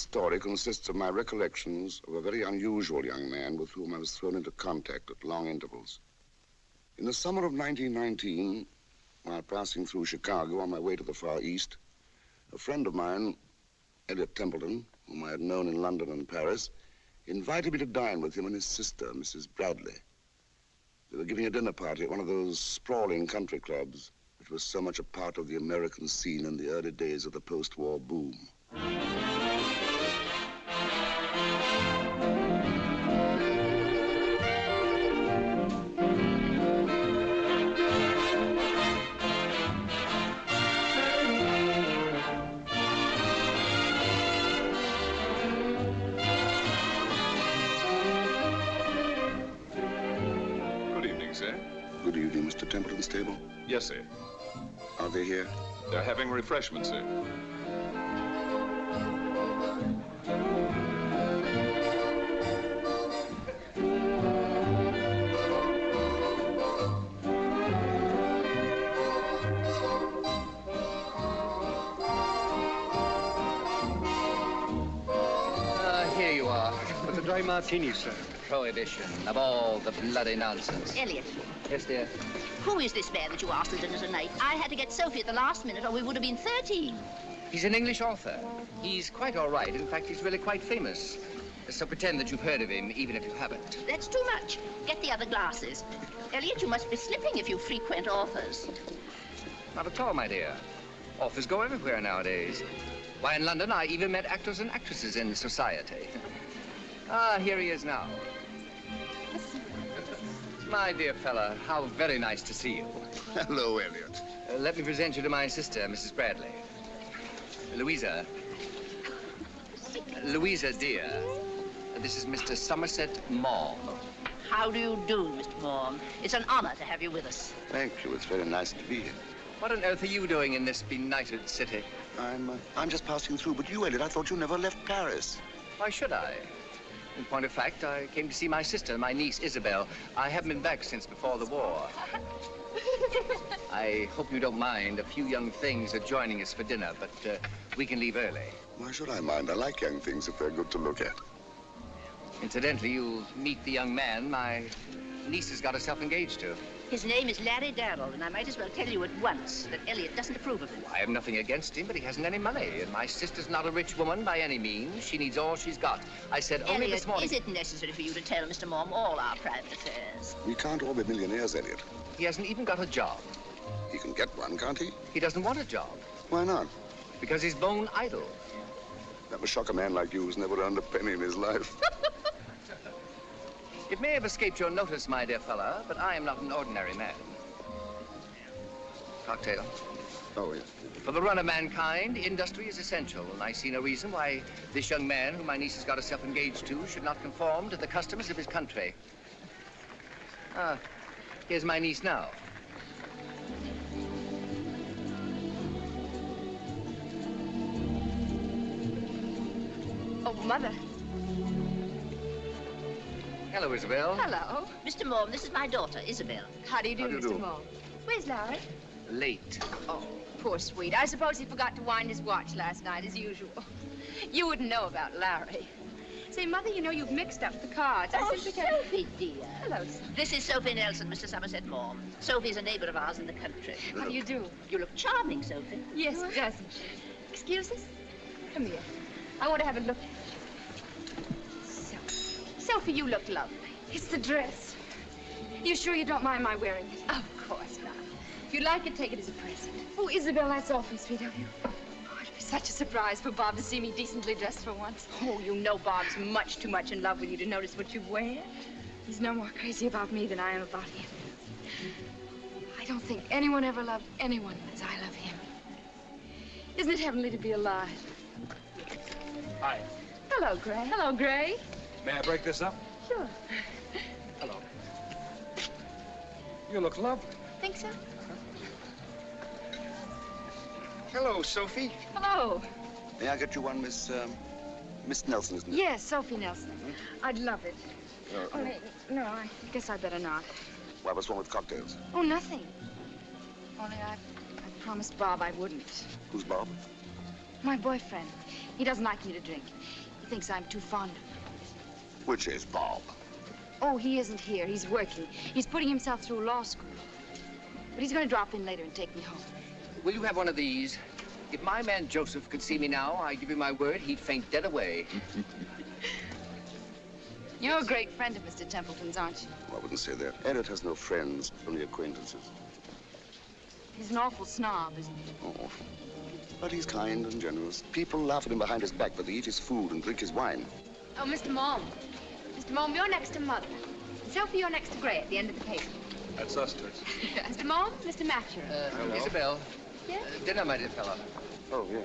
this story consists of my recollections of a very unusual young man with whom I was thrown into contact at long intervals. In the summer of 1919, while passing through Chicago on my way to the Far East, a friend of mine, Elliott Templeton, whom I had known in London and Paris, invited me to dine with him and his sister, Mrs. Bradley. They were giving a dinner party at one of those sprawling country clubs which was so much a part of the American scene in the early days of the post-war boom. Good evening, Mr. Templeton's table? Yes, sir. Are they here? They're having refreshments, sir. Here you are. With a dry martini, sir. Prohibition of all the bloody nonsense. Elliott. Yes, dear? Who is this man that you asked to dinner tonight? I had to get Sophie at the last minute or we would have been 13. He's an English author. He's quite all right. In fact, he's really quite famous. So pretend that you've heard of him, even if you haven't. That's too much. Get the other glasses. Elliott, you must be slipping if you frequent authors. Not at all, my dear. Authors go everywhere nowadays. Why, in London, I even met actors and actresses in society. Ah, here he is now. My dear fella, how very nice to see you. Hello, Elliott. Let me present you to my sister, Mrs. Bradley. Louisa. Louisa, dear. This is Mr. Somerset Maugham. How do you do, Mr. Maugham? It's an honor to have you with us. Thank you. It's very nice to be here. What on earth are you doing in this benighted city? I'm just passing through. But you, Elliott, I thought you never left Paris. Why should I? In point of fact, I came to see my sister, my niece, Isabel. I haven't been back since before the war. I hope you don't mind. A few young things are joining us for dinner, but we can leave early. Why should I mind? I like young things if they're good to look at. Incidentally, you'll meet the young man my niece has got herself engaged to. His name is Larry Darrell, and I might as well tell you at once that Elliott doesn't approve of him. I have nothing against him, but he hasn't any money. And my sister's not a rich woman by any means. She needs all she's got. I said only Elliott, this morning... is it necessary for you to tell Mr. Maugham all our private affairs? We can't all be millionaires, Elliott. He hasn't even got a job. He can get one, can't he? He doesn't want a job. Why not? Because he's bone idle. That would shock a man like you who's never earned a penny in his life. It may have escaped your notice, my dear fella, but I am not an ordinary man. Cocktail. Oh, yes. For the run of mankind, industry is essential, and I see no reason why this young man, whom my niece has got herself engaged to, should not conform to the customs of his country. Ah, here's my niece now. Oh, Mother. Hello, Isabel. Hello. Mr. Maugham, this is my daughter, Isabel. How do you do, Mr. Maugham? Where's Larry? Late. Oh, poor sweet. I suppose he forgot to wind his watch last night, as usual. You wouldn't know about Larry. Say, Mother, you know you've mixed up the cards. Oh, Sophie, dear. Hello, Sophie. This is Sophie Nelson, Mr. Somerset Maugham. Sophie's a neighbor of ours in the country. How do you do? You look charming, Sophie. Yes, doesn't she? Excuse us? Come here. I want to have a look. Sophie, you look lovely. It's the dress. You sure you don't mind my wearing it? Of course not. If you'd like it, take it as a present. Oh, Isabel, that's awfully sweet of you. Oh, it'd be such a surprise for Bob to see me decently dressed for once. Oh, you know Bob's much too much in love with you to notice what you wear. He's no more crazy about me than I am about him. I don't think anyone ever loved anyone as I love him. Isn't it heavenly to be alive? Hi. Hello, Gray. Hello, Gray. May I break this up? Sure. Hello. You look lovely. Think so? Hello, Sophie. Hello. May I get you one, Miss Nelson, isn't it? Yes, Sophie Nelson. I'd love it. Only, no, I guess I better not. Why, what's wrong with cocktails? Oh, nothing. Only I promised Bob I wouldn't. Who's Bob? My boyfriend. He doesn't like me to drink. He thinks I'm too fond of him. Which is Bob. Oh, he isn't here. He's working. He's putting himself through law school. But he's going to drop in later and take me home. Will you have one of these? If my man Joseph could see me now, I give you my word, he'd faint dead away. You're a great friend of Mr. Templeton's, aren't you? Well, I wouldn't say that. Elliott has no friends, only acquaintances. He's an awful snob, isn't he? Oh, but he's kind and generous. People laugh at him behind his back, but they eat his food and drink his wine. Oh, Mr. Maugham. Mr. Maugham, you're next to Mother. Sophie, you're next to Gray at the end of the paper. That's us, Toots. Mr. Maugham, Mr. Maturin. Hello. Isabel. Yes? Dinner, my dear fellow. Oh, yeah.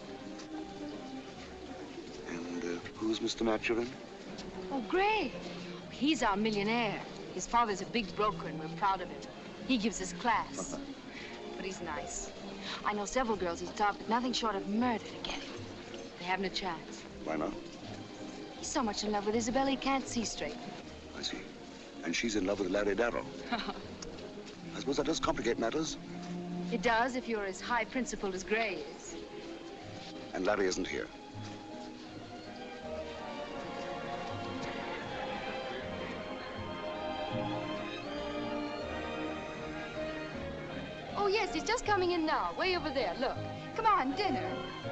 And who's Mr. Maturin? Oh, Gray. He's our millionaire. His father's a big broker, and we're proud of him. He gives us class. But he's nice. I know several girls he's taught, but nothing short of murder to get him. They haven't a chance. Why not? He's so much in love with Isabel, he can't see straight. I see. And she's in love with Larry Darrell. I suppose that does complicate matters. It does if you're as high-principled as Gray is. And Larry isn't here. Oh, yes, he's just coming in now, way over there. Look. Come on, dinner.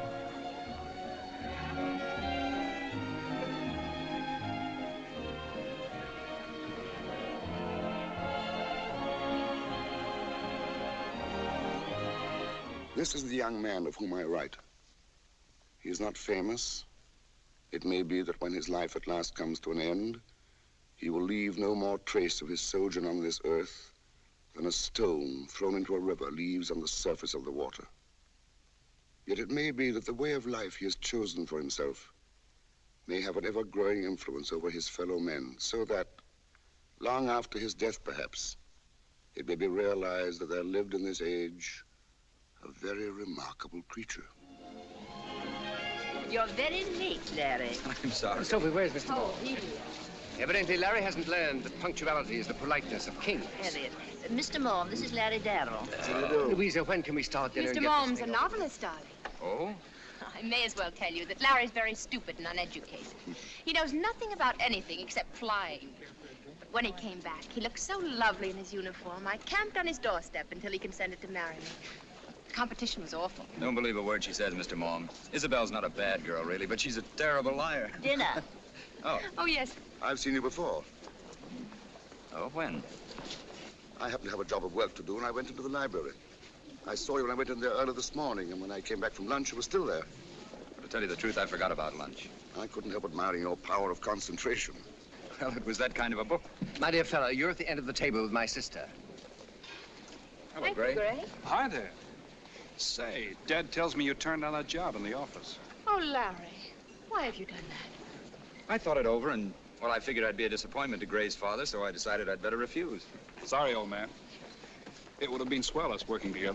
This is the young man of whom I write. He is not famous. It may be that when his life at last comes to an end, he will leave no more trace of his sojourn on this earth than a stone thrown into a river leaves on the surface of the water. Yet it may be that the way of life he has chosen for himself may have an ever-growing influence over his fellow men, so that, long after his death perhaps, it may be realized that there lived in this age a very remarkable creature. You're very late, Larry. I'm sorry. Sophie, where's Mr. Borden? Here we Evidently, Larry hasn't learned that punctuality is the politeness of kings. are. Elliott. Mr. Maugham, this is Larry Darrell. Louisa, when can we start dinner? Mr. Maugham's a novelist, darling. Oh? I may as well tell you that Larry's very stupid and uneducated. He knows nothing about anything except flying. But when he came back, he looked so lovely in his uniform. I camped on his doorstep until he consented to marry me. The competition was awful. Don't believe a word she says, Mr. Maugham. Isabel's not a bad girl, really, but she's a terrible liar. Dinner. Oh. Oh, yes. I've seen you before. Oh, when? I happened to have a job of work to do, and I went into the library. I saw you when I went in there early this morning, and when I came back from lunch, you were still there. To tell you the truth, I forgot about lunch. I couldn't help admiring your power of concentration. Well, it was that kind of a book. My dear fellow, you're at the end of the table with my sister. Hello, Thank you, Gray. Gray. Hi there. Say, Dad tells me you turned down that job in the office. Oh, Larry, why have you done that? I thought it over, and, well, I figured I'd be a disappointment to Gray's father, so I decided I'd better refuse. Sorry, old man. It would have been swell us working together.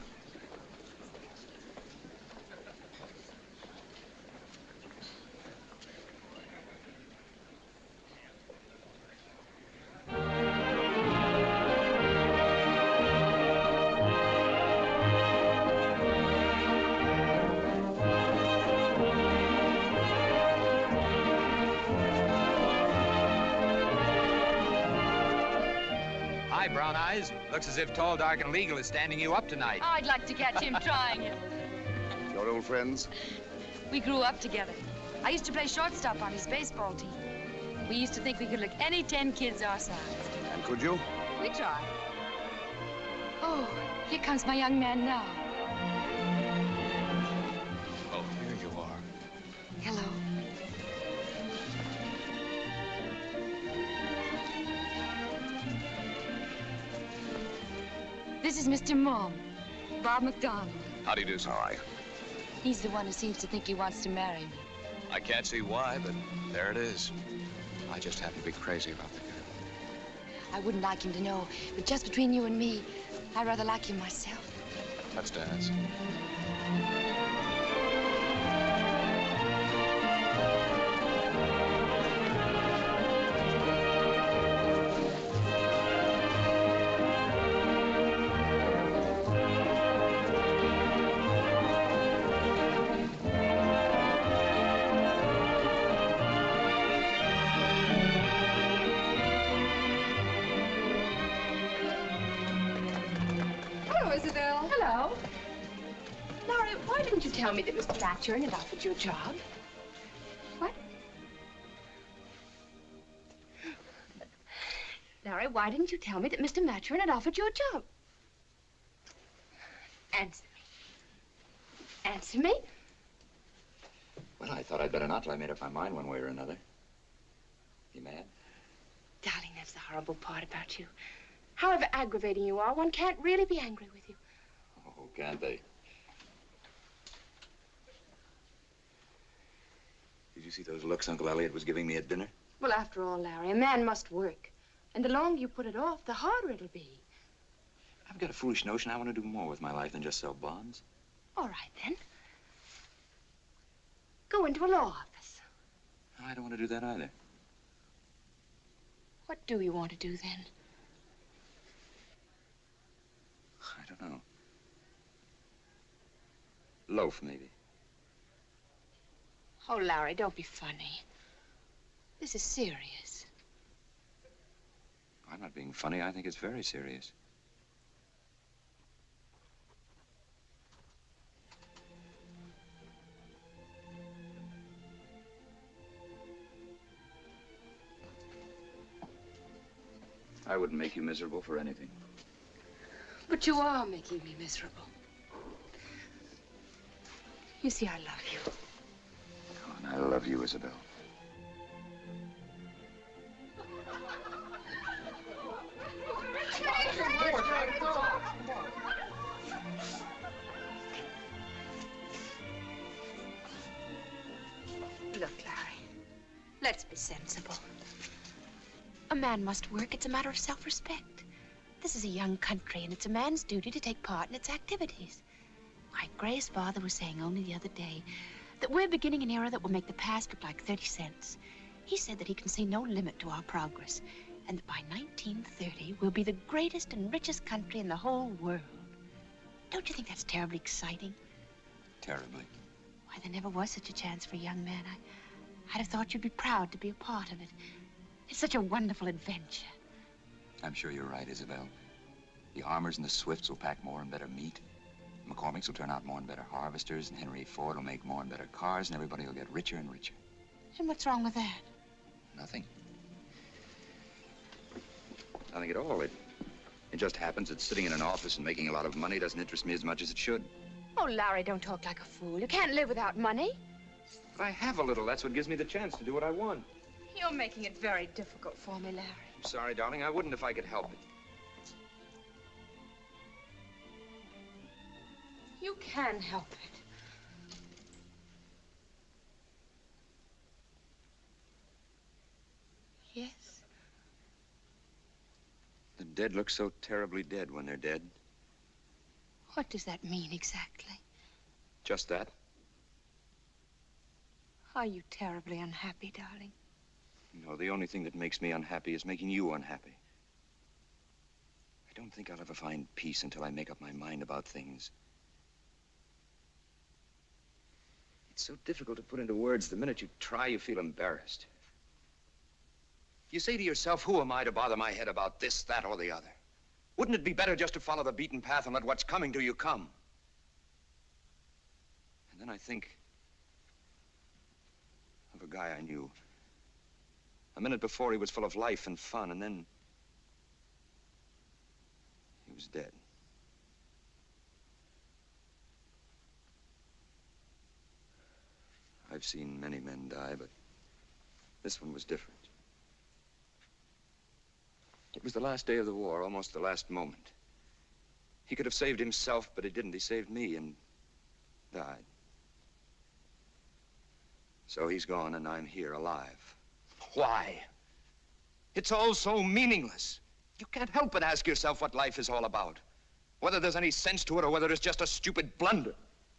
Hi, Brown Eyes. Looks as if Tall, Dark, and Legal is standing you up tonight. Oh, I'd like to catch him trying it. Your old friends? We grew up together. I used to play shortstop on his baseball team. We used to think we could lick any 10 kids our size. And could you? We tried. Oh, here comes my young man now. Oh, here you are. Hello. This is Mr. Maugham, Bob MacDonald. How do you do, sir? All right. He's the one who seems to think he wants to marry me. I can't see why, but there it is. I just happen to be crazy about the girl. I wouldn't like him to know, but just between you and me, I rather like him myself. Let's dance. Isabel. Hello. Larry, why didn't you tell me that Mr. Maturin had offered you a job? What? Larry, why didn't you tell me that Mr. Maturin had offered you a job? Answer me. Answer me. Well, I thought I'd better not till I made up my mind one way or another. You mad? Darling, that's the horrible part about you. However aggravating you are, one can't really be angry with you. Oh, can't they? Did you see those looks Uncle Elliott was giving me at dinner? Well, after all, Larry, a man must work. And the longer you put it off, the harder it'll be. I've got a foolish notion I want to do more with my life than just sell bonds. All right, then. Go into a law office. I don't want to do that either. What do you want to do, then? I don't know. Loaf, maybe. Oh, Larry, don't be funny. This is serious. I'm not being funny. I think it's very serious. I wouldn't make you miserable for anything. But you are making me miserable. You see, I love you. Oh, and I love you, Isabel. Look, Larry, let's be sensible. A man must work. It's a matter of self-respect. This is a young country, and it's a man's duty to take part in its activities. Why, Gray's father was saying only the other day that we're beginning an era that will make the past look like 30 cents. He said that he can see no limit to our progress, and that by 1930, we'll be the greatest and richest country in the whole world. Don't you think that's terribly exciting? Terribly. Why, there never was such a chance for a young man. I'd have thought you'd be proud to be a part of it. It's such a wonderful adventure. I'm sure you're right, Isabel. The Armors and the Swifts will pack more and better meat. McCormick's will turn out more and better harvesters, and Henry Ford will make more and better cars, and everybody will get richer and richer. And what's wrong with that? Nothing. Nothing at all. It just happens that sitting in an office and making a lot of money doesn't interest me as much as it should. Oh, Larry, don't talk like a fool. You can't live without money. But I have a little. That's what gives me the chance to do what I want. You're making it very difficult for me, Larry. I'm sorry, darling. I wouldn't if I could help it. You can help it. Yes? The dead look so terribly dead when they're dead. What does that mean exactly? Just that. Are you terribly unhappy, darling? No, the only thing that makes me unhappy is making you unhappy. I don't think I'll ever find peace until I make up my mind about things. It's so difficult to put into words. The minute you try, you feel embarrassed. You say to yourself, who am I to bother my head about this, that, or the other? Wouldn't it be better just to follow the beaten path and let what's coming to you come? And then I think of a guy I knew. A minute before, he was full of life and fun, and then he was dead. I've seen many men die, but this one was different. It was the last day of the war, almost the last moment. He could have saved himself, but he didn't. He saved me and died. So he's gone, and I'm here alive. Why? It's all so meaningless. You can't help but ask yourself what life is all about. Whether there's any sense to it or whether it's just a stupid blunder.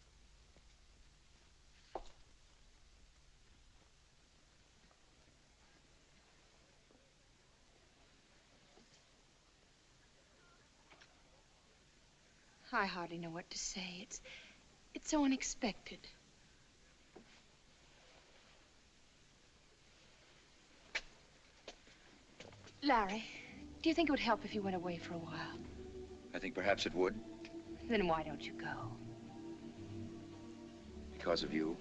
I hardly know what to say. It's so unexpected. Larry, do you think it would help if you went away for a while? I think perhaps it would. Then why don't you go? Because of you.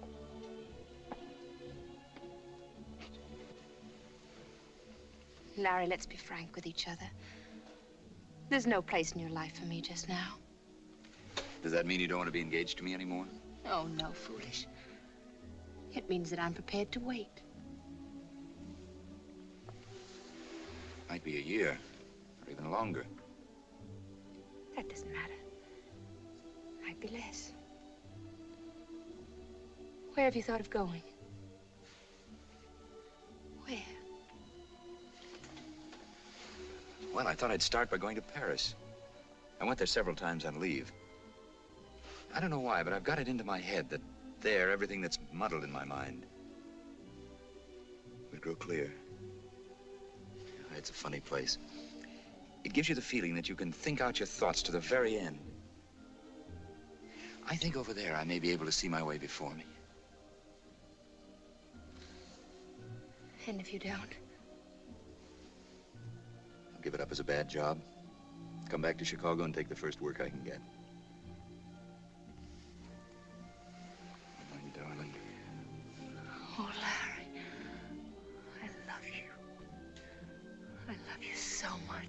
Larry, let's be frank with each other. There's no place in your life for me just now. Does that mean you don't want to be engaged to me anymore? Oh, no, foolish. It means that I'm prepared to wait. Might be a year, or even longer. That doesn't matter. Might be less. Where have you thought of going? Where? Well, I thought I'd start by going to Paris. I went there several times on leave. I don't know why, but I've got it into my head that there, everything that's muddled in my mind would grow clear. It's a funny place. It gives you the feeling that you can think out your thoughts to the very end. I think over there I may be able to see my way before me. And if you don't? I'll give it up as a bad job. Come back to Chicago and take the first work I can get. My darling. Oh, Larry. I love you. I love you so much.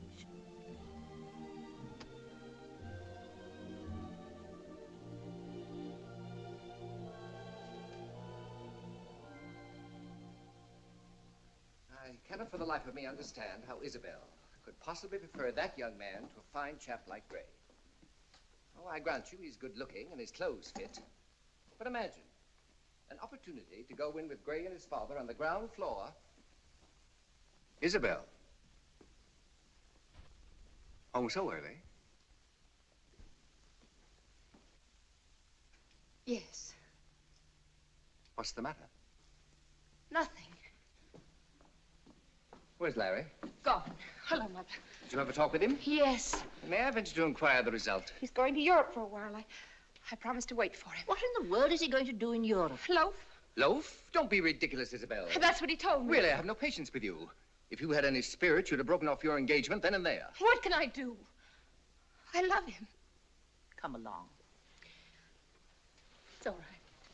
I cannot for the life of me understand how Isabel could possibly prefer that young man to a fine chap like Gray. Oh, I grant you he's good looking and his clothes fit. But imagine an opportunity to go in with Gray and his father on the ground floor. Isabel. Home so early? Yes. What's the matter? Nothing. Where's Larry? Gone. Hello, Mother. Did you have a talk with him? Yes. May I venture to inquire the result? He's going to Europe for a while. I promised to wait for him. What in the world is he going to do in Europe? Loaf? Loaf? Don't be ridiculous, Isabel. That's what he told me. Really, I have no patience with you. If you had any spirit, you'd have broken off your engagement then and there. What can I do? I love him. Come along. It's all right.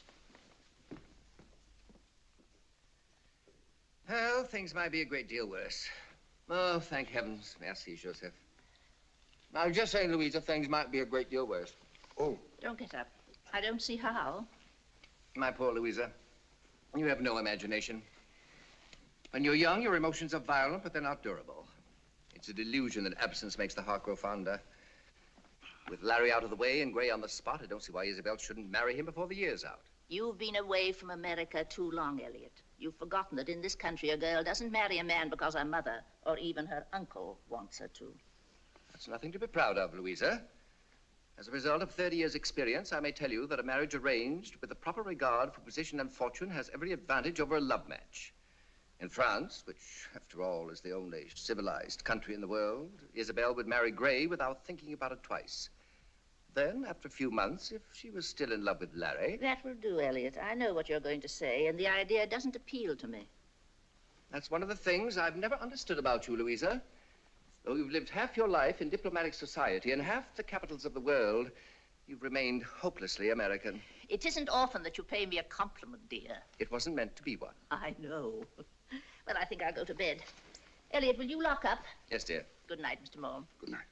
Well, things might be a great deal worse. Oh, thank heavens. Merci, Joseph. I was just saying, Louisa, things might be a great deal worse. Oh. Don't get up. I don't see how. My poor Louisa, you have no imagination. When you're young, your emotions are violent, but they're not durable. It's a delusion that absence makes the heart grow fonder. With Larry out of the way and Gray on the spot, I don't see why Isabel shouldn't marry him before the year's out. You've been away from America too long, Elliott. You've forgotten that in this country a girl doesn't marry a man because her mother or even her uncle wants her to. That's nothing to be proud of, Louisa. As a result of 30 years' experience, I may tell you that a marriage arranged with the proper regard for position and fortune has every advantage over a love match. In France, which, after all, is the only civilized country in the world, Isabel would marry Gray without thinking about it twice. Then, after a few months, if she was still in love with Larry... That will do, Elliott. I know what you're going to say, and the idea doesn't appeal to me. That's one of the things I've never understood about you, Louisa. Though you've lived half your life in diplomatic society and half the capitals of the world, you've remained hopelessly American. It isn't often that you pay me a compliment, dear. It wasn't meant to be one. I know. Well, I think I'll go to bed. Elliott, will you lock up? Yes, dear. Good night, Mr. Maugham. Good night.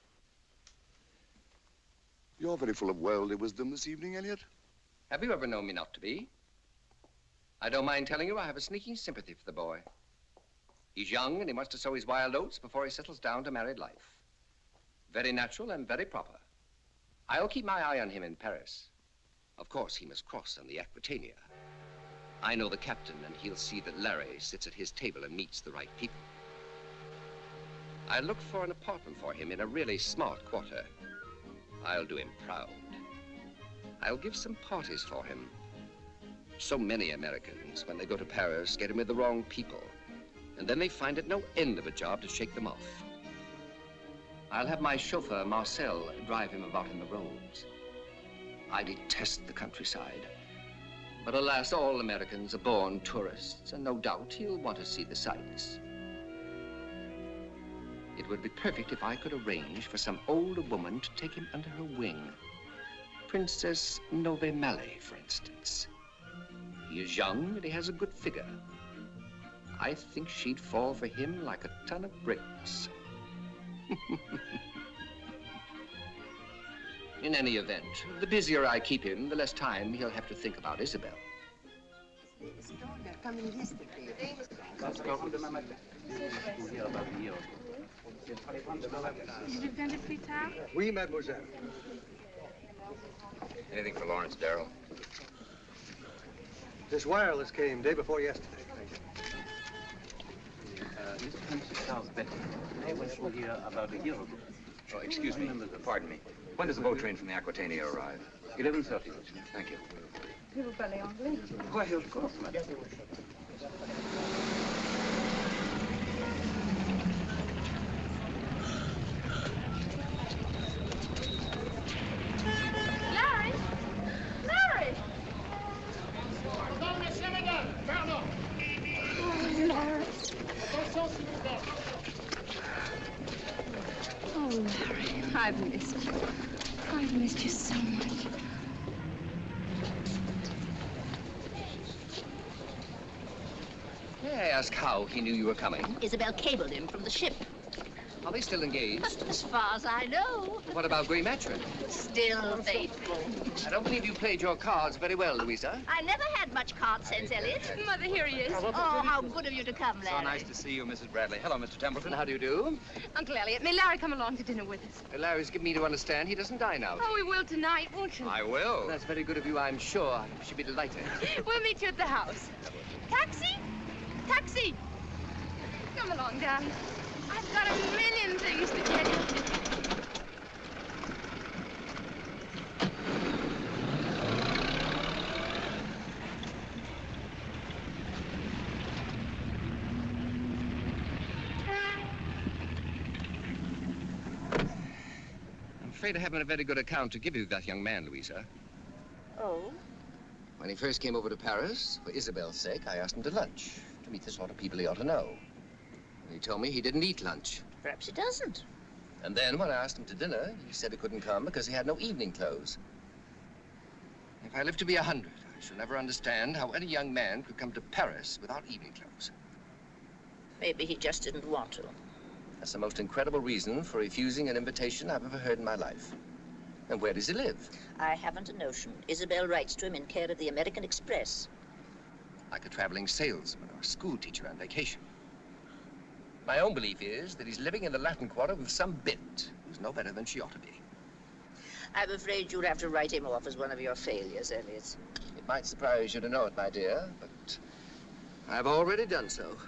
You're very full of worldly wisdom this evening, Elliott. Have you ever known me not to be? I don't mind telling you I have a sneaking sympathy for the boy. He's young and he wants to sow his wild oats before he settles down to married life. Very natural and very proper. I'll keep my eye on him in Paris. Of course, he must cross on the Aquitania. I know the captain, and he'll see that Larry sits at his table and meets the right people. I looked for an apartment for him in a really smart quarter. I'll do him proud. I'll give some parties for him. So many Americans, when they go to Paris, get in with the wrong people. And then they find it no end of a job to shake them off. I'll have my chauffeur, Marcel, drive him about in the roads. I detest the countryside. But alas, all Americans are born tourists, and no doubt he'll want to see the sights. It would be perfect if I could arrange for some older woman to take him under her wing. Princess Nove Mallet, for instance. He is young and he has a good figure. I think she'd fall for him like a ton of bricks. In any event, the busier I keep him, the less time he'll have to think about Isabel. Oui, mademoiselle. Anything for Lawrence, Darrell? This wireless came day before yesterday. Oh, excuse me. Pardon me. When does the boat train from the Aquitania arrive? 11:30. Thank you. Vous parlez anglais? Why, of course, madame. Larry! Larry! Oh, Larry. Oh, Larry, I've missed you. I've missed you so much. May I ask how he knew you were coming? Isabel cabled him from the ship. Are they still engaged? As far as I know. What about Grey Maturin? Still faithful. I don't believe you played your cards very well, Louisa. I never had much card sense, Elliott. Mother, here he is. Oh, how good of you to come, Larry. So nice to see you, Mrs. Bradley. Hello, Mr. Templeton. How do you do? Uncle Elliott, may Larry come along to dinner with us? Larry's given me to understand he doesn't dine out. Oh, we will tonight, won't you? I will. That's very good of you, I'm sure. She'll be delighted. We'll meet you at the house. Taxi! Taxi! Come along, darling. I've got a million things to tell you. I'm afraid I haven't a very good account to give you of that young man, Louisa. Oh? When he first came over to Paris, for Isabel's sake, I asked him to lunch, to meet the sort of people he ought to know. He told me he didn't eat lunch. Perhaps he doesn't. And then when I asked him to dinner, he said he couldn't come because he had no evening clothes. If I live to be 100, I shall never understand how any young man could come to Paris without evening clothes. Maybe he just didn't want to. That's the most incredible reason for refusing an invitation I've ever heard in my life. And where does he live? I haven't a notion. Isabel writes to him in care of the American Express. Like a traveling salesman or school teacher on vacation. My own belief is that he's living in the Latin Quarter with some bit who's no better than she ought to be. I'm afraid you'll have to write him off as one of your failures, Elliott. It might surprise you to know it, my dear, but I've already done so.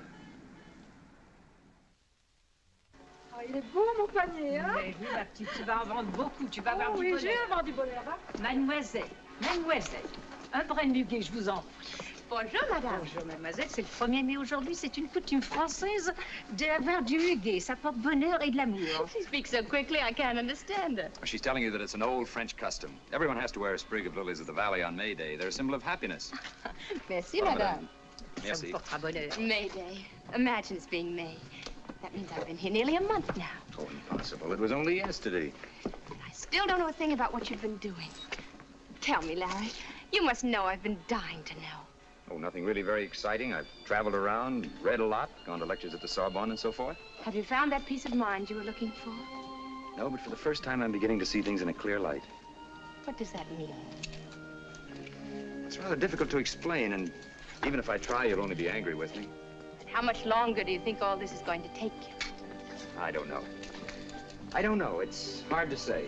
Oh, il est beau, mon panier, hein? Vous avez vu, ma petite, tu vas en vendre beaucoup, tu vas avoir Oh, du oui, j'ai bonheur. avoir du bonheur, hein? Mademoiselle, mademoiselle, un brin de muguet, je vous en prie. Bonjour, madame. Bonjour, mademoiselle, c'est le 1er mai aujourd'hui, c'est une coutume française d'avoir du muguet, ça porte bonheur et de l'amour. She speaks so quickly, I can't understand her. She's telling you that it's an old French custom. Everyone has to wear a sprig of lilies of the valley on May Day. They're a symbol of happiness. Merci, Voilà, madame. Ça Merci. vous portera bonheur. May Day. Imagine it's being May. That means I've been here nearly a month now. Oh, impossible. It was only yesterday. I still don't know a thing about what you've been doing. Tell me, Larry. You must know I've been dying to know. Oh, nothing really very exciting. I've traveled around, read a lot, gone to lectures at the Sorbonne and so forth. Have you found that peace of mind you were looking for? No, but for the first time, I'm beginning to see things in a clear light. What does that mean? It's rather difficult to explain, and even if I try, you'll only be angry with me. How much longer do you think all this is going to take you? I don't know. I don't know. It's hard to say.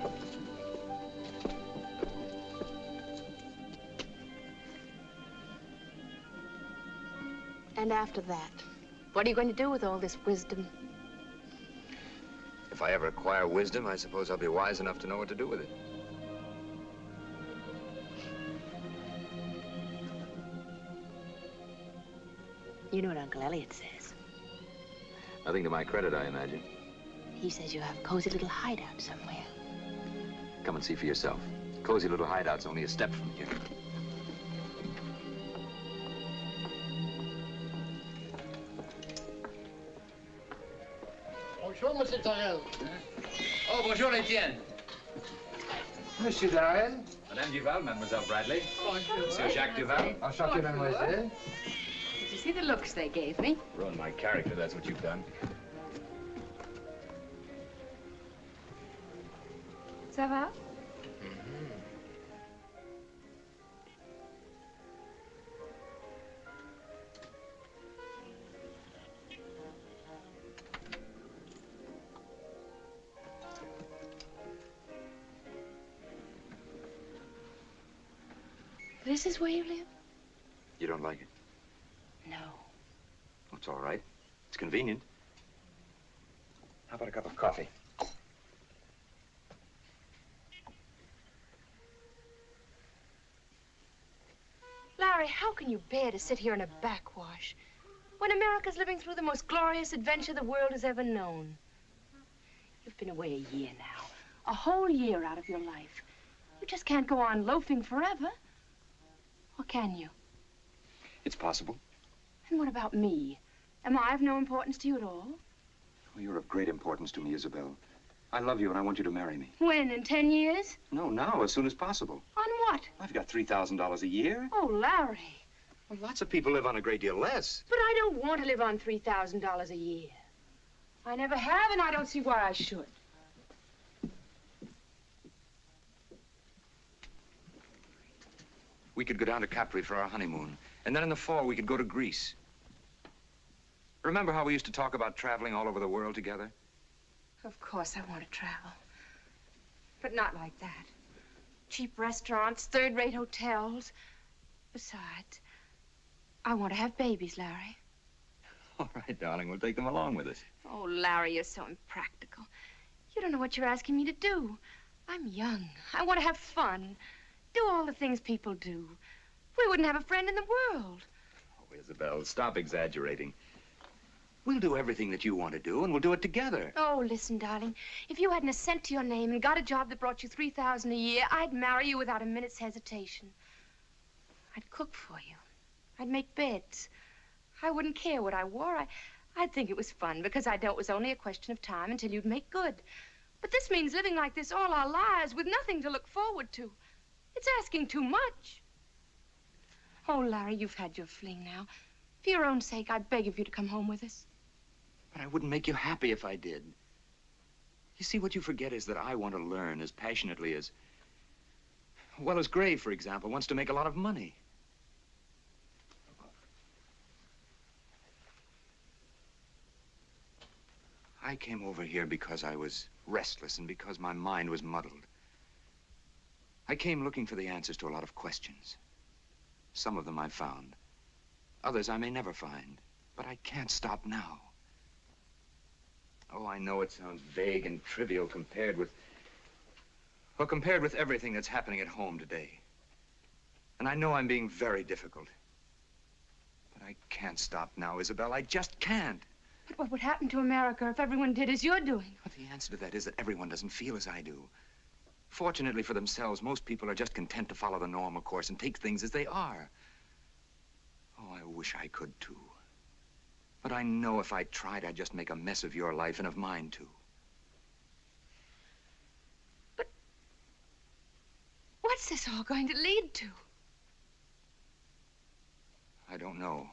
And after that, what are you going to do with all this wisdom? If I ever acquire wisdom, I suppose I'll be wise enough to know what to do with it. You know what Uncle Elliott says. Nothing to my credit, I imagine. He says you have a cozy little hideout somewhere. Come and see for yourself. Cozy little hideout's only a step from here. Bonjour, Monsieur Darrell. Oh, bonjour, Etienne. Monsieur Darrell. Madame Duval, Mademoiselle Bradley. Bonjour. Monsieur Jacques Duval. Enchanté, mademoiselle. Did you see the looks they gave me? Ruined my character, that's what you've done. Ça va? This is where you live? You don't like it? No. Oh, it's all right. It's convenient. How about a cup of coffee? Larry, how can you bear to sit here in a backwash when America's living through the most glorious adventure the world has ever known? You've been away a year now, a whole year out of your life. You just can't go on loafing forever. Or can you? It's possible. And what about me? Am I of no importance to you at all? Well, you're of great importance to me, Isabel. I love you and I want you to marry me. When, in 10 years? No, now, as soon as possible. On what? I've got $3,000 a year. Oh, Larry. Well, lots of people live on a great deal less. But I don't want to live on $3,000 a year. I never have, and I don't see why I should. We could go down to Capri for our honeymoon. And then in the fall, we could go to Greece. Remember how we used to talk about traveling all over the world together? Of course I want to travel. But not like that. Cheap restaurants, third-rate hotels. Besides, I want to have babies, Larry. All right, darling, we'll take them along with us. Oh, Larry, you're so impractical. You don't know what you're asking me to do. I'm young. I want to have fun. Do all the things people do. We wouldn't have a friend in the world. Oh, Isabel, stop exaggerating. We'll do everything that you want to do, and we'll do it together. Oh, listen, darling. If you hadn't a cent to your name and got a job that brought you $3,000 a year, I'd marry you without a minute's hesitation. I'd cook for you. I'd make beds. I wouldn't care what I wore. I'd think it was fun because I know it was only a question of time until you'd make good. But this means living like this all our lives with nothing to look forward to. It's asking too much. Oh, Larry, you've had your fling now. For your own sake, I beg of you to come home with us. But I wouldn't make you happy if I did. You see, what you forget is that I want to learn as passionately as... Well, as Gray, for example, wants to make a lot of money. I came over here because I was restless and because my mind was muddled. I came looking for the answers to a lot of questions. Some of them I found. Others I may never find. But I can't stop now. Oh, I know it sounds vague and trivial compared with... Well, compared with everything that's happening at home today. And I know I'm being very difficult. But I can't stop now, Isabel. I just can't. But what would happen to America if everyone did as you're doing? But the answer to that is that everyone doesn't feel as I do. Fortunately for themselves, most people are just content to follow the normal course and take things as they are. Oh, I wish I could, too. But I know if I tried, I'd just make a mess of your life and of mine, too. But what's this all going to lead to? I don't know.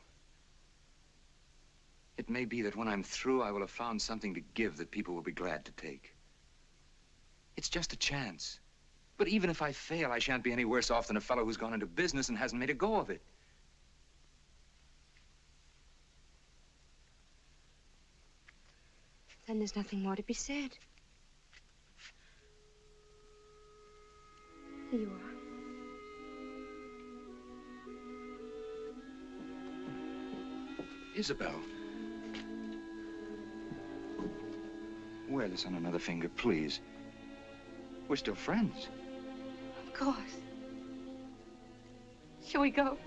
It may be that when I'm through, I will have found something to give that people will be glad to take. It's just a chance. But even if I fail, I shan't be any worse off than a fellow who's gone into business and hasn't made a go of it. Then there's nothing more to be said. Here you are. Isabel. Wear this on another finger, please. We're still friends. Of course. Shall we go?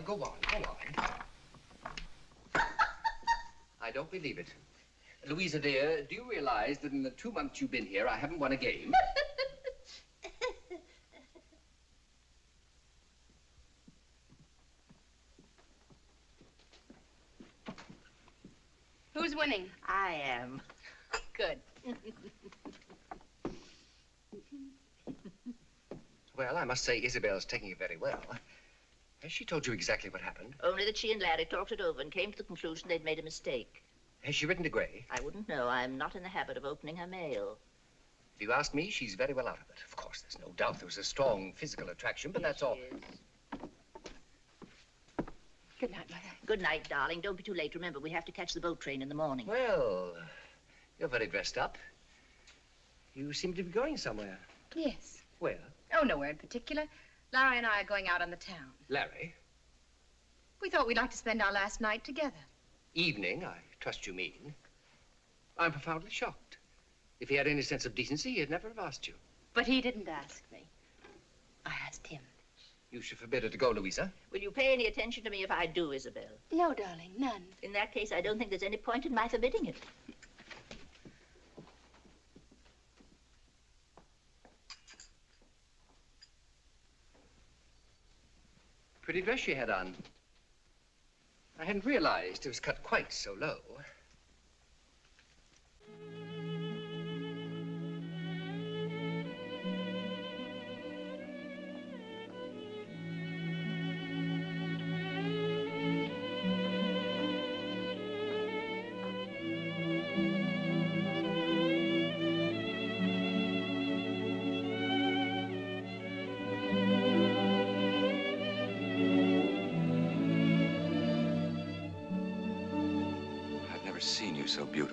go on. I don't believe it. Louisa, dear, do you realize that in the 2 months you've been here, I haven't won a game? Who's winning? I am. Good. Well, I must say Isabel's taking it very well. Has she told you exactly what happened? Only that she and Larry talked it over and came to the conclusion they'd made a mistake. Has she written to Gray? I wouldn't know. I'm not in the habit of opening her mail. If you ask me, she's very well out of it. Of course, there's no doubt there was a strong physical attraction, but that's all. Good night, Mother. Good night, darling. Don't be too late. Remember, we have to catch the boat train in the morning. Well, you're very dressed up. You seem to be going somewhere. Yes. Where? Oh, nowhere in particular. Larry and I are going out on the town. Larry? We thought we'd like to spend our last night together. Evening, I trust you mean. I'm profoundly shocked. If he had any sense of decency, he'd never have asked you. But he didn't ask me. I asked him. You should forbid her to go, Louisa. Will you pay any attention to me if I do, Isabel? No, darling, none. In that case, I don't think there's any point in my forbidding it. Pretty dress she had on. I hadn't realized it was cut quite so low. So beautiful.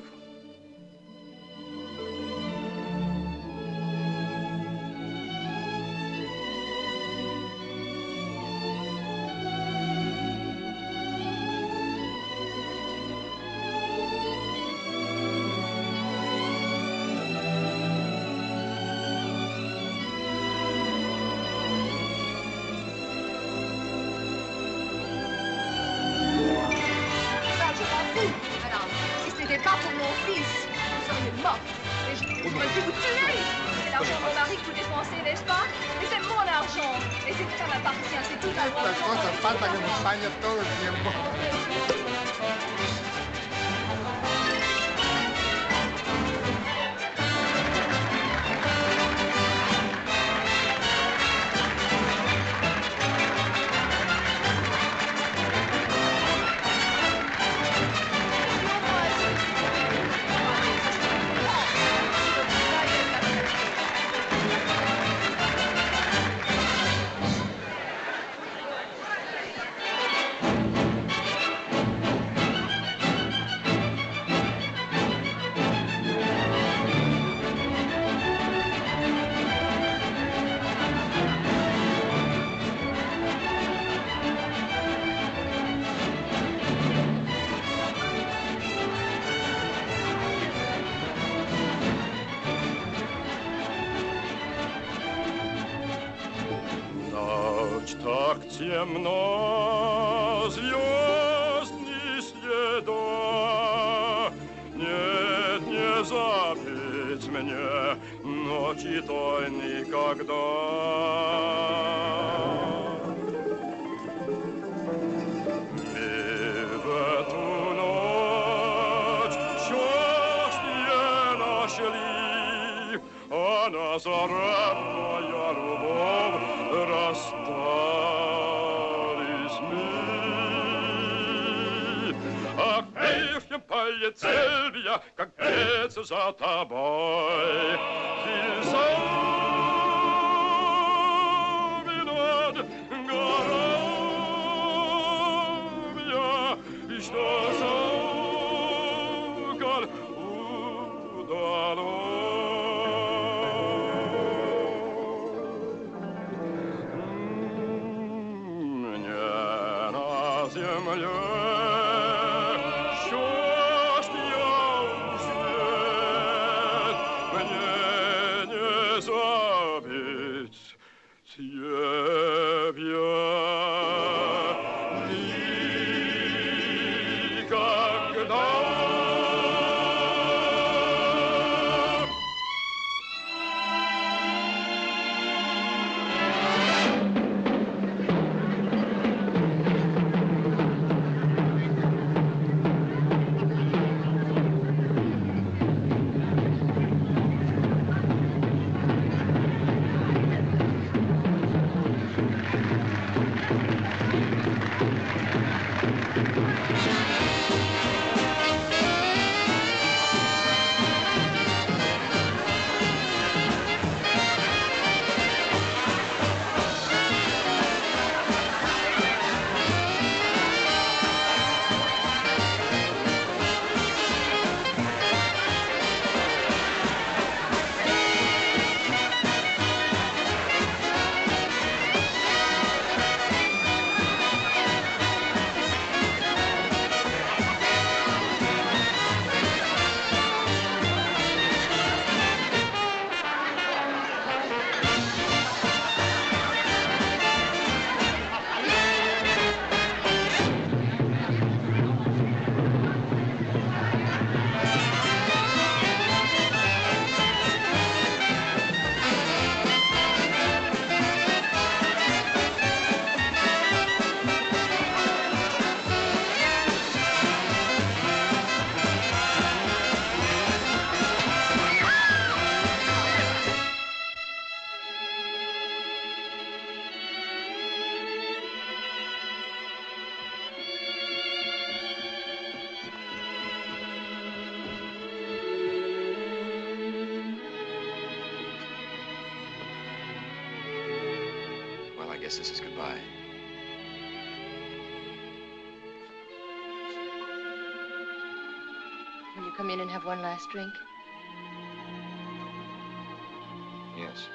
Темно, звезд ни следа, нет, не забыть мне ночи той никогда. И в эту ночь счастье нашли, а на заре моя любовь расстались мы. Ах, песнем поет Сильвия, как греться за тобой. Сильсами над горами, что сокол удалось. guess this is goodbye. Will you come in and have one last drink? Yes.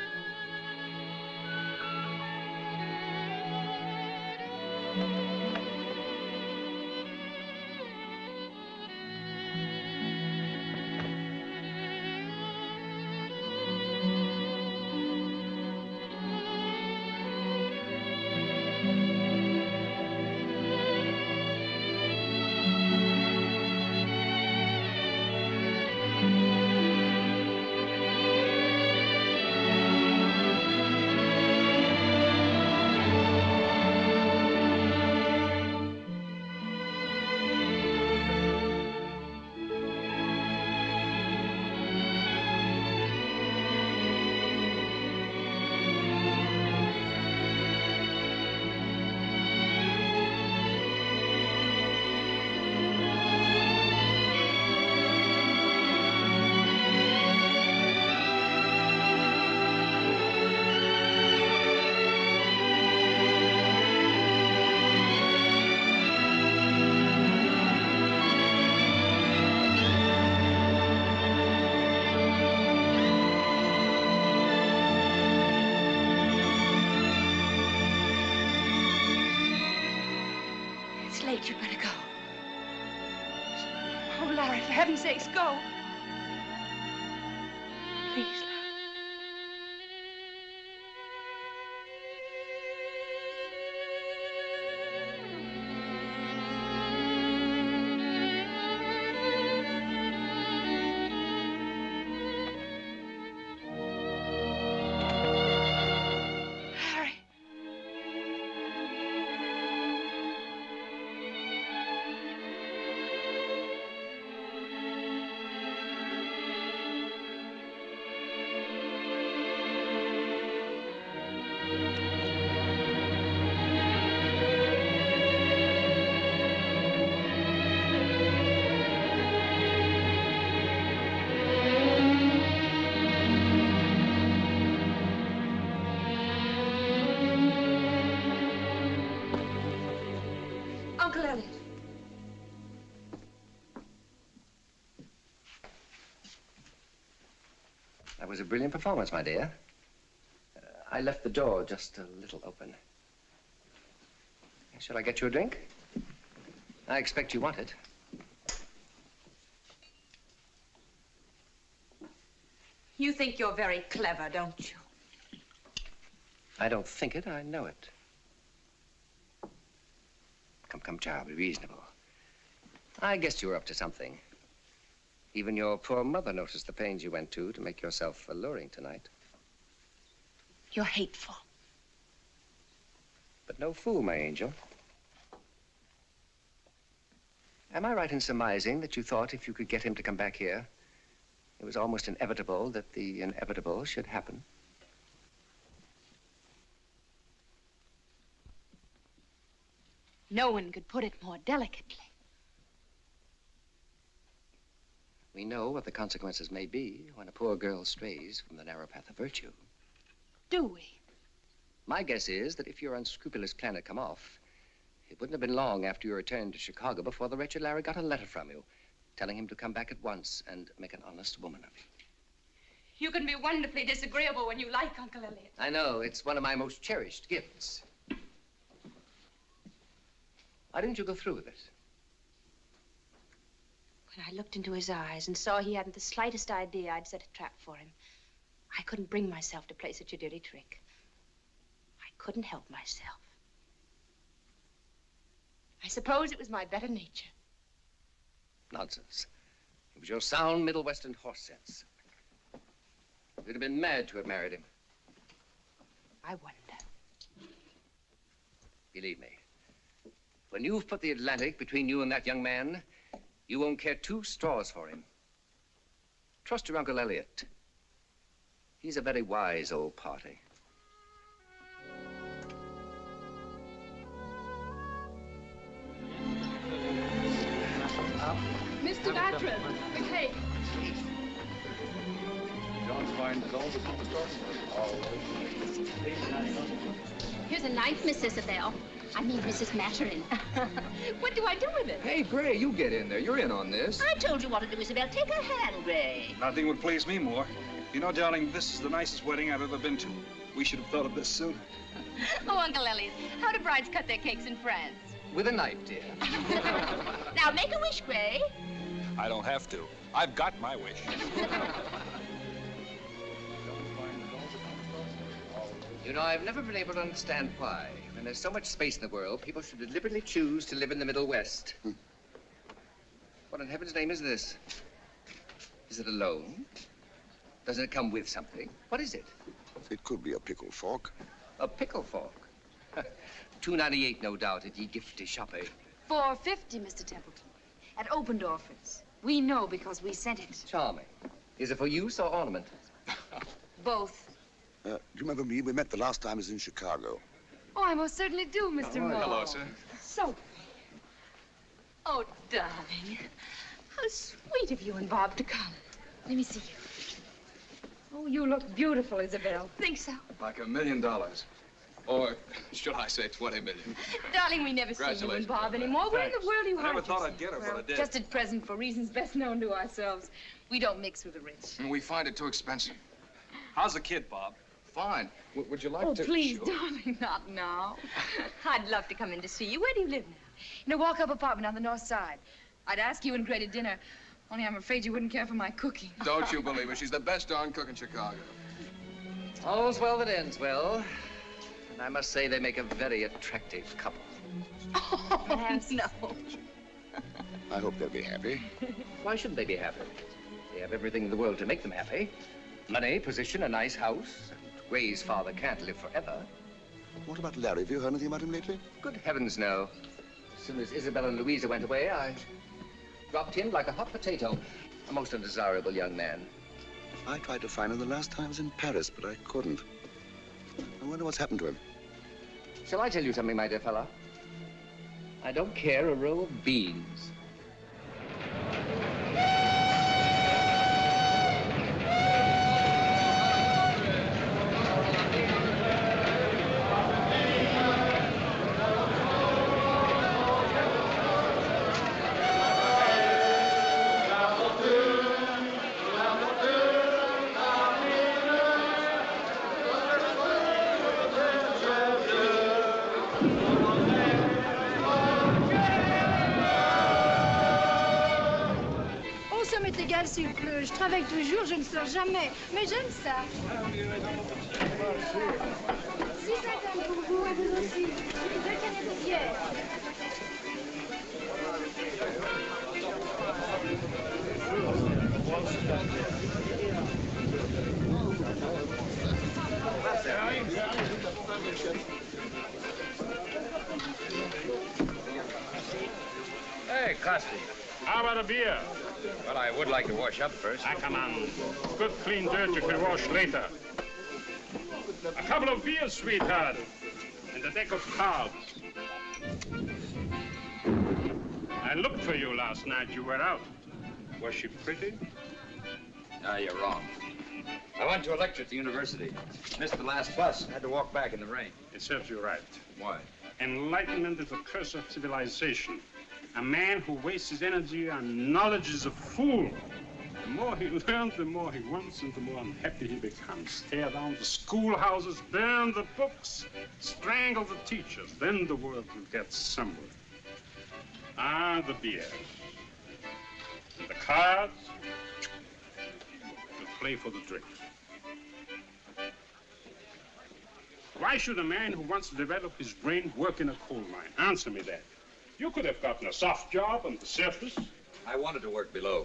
You better go. Oh, Larry, for heaven's sakes, go. Please, Uncle Elliott. That was a brilliant performance, my dear. I left the door just a little open. Shall I get you a drink? I expect you want it. You think you're very clever, don't you? I don't think it, I know it. Come, child, be reasonable. I guessed you were up to something. Even your poor mother noticed the pains you went to make yourself alluring tonight. You're hateful. But no fool, my angel. Am I right in surmising that you thought if you could get him to come back here, it was almost inevitable that the inevitable should happen? No one could put it more delicately. We know what the consequences may be when a poor girl strays from the narrow path of virtue. Do we? My guess is that if your unscrupulous plan had come off, it wouldn't have been long after you returned to Chicago before the wretched Larry got a letter from you, telling him to come back at once and make an honest woman of you. You can be wonderfully disagreeable when you like, Uncle Elliott. I know. It's one of my most cherished gifts. Why didn't you go through with it? When I looked into his eyes and saw he hadn't the slightest idea I'd set a trap for him, I couldn't bring myself to play such a dirty trick. I couldn't help myself. I suppose it was my better nature. Nonsense. It was your sound Middle Western horse sense. You'd have been mad to have married him. I wonder. Believe me, when you've put the Atlantic between you and that young man, you won't care 2 straws for him. Trust your Uncle Elliott. He's a very wise old party. Mr. Bartram, the cake. John finds all the superstars. Here's a knife, Miss Isabel. I mean, Mrs. Maturin. What do I do with it? Hey, Gray, you get in there. You're in on this. I told you what to do, Isabel. Take her hand, Gray. Nothing would please me more. You know, darling, this is the nicest wedding I've ever been to. We should have thought of this sooner. Oh, Uncle Elliott, how do brides cut their cakes in France? With a knife, dear. Now, make a wish, Gray. I don't have to. I've got my wish. You know, I've never been able to understand why, when there's so much space in the world, people should deliberately choose to live in the Middle West. What in heaven's name is this? Is it a loan? Doesn't it come with something? What is it? It could be a pickle fork. A pickle fork? $2.98, no doubt, at ye gifty shoppe. $4.50, Mr. Templeton. At Obendorfer's. We know because we sent it. Charming. Is it for use or ornament? Both. Do you remember me? We met the last time I was in Chicago. Oh, I most certainly do, Mr. Moore. Hello, sir. So. Oh, darling. How sweet of you and Bob to come. Let me see you. Oh, you look beautiful, Isabel. Think so? Like $1 million. Or should I say 20 million? Darling, we never see you and Bob anymore. Where in the world do you hide I never thought yourself? I'd get her, but I did. Just at present, for reasons best known to ourselves, we don't mix with the rich. And we find it too expensive. How's the kid, Bob? Fine. Would you like Oh, to... please, Sure. darling, not now. I'd love to come in to see you. Where do you live now? In a walk-up apartment on the north side. I'd ask you and Gray to dinner, only I'm afraid you wouldn't care for my cooking. Don't you believe her? She's the best darn cook in Chicago. All's well that ends well. And I must say they make a very attractive couple. Oh, no. I hope they'll be happy. Why shouldn't they be happy? They have everything in the world to make them happy. Money, position, a nice house. Gray's father can't live forever. What about Larry? Have you heard anything about him lately? Good heavens, no. As soon as Isabel and Louisa went away, I dropped in like a hot potato. A most undesirable young man. I tried to find him the last time I was in Paris, but I couldn't. I wonder what's happened to him. Shall I tell you something, my dear fella? I don't care a row of beans. S'il pleut, je travaille toujours, je ne sors jamais. Mais j'aime ça. 6,50 pour vous et vous aussi. 2 canettes de bière. Hey, Kosti. How about a beer? Well, I would like to wash up first. Ah, come on. Good, clean dirt you can wash later. A couple of beers, sweetheart. And a deck of cards. I looked for you last night. You were out. Was she pretty? No, you're wrong. I went to a lecture at the university. Missed the last bus. Had to walk back in the rain. It serves you right. Why? Enlightenment is the curse of civilization. A man who wastes his energy on knowledge is a fool. The more he learns, the more he wants, and the more unhappy he becomes. Tear down the schoolhouses, burn the books, strangle the teachers. Then the world will get somewhere. Ah, the beer. And the cards. The play for the drink. Why should a man who wants to develop his brain work in a coal mine? Answer me that. You could have gotten a soft job on the surface. I wanted to work below.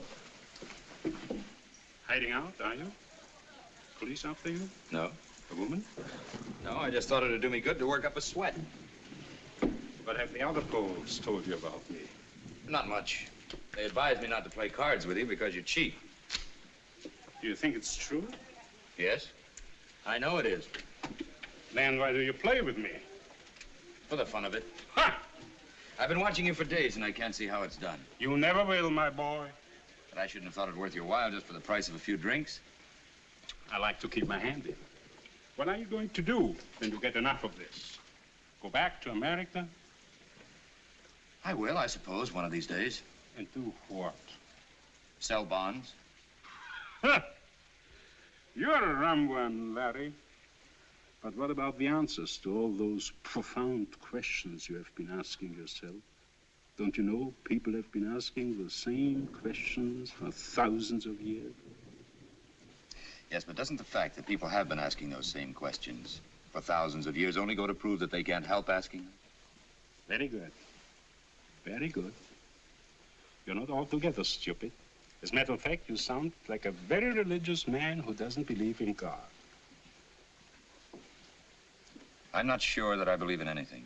Hiding out, are you? Police after you? No. A woman? No, I just thought it'd do me good to work up a sweat. What have the other Poles told you about me? Not much. They advised me not to play cards with you because you're cheap. Do you think it's true? Yes. I know it is. Then why do you play with me? For the fun of it. Ha! I've been watching you for days, and I can't see how it's done. You never will, my boy. But I shouldn't have thought it worth your while just for the price of a few drinks. I like to keep my hand in. What are you going to do when you get enough of this? Go back to America? I will, I suppose, one of these days. And do what? Sell bonds. You're a rum one, Larry. But what about the answers to all those profound questions you have been asking yourself? Don't you know people have been asking the same questions for thousands of years? Yes, but doesn't the fact that people have been asking those same questions for thousands of years only go to prove that they can't help asking them? Very good. Very good. You're not altogether stupid. As a matter of fact, you sound like a very religious man who doesn't believe in God. I'm not sure that I believe in anything.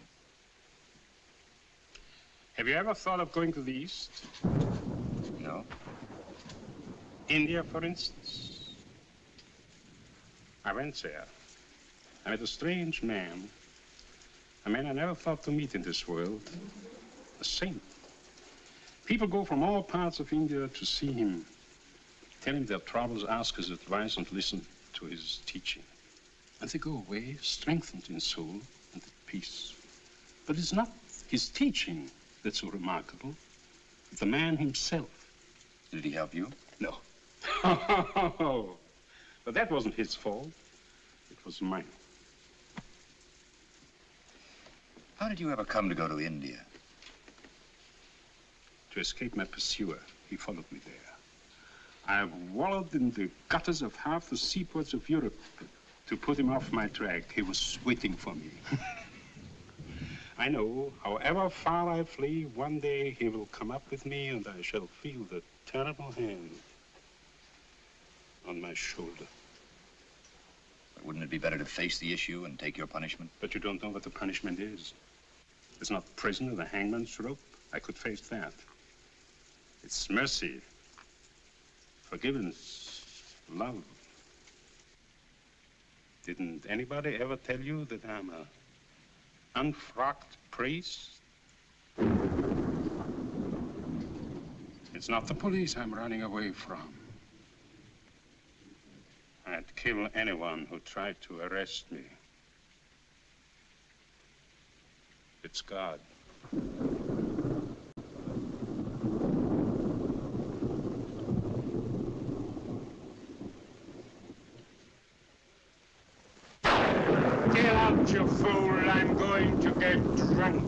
Have you ever thought of going to the East? No. India, for instance? I went there. I met a strange man. A man I never thought to meet in this world. A saint. People go from all parts of India to see him. Tell him their troubles, ask his advice, and listen to his teaching. And they go away strengthened in soul and at peace. But it's not his teaching that's so remarkable. It's the man himself. Did he help you? No. But that wasn't his fault. It was mine. How did you ever come to go to India? To escape my pursuer. He followed me there. I've wallowed in the gutters of half the seaports of Europe to put him off my track. He was waiting for me. I know, however far I flee, one day he will come up with me and I shall feel the terrible hand on my shoulder. But wouldn't it be better to face the issue and take your punishment? But you don't know what the punishment is. It's not prison or the hangman's rope. I could face that. It's mercy, forgiveness, love. Didn't anybody ever tell you that I'm a unfrocked priest? It's not the police I'm running away from. I'd kill anyone who tried to arrest me. It's God. Get out, you fool. I'm going to get drunk.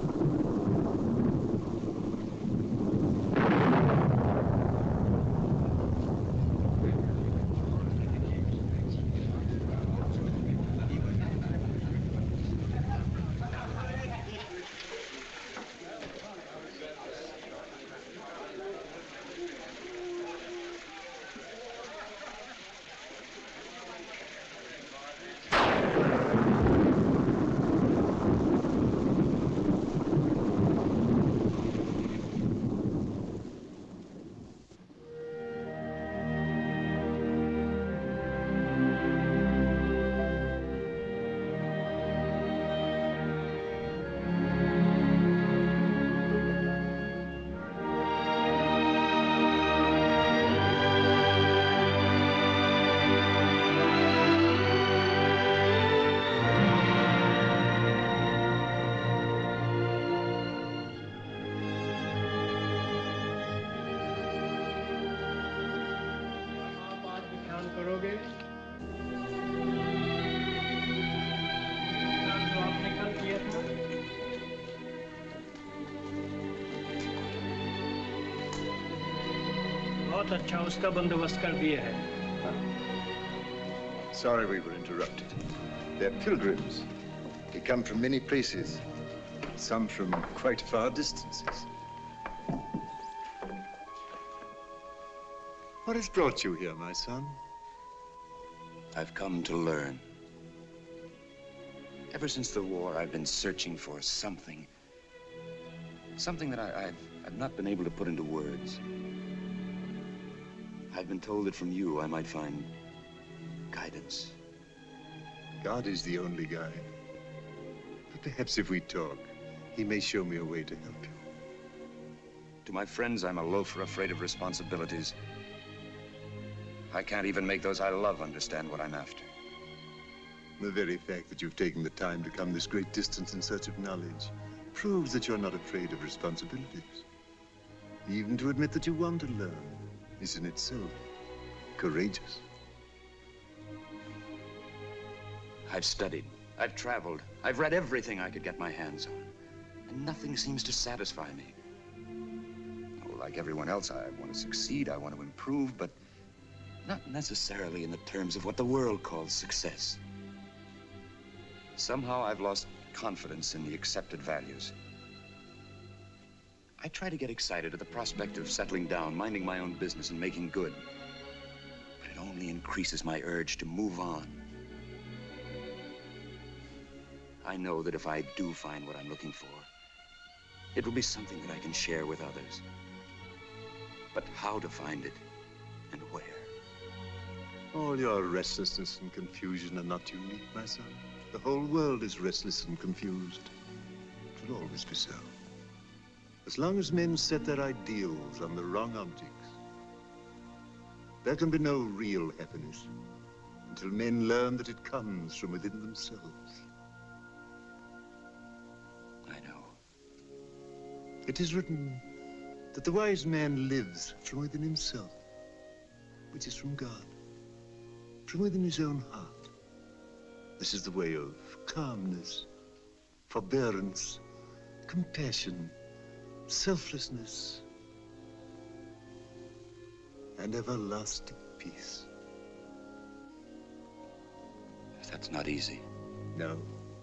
अच्छा उसका बंदोबस्त कर दिया है. Sorry we were interrupted. They're pilgrims. They come from many places, some from quite far distances. What has brought you here, my son? I've come to learn. Ever since the war, I've been searching for something. Something that I've not been able to put into words. I've been told that from you, I might find guidance. God is the only guide. But perhaps if we talk, he may show me a way to help you. To my friends, I'm a loafer afraid of responsibilities. I can't even make those I love understand what I'm after. The very fact that you've taken the time to come this great distance in search of knowledge proves that you're not afraid of responsibilities. Even to admit that you want to learn is in itself courageous. I've studied, I've traveled, I've read everything I could get my hands on, and nothing seems to satisfy me. Oh, like everyone else, I want to succeed, I want to improve, but not necessarily in the terms of what the world calls success. Somehow I've lost confidence in the accepted values. I try to get excited at the prospect of settling down, minding my own business and making good. But it only increases my urge to move on. I know that if I do find what I'm looking for, it will be something that I can share with others. But how to find it and where? All your restlessness and confusion are not unique, my son. The whole world is restless and confused. It will always be so. As long as men set their ideals on the wrong objects, there can be no real happiness until men learn that it comes from within themselves. I know. It is written that the wise man lives from within himself, which is from God, from within his own heart. This is the way of calmness, forbearance, compassion, selflessness, and everlasting peace. That's not easy. No.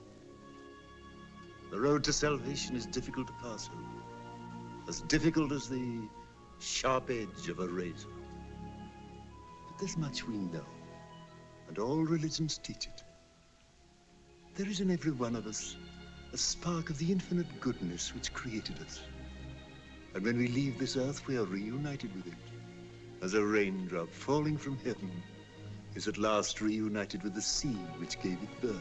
The road to salvation is difficult to pass over, as difficult as the sharp edge of a razor. But there's much we know, and all religions teach it. There is in every one of us a spark of the infinite goodness which created us. And when we leave this earth, we are reunited with it, as a raindrop falling from heaven is at last reunited with the sea which gave it birth.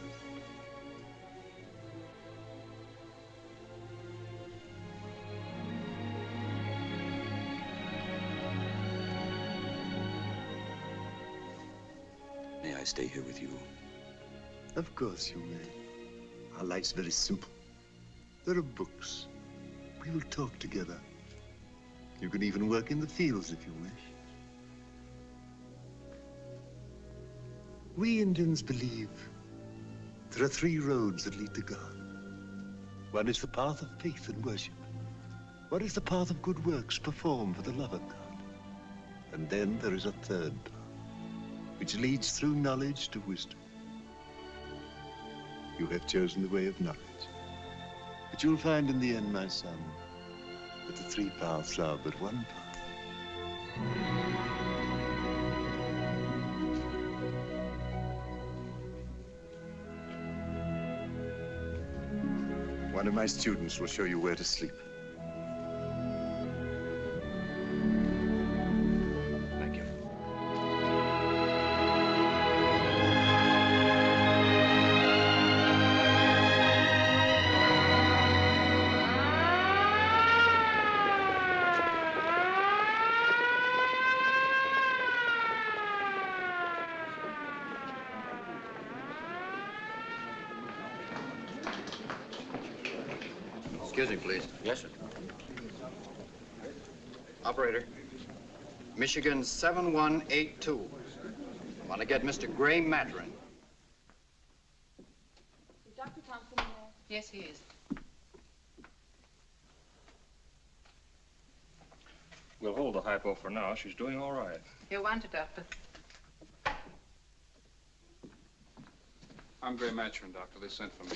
May I stay here with you? Of course you may. Our life's very simple. There are books. We will talk together. You can even work in the fields if you wish. We Indians believe there are 3 roads that lead to God. One is the path of faith and worship. One is the path of good works performed for the love of God. And then there is a 3rd path, which leads through knowledge to wisdom. You have chosen the way of knowledge. But you'll find in the end, my son, that the 3 paths are but one path. One of my students will show you where to sleep. Thank you. Excuse me, please. Yes, sir. Operator. Michigan 7182. I want to get Mr. Gray Maturin. Is Dr. Thompson in there? Yes, he is. We'll hold the hypo for now. She's doing all right. You'll want it, Doctor. I'm Gray Maturin, Doctor. They sent for me.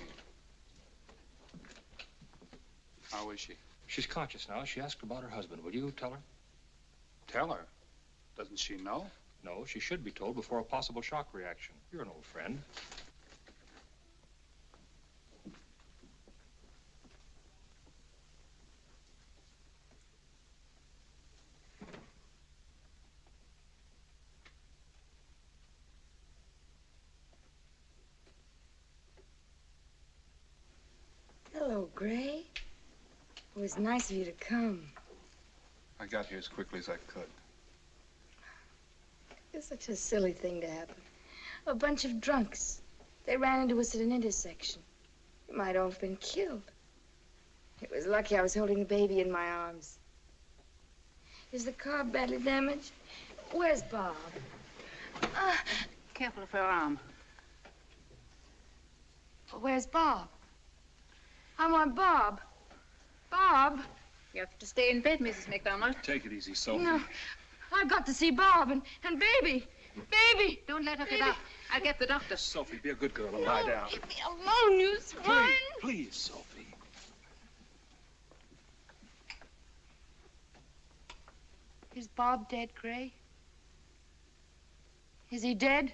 How is she? She's conscious now. She asked about her husband. Will you tell her? Tell her? Doesn't she know? No, she should be told before a possible shock reaction. You're an old friend. Hello, Gray. It was nice of you to come. I got here as quickly as I could. It's such a silly thing to happen. A bunch of drunks. They ran into us at an intersection. We might all have been killed. It was lucky I was holding the baby in my arms. Is the car badly damaged? Where's Bob? Careful of her arm. Where's Bob? I want Bob. Bob? You have to stay in bed, Mrs. MacDonald. Take it easy, Sophie. No. I've got to see Bob and baby. Baby! Don't let her get up. I'll get the doctor. Sophie, be a good girl and lie down. Leave me alone, you swine! Please, Sophie. Is Bob dead, Gray? Is he dead?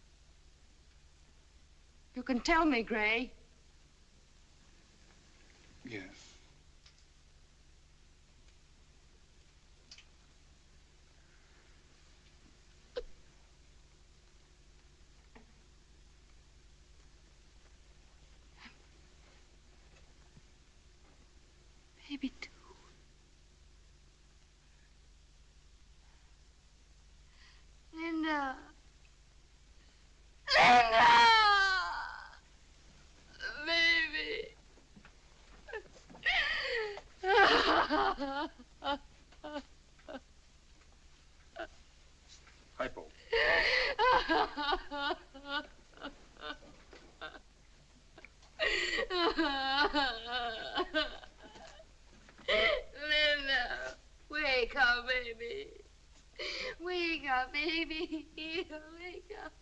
You can tell me, Gray. Yes. Baby, too. Linda. Linda! Baby. Hypo. Linda, wake up, baby. Wake up, baby. Wake up.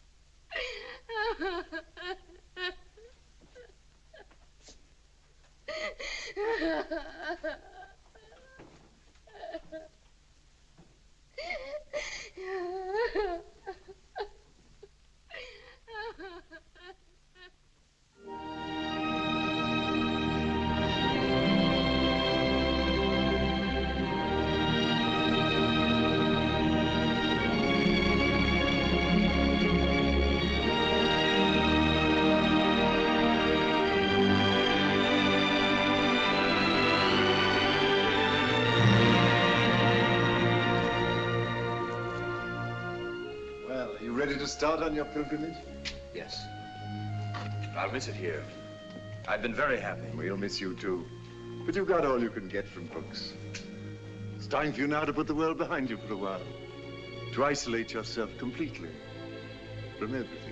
Ready to start on your pilgrimage? Yes. I'll miss it here. I've been very happy. We'll miss you too. But you got all you can get from books. It's time for you now to put the world behind you for a while. To isolate yourself completely from everything.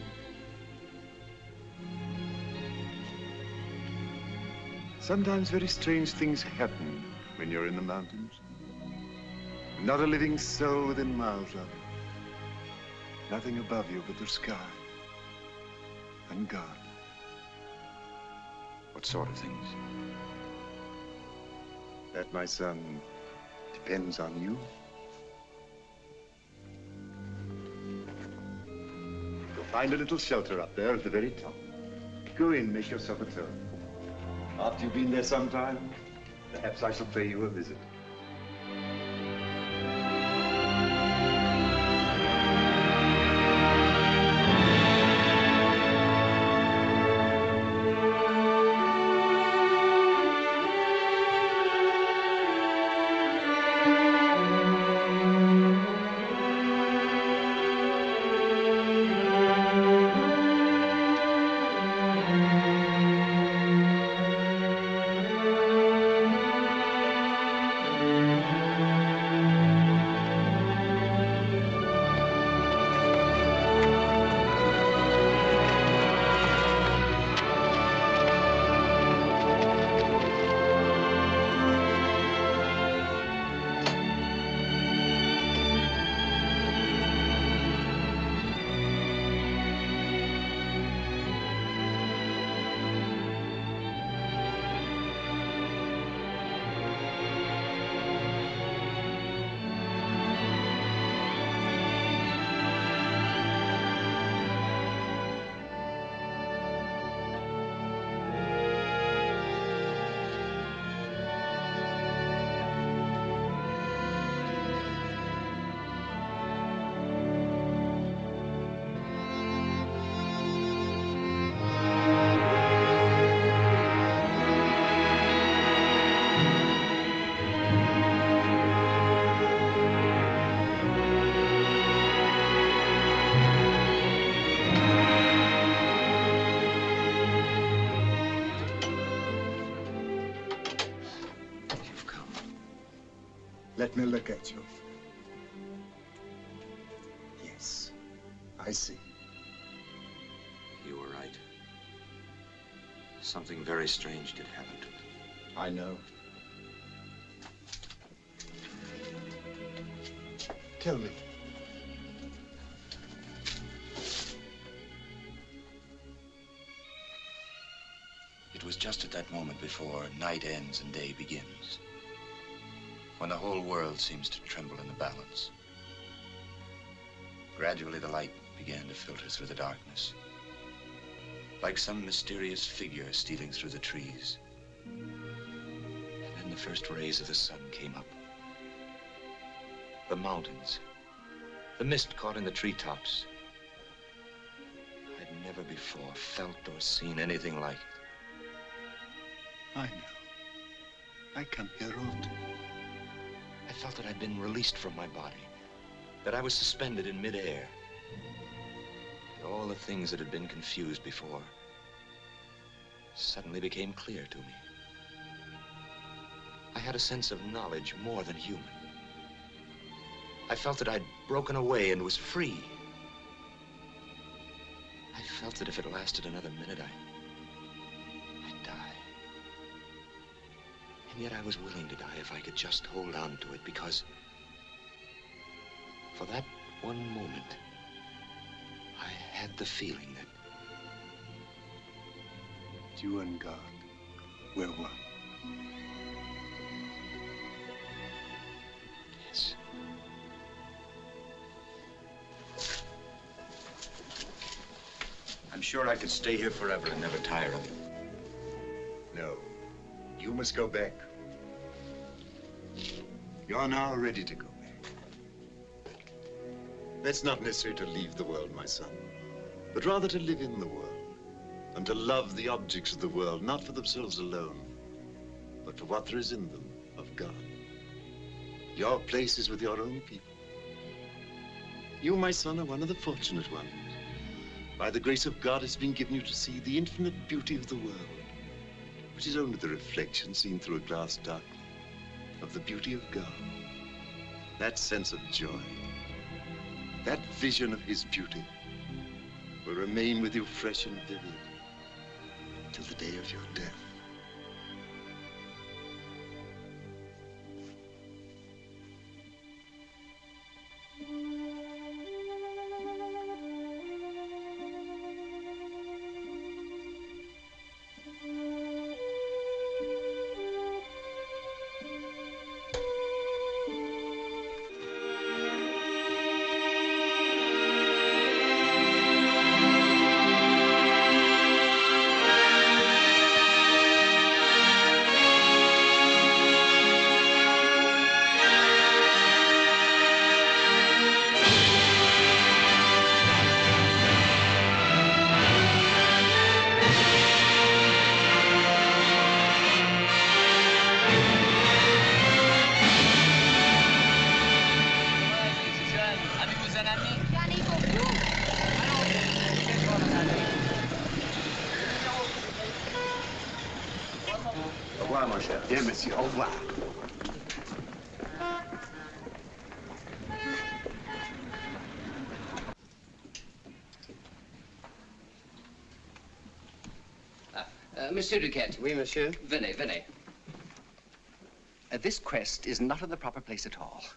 Sometimes very strange things happen when you're in the mountains. Not a living soul within miles of it. Nothing above you but the sky and God. What sort of things? That, my son, depends on you. You'll find a little shelter up there at the very top. Go in, make yourself at home. After you've been there some time, perhaps I shall pay you a visit. Let me look at you. Yes, I see. You were right. Something very strange did happen to me. I know. Tell me. It was just at that moment before night ends and day begins, when the whole world seems to tremble in the balance. Gradually, the light began to filter through the darkness, like some mysterious figure stealing through the trees. And then the first rays of the sun came up. The mountains, the mist caught in the treetops. I'd never before felt or seen anything like it. I know. I come here often. I felt that I'd been released from my body, that I was suspended in midair. And all the things that had been confused before suddenly became clear to me. I had a sense of knowledge more than human. I felt that I'd broken away and was free. I felt that if it lasted another minute, I'd die. And yet I was willing to die if I could just hold on to it, because for that one moment, I had the feeling that you and God were one. Yes. I'm sure I could stay here forever and never tire of it. No. You must go back. You're now ready to go back. That's not necessary to leave the world, my son, but rather to live in the world and to love the objects of the world, not for themselves alone, but for what there is in them of God. Your place is with your own people. You, my son, are one of the fortunate ones. By the grace of God, it's been given you to see the infinite beauty of the world, which is only the reflection seen through a glass darkly of the beauty of God. That sense of joy, that vision of his beauty will remain with you fresh and vivid till the day of your death. Bien, monsieur. Au revoir. Monsieur Duquette. Oui, monsieur. Venez, venez. This crest is not in the proper place at all.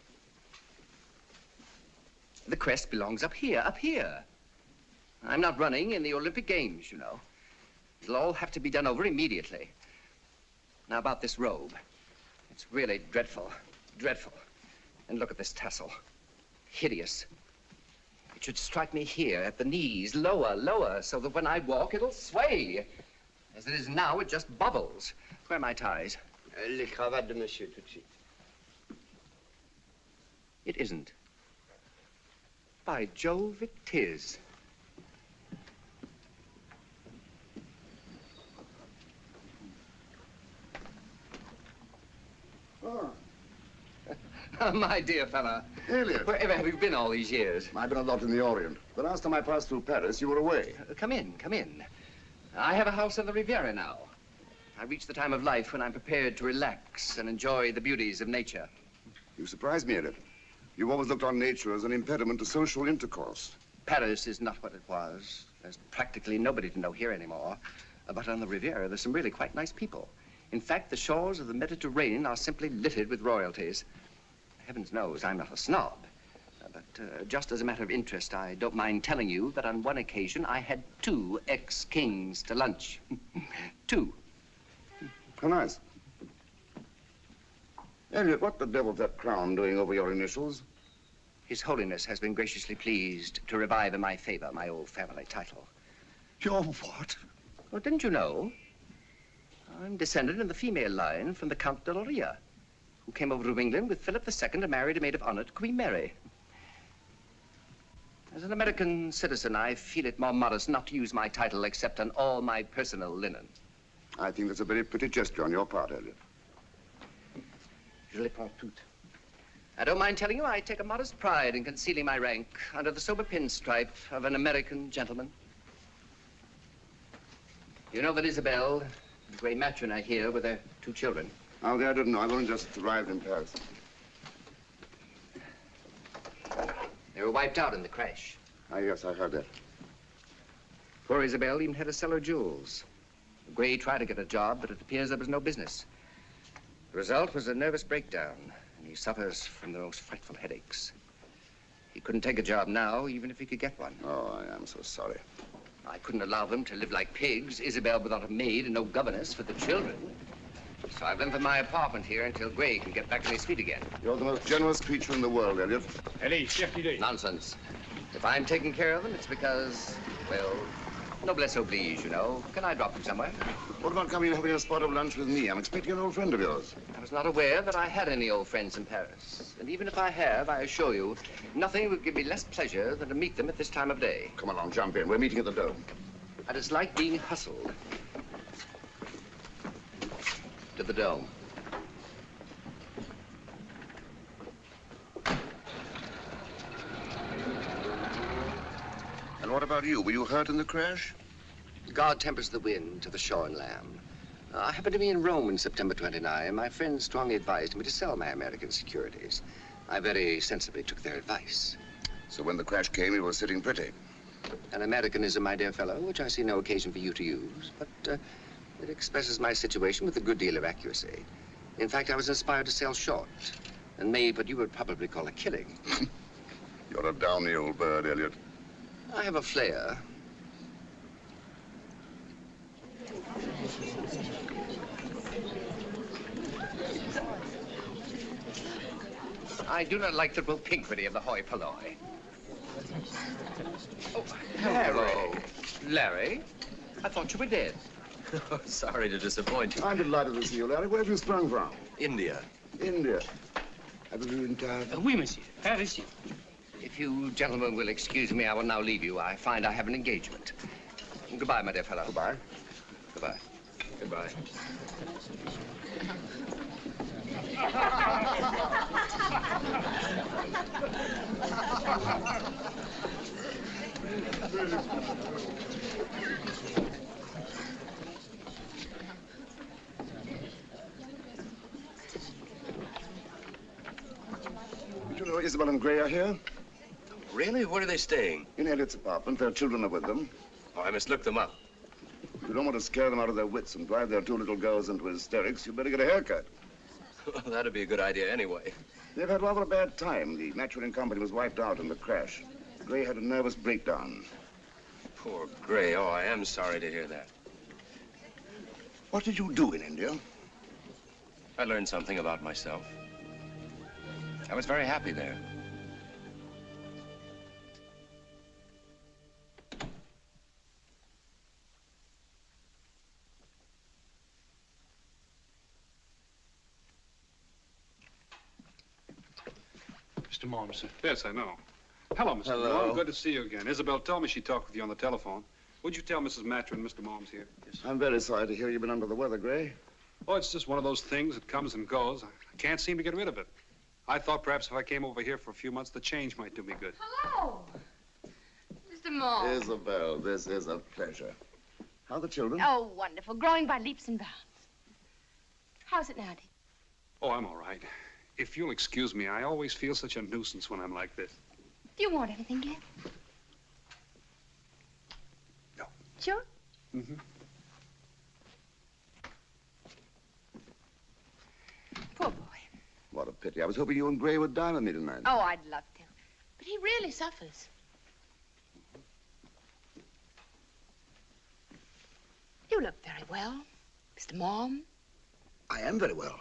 The crest belongs up here, up here. I'm not running in the Olympic Games, you know. It'll all have to be done over immediately. Now, about this robe. It's really dreadful, dreadful. And look at this tassel. Hideous. It should strike me here at the knees, lower, lower, so that when I walk, it'll sway. As it is now, it just bubbles. Where are my ties? Les cravates de monsieur, tout de suite. It isn't. By Jove, it is. Oh. My dear fella. Elliott. Wherever have you been all these years? I've been a lot in the Orient. The last time I passed through Paris, you were away. Come in, come in. I have a house on the Riviera now. I reach the time of life when I'm prepared to relax and enjoy the beauties of nature. You surprise me, Elliott. You've always looked on nature as an impediment to social intercourse. Paris is not what it was. There's practically nobody to know here anymore. But on the Riviera, there's some really quite nice people. In fact, the shores of the Mediterranean are simply littered with royalties. Heavens knows I'm not a snob. But just as a matter of interest, I don't mind telling you that on one occasion I had 2 ex-kings to lunch. 2. How nice. Elliott, what the devil's that crown doing over your initials? His Holiness has been graciously pleased to revive in my favor my old family title. Your what? Well, didn't you know? I'm descended in the female line from the Count de Loria, who came over to England with Philip II and married a maid of honor to Queen Mary. As an American citizen, I feel it more modest not to use my title except on all my personal linen. I think that's a very pretty gesture on your part, Elliott. Je les prends toutes. I don't mind telling you I take a modest pride in concealing my rank under the sober pinstripe of an American gentleman. You know that Isabel and Grey Maturin are here with their 2 children. Oh, I didn't know. I've only just arrived in Paris. They were wiped out in the crash. Ah, yes, I heard that. Poor Isabel even had to sell her jewels. Grey tried to get a job, but it appears there was no business. The result was a nervous breakdown, and he suffers from the most frightful headaches. He couldn't take a job now, even if he could get one. Oh, I am so sorry. I couldn't allow them to live like pigs, Isabel without a maid and no governess for the children. So I've left my apartment here until Grey can get back on his feet again. You're the most generous creature in the world, Elliott. Allez, chef d'idée. Nonsense. If I'm taking care of them, it's because, well, noblesse oblige, you know. Can I drop them somewhere? What about coming and having a spot of lunch with me? I'm expecting an old friend of yours. I was not aware that I had any old friends in Paris. And even if I have, I assure you, nothing would give me less pleasure than to meet them at this time of day. Come along, jump in. We're meeting at the Dome. I dislike being hustled. To the Dome. And what about you? Were you hurt in the crash? God tempers the wind to the shore and land. I happened to be in Rome in September 29. My friends strongly advised me to sell my American securities. I very sensibly took their advice. So when the crash came, you were sitting pretty. An Americanism, my dear fellow, which I see no occasion for you to use, but it expresses my situation with a good deal of accuracy. In fact, I was inspired to sell short and made what you would probably call a killing. You're a downy old bird, Elliott. I have a flair. I do not like the propinquity of the hoi polloi. Oh, hello. Larry? I thought you were dead. Sorry to disappoint you. I'm delighted to see you, Larry. Where have you sprung from? India. India. Have you been tired? Oui, monsieur. Paris. If you gentlemen will excuse me, I will now leave you. I find I have an engagement. Goodbye, my dear fellow. Goodbye. Goodbye. Goodbye. Did you know Isabel and Grey are here? Really? Where are they staying? In Elliott's apartment. Their children are with them. Oh, I must look them up. If you don't want to scare them out of their wits and drive their 2 little girls into hysterics, you'd better get a haircut. Well, that'd be a good idea anyway. They've had rather a bad time. The Maturin company was wiped out in the crash. Grey had a nervous breakdown. Poor Grey. Oh, I am sorry to hear that. What did you do in India? I learned something about myself. I was very happy there. Mr. Maugham, sir. Yes, I know. Hello, Mr. Hello. Maugham. Good to see you again. Isabel told me she talked with you on the telephone. Would you tell Mrs. Maturin Mr. Maugham's here? Yes. I'm very sorry to hear you've been under the weather, Grey. Oh, it's just one of those things that comes and goes. I can't seem to get rid of it. I thought perhaps if I came over here for a few months, the change might do me good. Hello. Mr. Maugham. Isabel, this is a pleasure. How are the children? Oh, wonderful. Growing by leaps and bounds. How's it now, dear? Oh, I'm all right. If you'll excuse me, I always feel such a nuisance when I'm like this. Do you want anything, dear? No. Sure? Mm-hmm. Poor boy. What a pity. I was hoping you and Gray would dine with me tonight. Oh, I'd love to. But he really suffers. You look very well, Mr. Maugham. I am very well.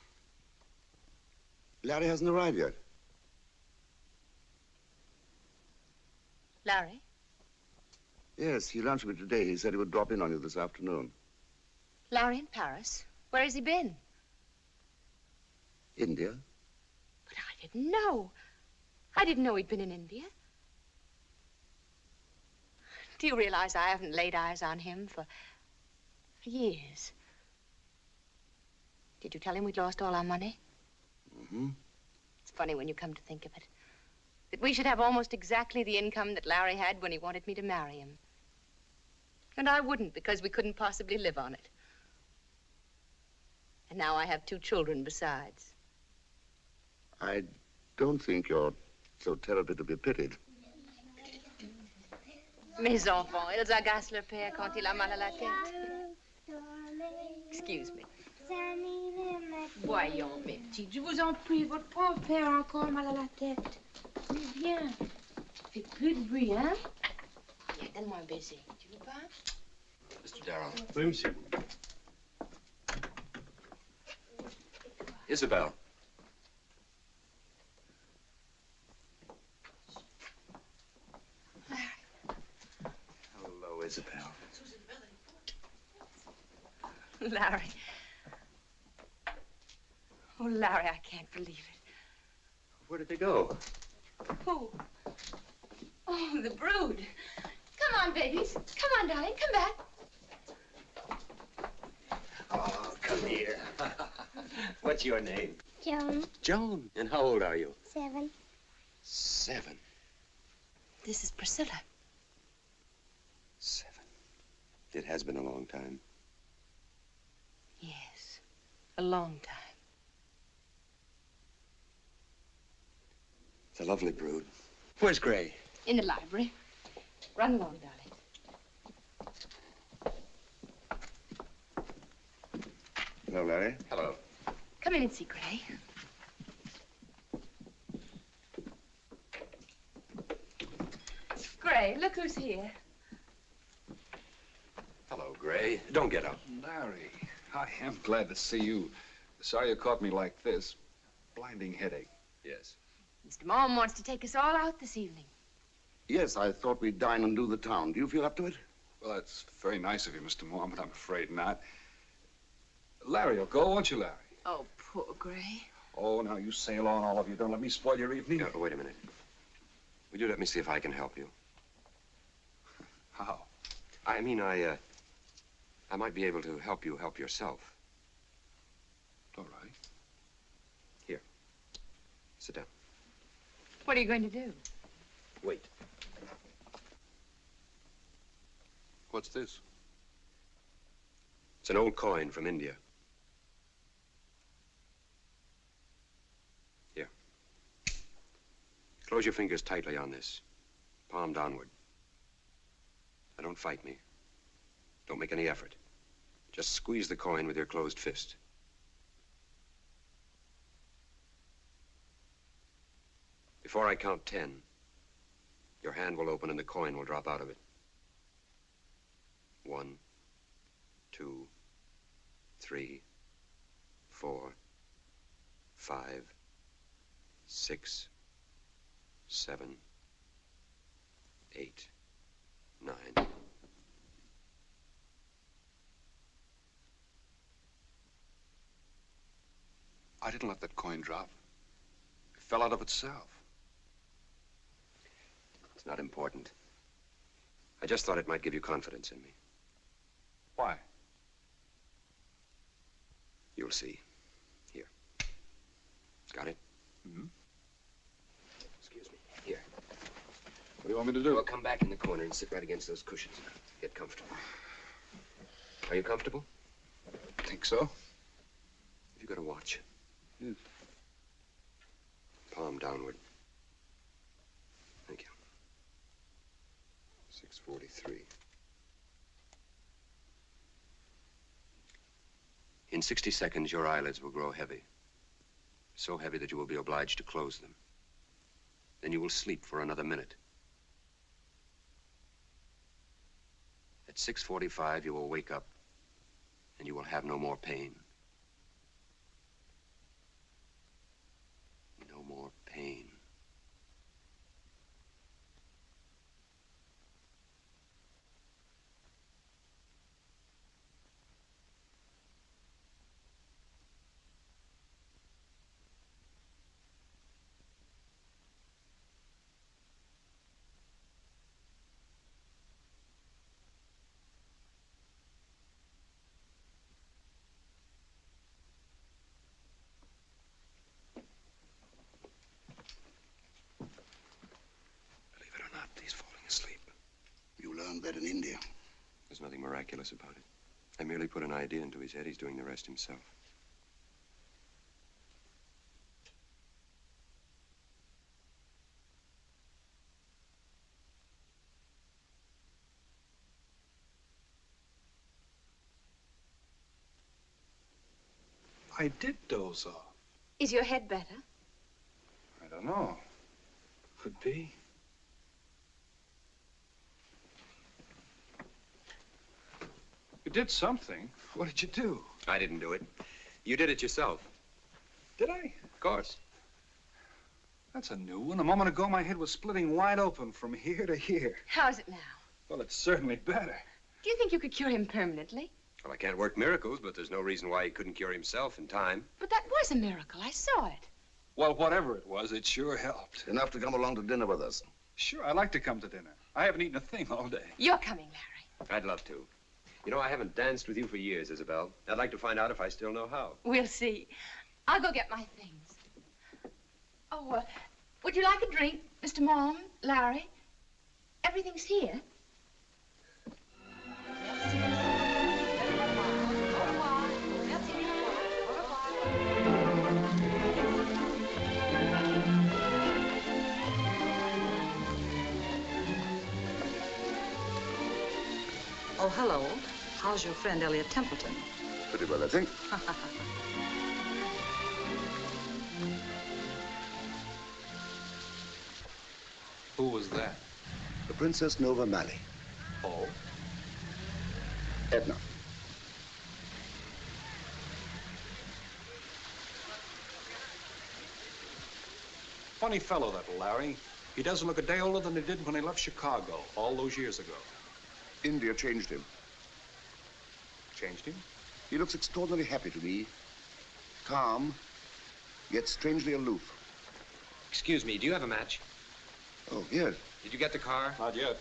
Larry hasn't arrived yet. Larry? Yes, he lunched with me today. He said he would drop in on you this afternoon. Larry in Paris? Where has he been? India? But I didn't know. I didn't know he'd been in India. Do you realize I haven't laid eyes on him for years? Did you tell him we'd lost all our money? Mm-hmm. It's funny when you come to think of it. That we should have almost exactly the income that Larry had when he wanted me to marry him. And I wouldn't because we couldn't possibly live on it. And now I have 2 children besides. I don't think you're so terribly to be pitied. Mes enfants, ils agacent leur père quand il a mal à la tête. Excuse me. Voyons, mes petites, je vous en prie, votre pauvre père a encore mal à la tête. Mais viens, fais plus de bruit, hein? Viens, donne-moi un baiser, tu veux pas? Mr. Darrell. Oui, monsieur. Isabel. Hello, Isabel. Larry. Oh, Larry, I can't believe it. Where did they go? Who? Oh, the brood. Come on, babies. Come on, darling. Come back. Oh, come here. What's your name? Joan. Joan. And how old are you? 7. 7. This is Priscilla. 7. It has been a long time. Yes, a long time. It's a lovely brood. Where's Gray? In the library. Run along, darling. Hello, Larry. Hello. Come in and see Gray. Gray, look who's here. Hello, Gray. Don't get up. Larry, I am glad to see you. Sorry you caught me like this. Blinding headache. Yes. Mr. Maugham wants to take us all out this evening. Yes, I thought we'd dine and do the town. Do you feel up to it? Well, that's very nice of you, Mr. Moore, but I'm afraid not. Larry will go, won't you, Larry? Oh, poor Gray. Oh, now you sail on, all of you. Don't let me spoil your evening. Wait a minute. Would you let me see if I can help you? How? I mean, I might be able to help you help yourself. All right. Here. Sit down. What are you going to do? Wait. What's this? It's an old coin from India. Here. Close your fingers tightly on this. Palm downward. Now, don't fight me. Don't make any effort. Just squeeze the coin with your closed fist. Before I count 10, your hand will open and the coin will drop out of it. 1, 2, 3, 4, 5, 6, 7, 8, 9. I didn't let that coin drop. It fell out of itself. It's not important. I just thought it might give you confidence in me. Why? You'll see. Here. Got it? Mm-hmm. Excuse me. Here. What do you want me to do? Well, come back in the corner and sit right against those cushions. Get comfortable. Are you comfortable? Think so. Have you got a watch? Yes. palm downward. Thank you. 6:43. In 60 seconds, your eyelids will grow heavy. So heavy that you will be obliged to close them. Then you will sleep for another minute. At 6:45, you will wake up, and you will have no more pain. No more pain. That in India. There's nothing miraculous about it. I merely put an idea into his head. He's doing the rest himself. I did doze off. Is your head better? I don't know. Could be. You did something. What did you do? I didn't do it. You did it yourself. Did I? Of course. That's a new one. A moment ago, my head was splitting wide open from here to here. How's it now? Well, it's certainly better. Do you think you could cure him permanently? Well, I can't work miracles, but there's no reason why he couldn't cure himself in time. But that was a miracle. I saw it. Well, whatever it was, it sure helped. Enough to come along to dinner with us. Sure, I'd like to come to dinner. I haven't eaten a thing all day. You're coming, Larry. I'd love to. You know, I haven't danced with you for years, Isabel. I'd like to find out if I still know how. We'll see. I'll go get my things. Oh, would you like a drink, Mr. Maugham, Larry? Everything's here. Oh, hello. How's your friend Elliott Templeton? Pretty well, I think. Who was that? The Princess Nova Malley. Oh? Edna. Funny fellow, that Larry. He doesn't look a day older than he did when he left Chicago all those years ago. India changed him. Changed him? He looks extraordinarily happy to me. Calm, yet strangely aloof. Excuse me, do you have a match? Oh, yes. Did you get the car? Not yet.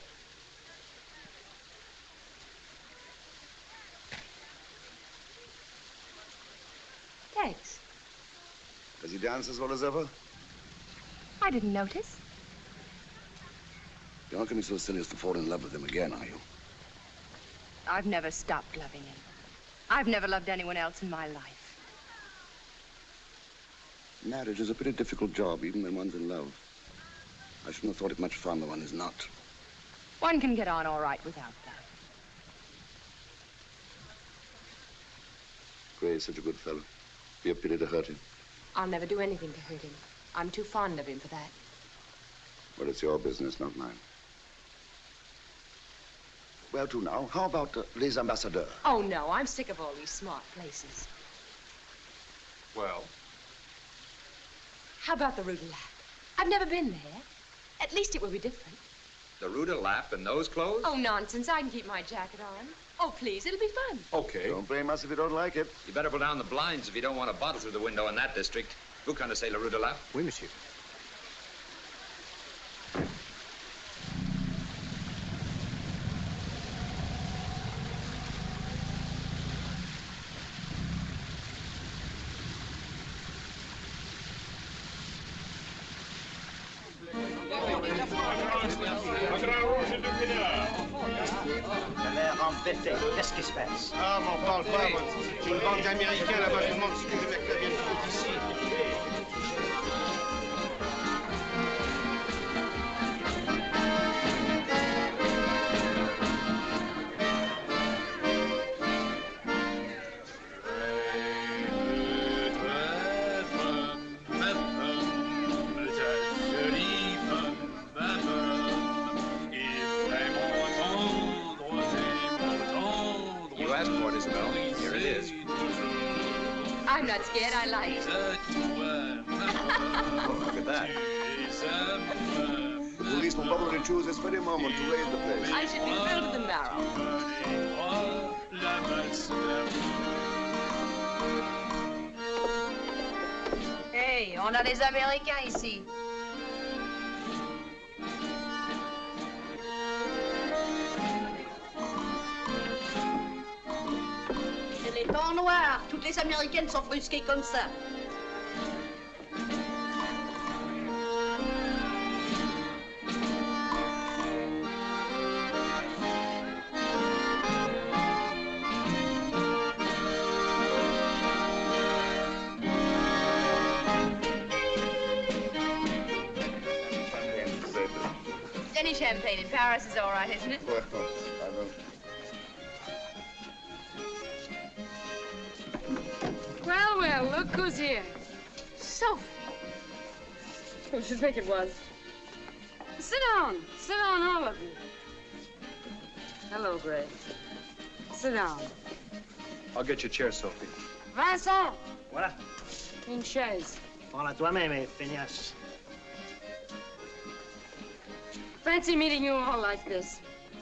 Thanks. Does he dance as well as ever? I didn't notice. You're not going to be so silly as to fall in love with him again, are you? I've never stopped loving him. I've never loved anyone else in my life. Marriage is a pretty difficult job, even when one's in love. I shouldn't have thought it much fun when one is not. One can get on all right without that. Gray's such a good fellow. Be a pity to hurt him. I'll never do anything to hurt him. I'm too fond of him for that. Well, it's your business, not mine. Well, too, now, how about Les Ambassadeurs? Oh, no, I'm sick of all these smart places. Well? How about the Rue de Lac? I've never been there. At least it will be different. The Rue de Lac in those clothes? Oh, nonsense. I can keep my jacket on. Oh, please, it'll be fun. Okay. Don't blame us if you don't like it. You better pull down the blinds if you don't want a bottle through the window in that district. Vous connaissez la Rue de Lac? Oui, monsieur. Qu'est-ce qui se passe? Ah, m'en parle pas, moi. J'ai une bande d'Américains là-bas, je me demande ce que les mecs viennent foutre ici. I'm not scared. I like it. Look at that. The policeman probably choose this very moment to raid the place. I should be filled to the marrow. Hey, on a des Américains ici. C'est les temps noirs. Toutes les Américaines sont brusquées comme ça. Any champagne in Paris is all right, isn't it? Well, I don't... Well, well, look who's here. Sophie. Who should think it was? Sit down, all of you. Hello, Gray. Sit down. I'll get you a chair, Sophie. Vincent, Voilà. une chaise. Prends-la toi-même, feignasse. Fancy meeting you all like this.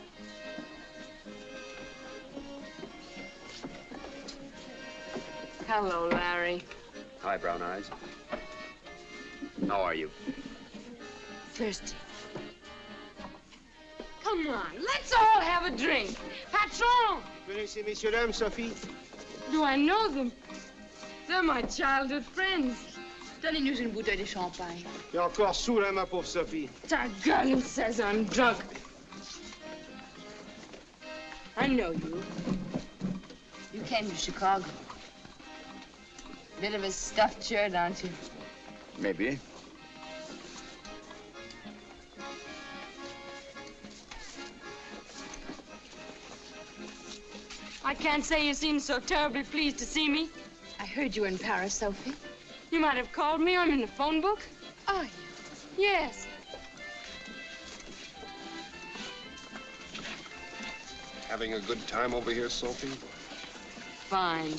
Hello, Larry. Hi, Brown Eyes. How are you? Thirsty. Come on, let's all have a drink. Patron! Venez ici, messieurs, dames, Sophie. Do I know them? They're my childhood friends. Donnez-nous une bouteille de champagne. T'es encore saoul, hein, ma pauvre Sophie? Ta gueule who says I'm drunk. I know you. You came to Chicago. Bit of a stuffed shirt, aren't you? Maybe. I can't say you seem so terribly pleased to see me. I heard you were in Paris, Sophie. You might have called me. I'm in the phone book. Are you? Yes. Having a good time over here, Sophie? Fine.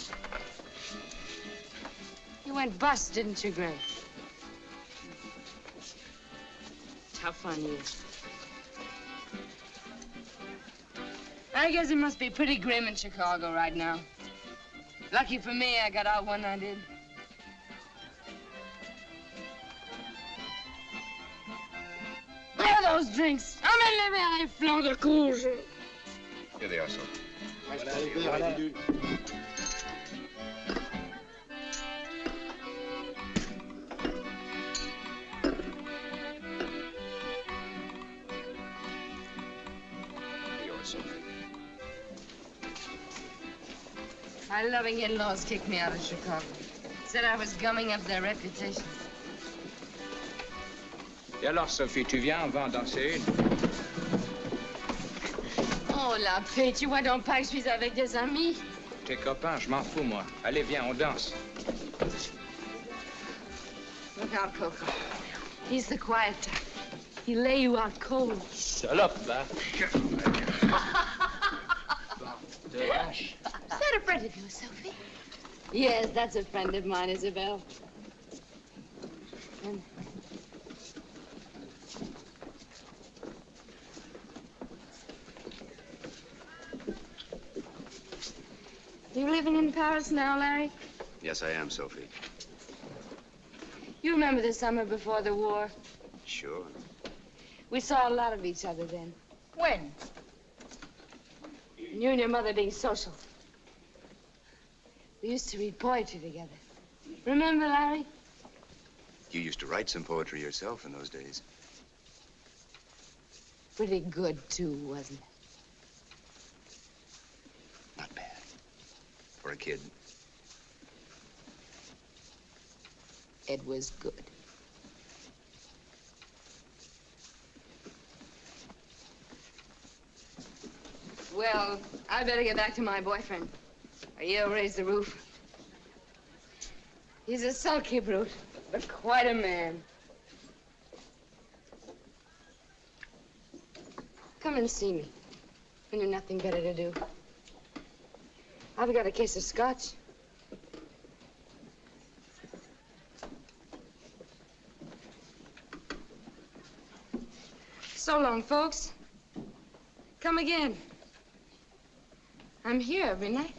You went bust, didn't you, Gray? Tough on you. I guess it must be pretty grim in Chicago right now. Lucky for me, I got out when I did. Where are those drinks? Amène-les vers les flancs de courge. Here they are, Sophie. My loving in-laws kicked me out of Chicago. Said I was gumming up their reputation. Et alors, Sophie, tu viens, on va en danser une? Oh, la paix, tu vois donc pas que je suis avec des amis? Tes copains, je m'en fous, moi. Allez, viens, on danse. Look out, Coco. He's the quiet type. He'll lay you out cold. Salope, va. Is that a friend of yours, Sophie? Yes, that's a friend of mine, Isabel. And you living in Paris now, Larry? Yes, I am, Sophie. You remember the summer before the war? Sure. We saw a lot of each other then. When? You and your mother being social. We used to read poetry together. Remember, Larry? You used to write some poetry yourself in those days. Pretty good, too, wasn't it? Not bad. For a kid. It was good. Well, I better get back to my boyfriend. Or he'll raise the roof. He's a sulky brute, but quite a man. Come and see me when you've nothing better to do. I've got a case of scotch. So long, folks. Come again. I'm here every night.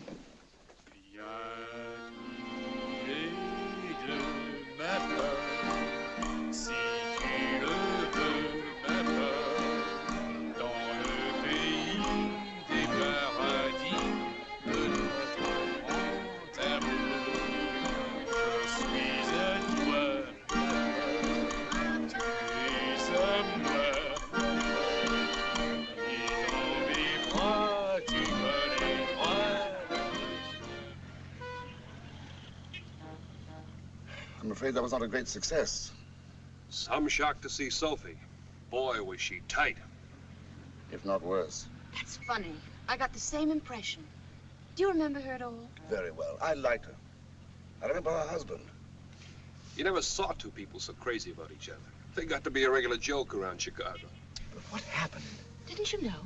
I'm afraid that was not a great success. Some shocked to see Sophie. Boy, was she tight. If not worse. That's funny. I got the same impression. Do you remember her at all? Very well. I liked her. I remember her husband. You never saw two people so crazy about each other. They got to be a regular joke around Chicago. But what happened? Didn't you know?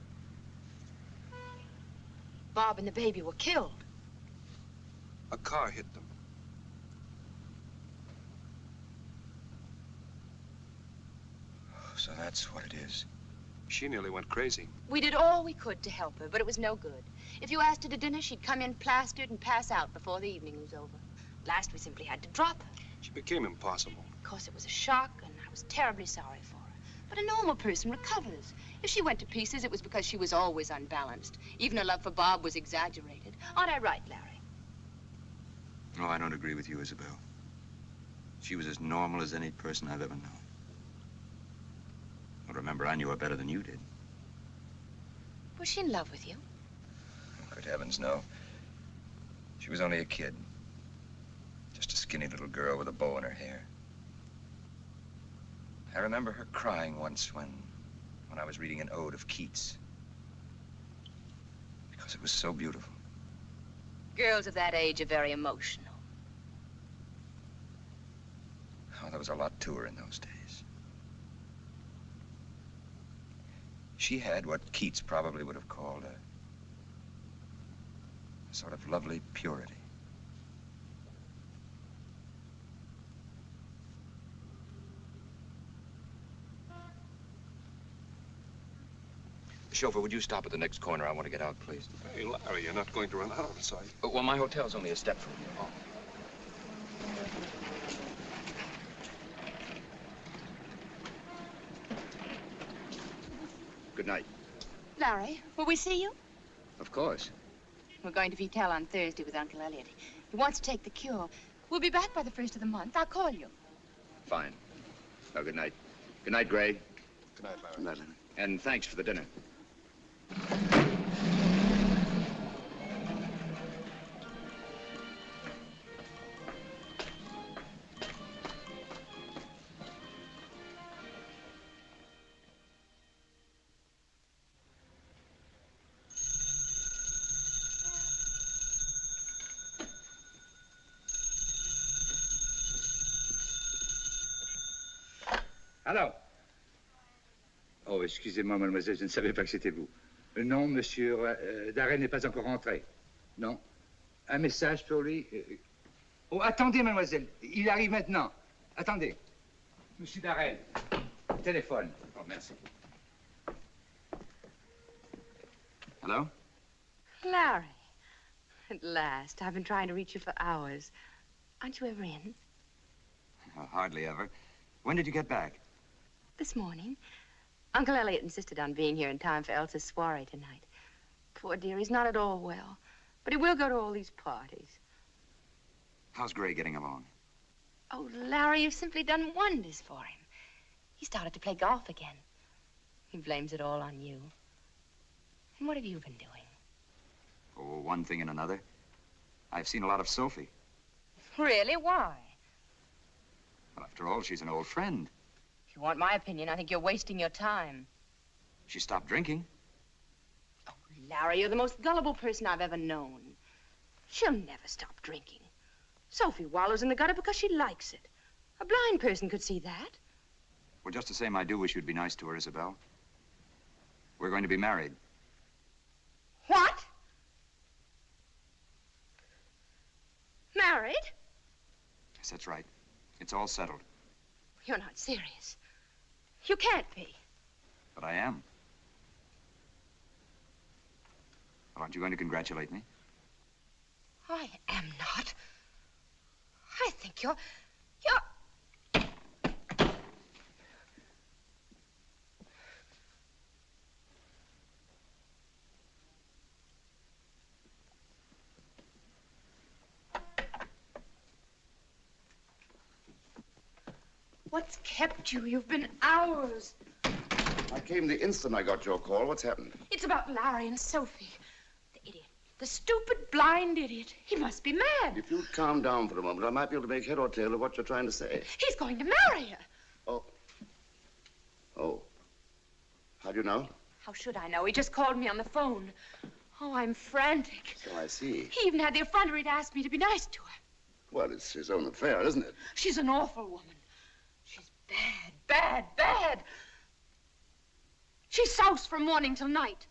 Bob and the baby were killed. A car hit them. So that's what it is. She nearly went crazy. We did all we could to help her, but it was no good. If you asked her to dinner, she'd come in plastered and pass out before the evening was over. Last, we simply had to drop her. She became impossible. Of course, it was a shock, and I was terribly sorry for her. But a normal person recovers. If she went to pieces, it was because she was always unbalanced. Even her love for Bob was exaggerated. Aren't I right, Larry? No, I don't agree with you, Isabel. She was as normal as any person I've ever known. Well, remember, I knew her better than you did. Was she in love with you? Good heavens, no. She was only a kid. Just a skinny little girl with a bow in her hair. I remember her crying once when I was reading an ode of Keats. Because it was so beautiful. Girls of that age are very emotional. Oh, there was a lot to her in those days. She had what Keats probably would have called a sort of lovely purity. Chauffeur, would you stop at the next corner? I want to get out, please. Hey, Larry, you're not going to run out of sight. Well, my hotel's only a step from here. Oh. Good night. Larry, will we see you? Of course. We're going to Vitel on Thursday with Uncle Elliott. He wants to take the cure. We'll be back by the 1st of the month. I'll call you. Fine. Well, good night. Good night, Gray. Good night, Larry. Good night, Larry. And thanks for the dinner. Alors. Oh, excusez-moi, mademoiselle, je ne savais pas que c'était vous. Non, monsieur Darrell n'est pas encore rentré. Non. Un message pour lui. Oh, attendez, mademoiselle. Il arrive maintenant. Attendez. Monsieur Darrell. Téléphone. Oh, merci. Hello? Larry. At last. I've been trying to reach you for hours. Aren't you ever in? Hardly ever. When did you get back? This morning. Uncle Elliott insisted on being here in time for Elsa's soiree tonight. Poor dear, he's not at all well. But he will go to all these parties. How's Gray getting along? Oh, Larry, you've simply done wonders for him. He started to play golf again. He blames it all on you. And what have you been doing? Oh, one thing and another. I've seen a lot of Sophie. Really? Why? Well, after all, she's an old friend. If you want my opinion, I think you're wasting your time. She stopped drinking. Oh, Larry, you're the most gullible person I've ever known. She'll never stop drinking. Sophie wallows in the gutter because she likes it. A blind person could see that. Well, just the same, I do wish you'd be nice to her, Isabel. We're going to be married. What? Married? Yes, that's right. It's all settled. You're not serious. You can't be. Aren't you going to congratulate me? I am not. I think you're... What's kept you? You've been hours. I came the instant I got your call. What's happened? It's about Larry and Sophie. The idiot. The stupid, blind idiot. He must be mad. If you'd calm down for a moment, I might be able to make head or tail of what you're trying to say. He's going to marry her. Oh. Oh. How do you know? How should I know? He just called me on the phone. Oh, I'm frantic. So I see. He even had the effrontery to ask me to be nice to her. Well, it's his own affair, isn't it? She's an awful woman. She's bad, bad, bad. She soused from morning till night.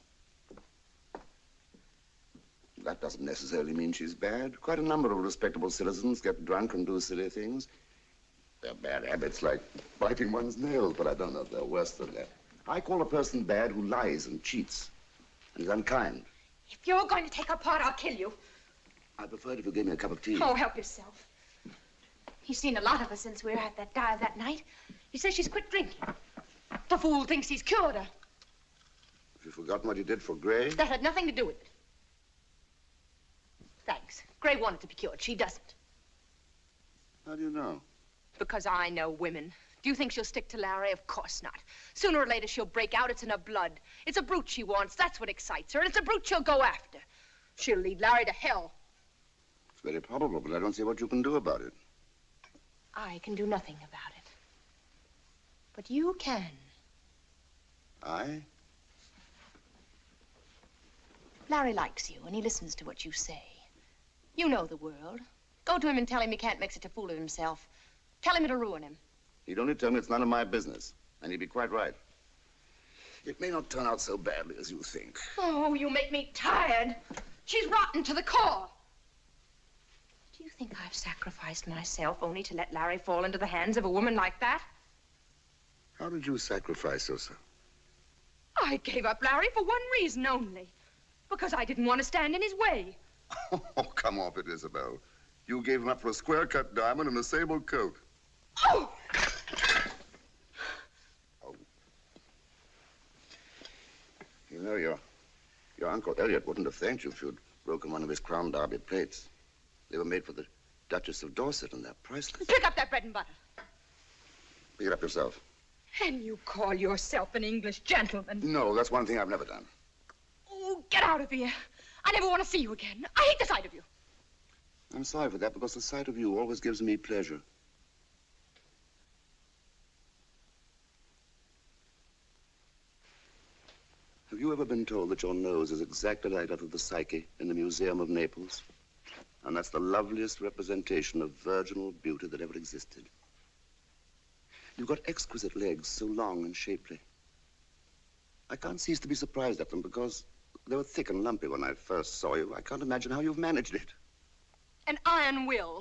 That doesn't necessarily mean she's bad. Quite a number of respectable citizens get drunk and do silly things. They're bad habits like biting one's nails, but I don't know if they're worse than that. I call a person bad who lies and cheats and is unkind. If you're going to take her part, I'll kill you. I'd prefer it if you gave me a cup of tea. Oh, help yourself. He's seen a lot of her since we were at that dive that night. He says she's quit drinking. The fool thinks he's cured her. Have you forgotten what he did for Gray? That had nothing to do with it. Thanks. Gray wanted to be cured. She doesn't. How do you know? Because I know women. Do you think she'll stick to Larry? Of course not. Sooner or later, she'll break out. It's in her blood. It's a brute she wants. That's what excites her. And it's a brute she'll go after. She'll lead Larry to hell. It's very probable, but I don't see what you can do about it. I can do nothing about it. But you can. I? Larry likes you, and he listens to what you say. You know the world. Go to him and tell him he can't make such a fool of himself. Tell him it'll ruin him. He'd only tell me it's none of my business, and he'd be quite right. It may not turn out so badly as you think. Oh, you make me tired. She's rotten to the core. Do you think I've sacrificed myself only to let Larry fall into the hands of a woman like that? How did you sacrifice, Elsa? I gave up Larry for one reason only. Because I didn't want to stand in his way. Oh, come off it, Isabel. You gave him up for a square-cut diamond and a sable coat. Oh! Oh. You know, your Uncle Elliott wouldn't have thanked you if you'd broken one of his Crown Derby plates. They were made for the Duchess of Dorset, and they're priceless. Pick up that bread and butter. Pick it up yourself. And you call yourself an English gentleman? No, that's one thing I've never done. Oh, get out of here. I never want to see you again. I hate the sight of you. I'm sorry for that, because the sight of you always gives me pleasure. Have you ever been told that your nose is exactly like that of the Psyche in the Museum of Naples? And that's the loveliest representation of virginal beauty that ever existed. You've got exquisite legs, so long and shapely. I can't cease to be surprised at them because they were thick and lumpy when I first saw you. I can't imagine how you've managed it. An iron will.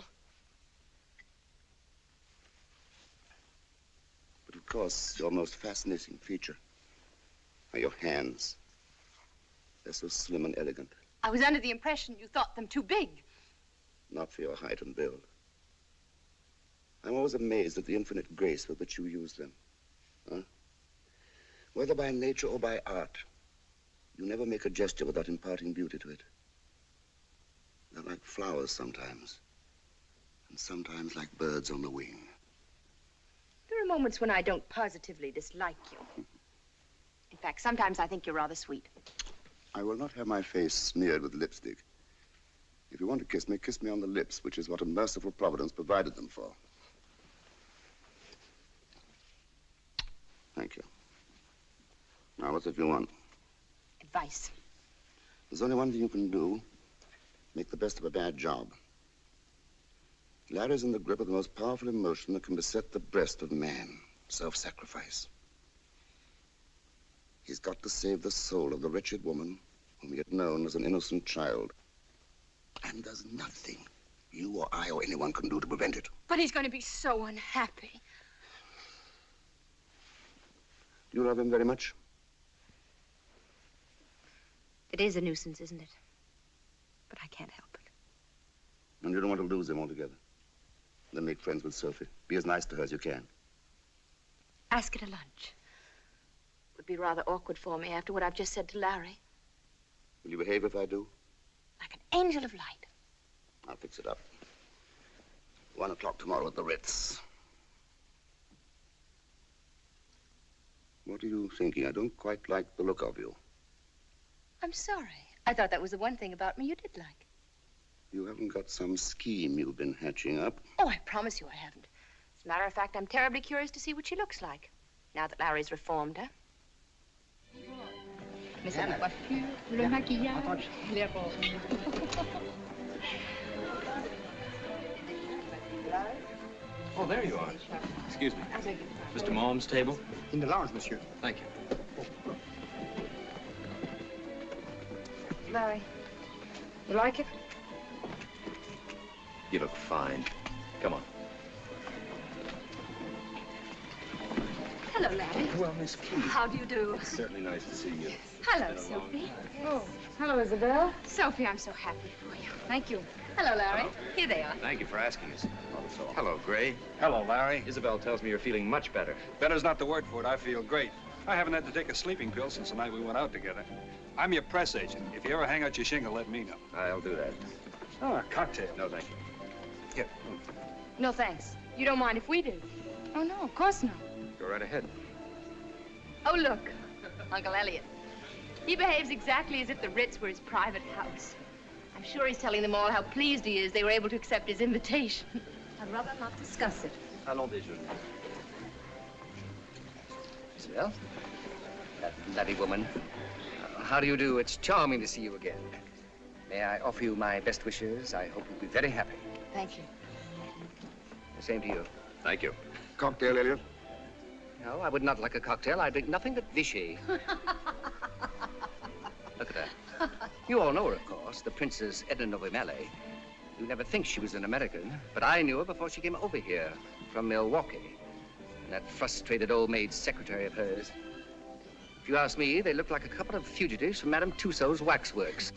But of course, your most fascinating feature are your hands. They're so slim and elegant. I was under the impression you thought them too big. Not for your height and build. I'm always amazed at the infinite grace with which you use them. Huh? Whether by nature or by art, you never make a gesture without imparting beauty to it. They're like flowers sometimes, and sometimes like birds on the wing. There are moments when I don't positively dislike you. In fact, sometimes I think you're rather sweet. I will not have my face smeared with lipstick. If you want to kiss me on the lips, which is what a merciful providence provided them for. Thank you. Now, what's it you want? Advice. There's only one thing you can do. Make the best of a bad job. Larry's in the grip of the most powerful emotion that can beset the breast of man. Self-sacrifice. He's got to save the soul of the wretched woman whom he had known as an innocent child. And there's nothing you or I or anyone can do to prevent it. But he's going to be so unhappy. Do you love him very much? It is a nuisance, isn't it? But I can't help it. And you don't want to lose them altogether. Then make friends with Sophie. Be as nice to her as you can. Ask her to lunch. Would be rather awkward for me after what I've just said to Larry. Will you behave if I do? Like an angel of light. I'll fix it up. 1 o'clock tomorrow at the Ritz. What are you thinking? I don't quite like the look of you. I'm sorry. I thought that was the one thing about me you did like. You haven't got some scheme you've been hatching up? Oh, I promise you I haven't. As a matter of fact, I'm terribly curious to see what she looks like. Now that Larry's reformed her. Mais c'est la coiffure, le maquillage, les robes. Oh, there you are. Excuse me. Mr. Maugham's table? In the lounge, monsieur. Thank you. Larry, you like it? You look fine. Come on. Hello, Larry. Well, Miss Key. How do you do? It's certainly nice to see you. Hello, Sophie. Oh, hello, Isabel. Sophie, I'm so happy for you. Thank you. Hello, Larry. Here they are. Thank you for asking us. Hello, Gray. Hello, Larry. Isabel tells me you're feeling much better. Better's not the word for it. I feel great. I haven't had to take a sleeping pill since the night we went out together. I'm your press agent. If you ever hang out your shingle, let me know. I'll do that. Oh, a cocktail. No, thank you. Here. No, thanks. You don't mind if we do? Oh, no, of course not. Go right ahead. Oh, look. Uncle Elliott. He behaves exactly as if the Ritz were his private house. I'm sure he's telling them all how pleased he is they were able to accept his invitation. I'd rather not discuss it. Allons déjeuner. Isabel? That bloody woman. How do you do? It's charming to see you again. May I offer you my best wishes? I hope you'll be very happy. Thank you. The same to you. Thank you. Cocktail, Elliott? No, I would not like a cocktail. I drink nothing but Vichy. Look at her. You all know her, of course, the Princess Edna Novimele. You never think she was an American, but I knew her before she came over here from Milwaukee. And that frustrated old maid secretary of hers. If you ask me, they look like a couple of fugitives from Madame Tussauds waxworks.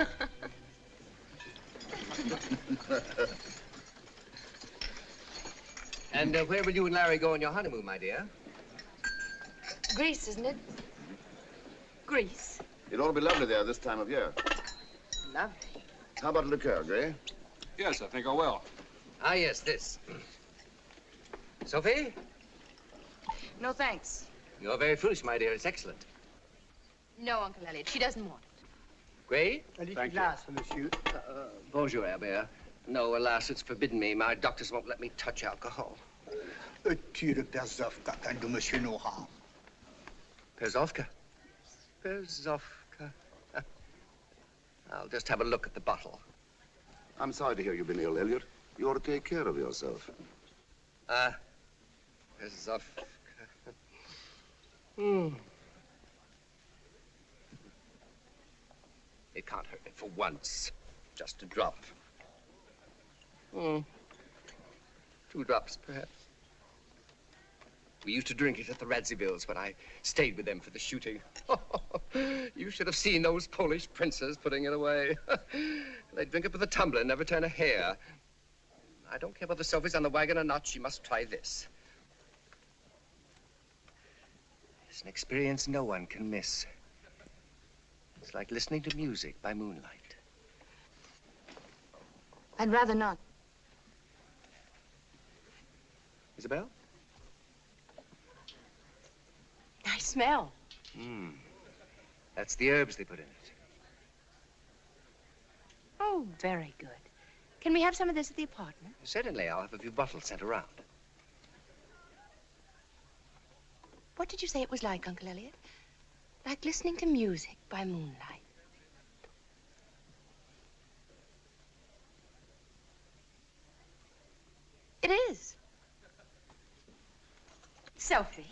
And where will you and Larry go on your honeymoon, my dear? Greece, isn't it? Greece. It'll all be lovely there this time of year. Lovely. How about a liqueur, Gray? Yes, I think I will. Ah, yes, this. Sophie? No, thanks. You're very foolish, my dear. It's excellent. No, Uncle Elliott, she doesn't want it. Gray? A little glass, monsieur. Bonjour, Herbert. No, alas, it's forbidden me. My doctors won't let me touch alcohol. Tu Perzovka, kind to Monsieur Noha. Perzovka? Perzovka. I'll just have a look at the bottle. I'm sorry to hear you've been ill, Elliott. You ought to take care of yourself. Perzovka. It can't hurt me for once. Just a drop. 2 drops, perhaps. We used to drink it at the Radzivilles when I stayed with them for the shooting. You should have seen those Polish princes putting it away. They drink it with a tumbler and never turn a hair. I don't care whether Sophie's on the wagon or not. She must try this. It's an experience no one can miss. It's like listening to music by moonlight. I'd rather not. Isabel? Nice smell. That's the herbs they put in it. Oh, very good. Can we have some of this at the apartment? Certainly, I'll have a few bottles sent around. What did you say it was like, Uncle Elliott? Like listening to music by moonlight. It is. Sophie.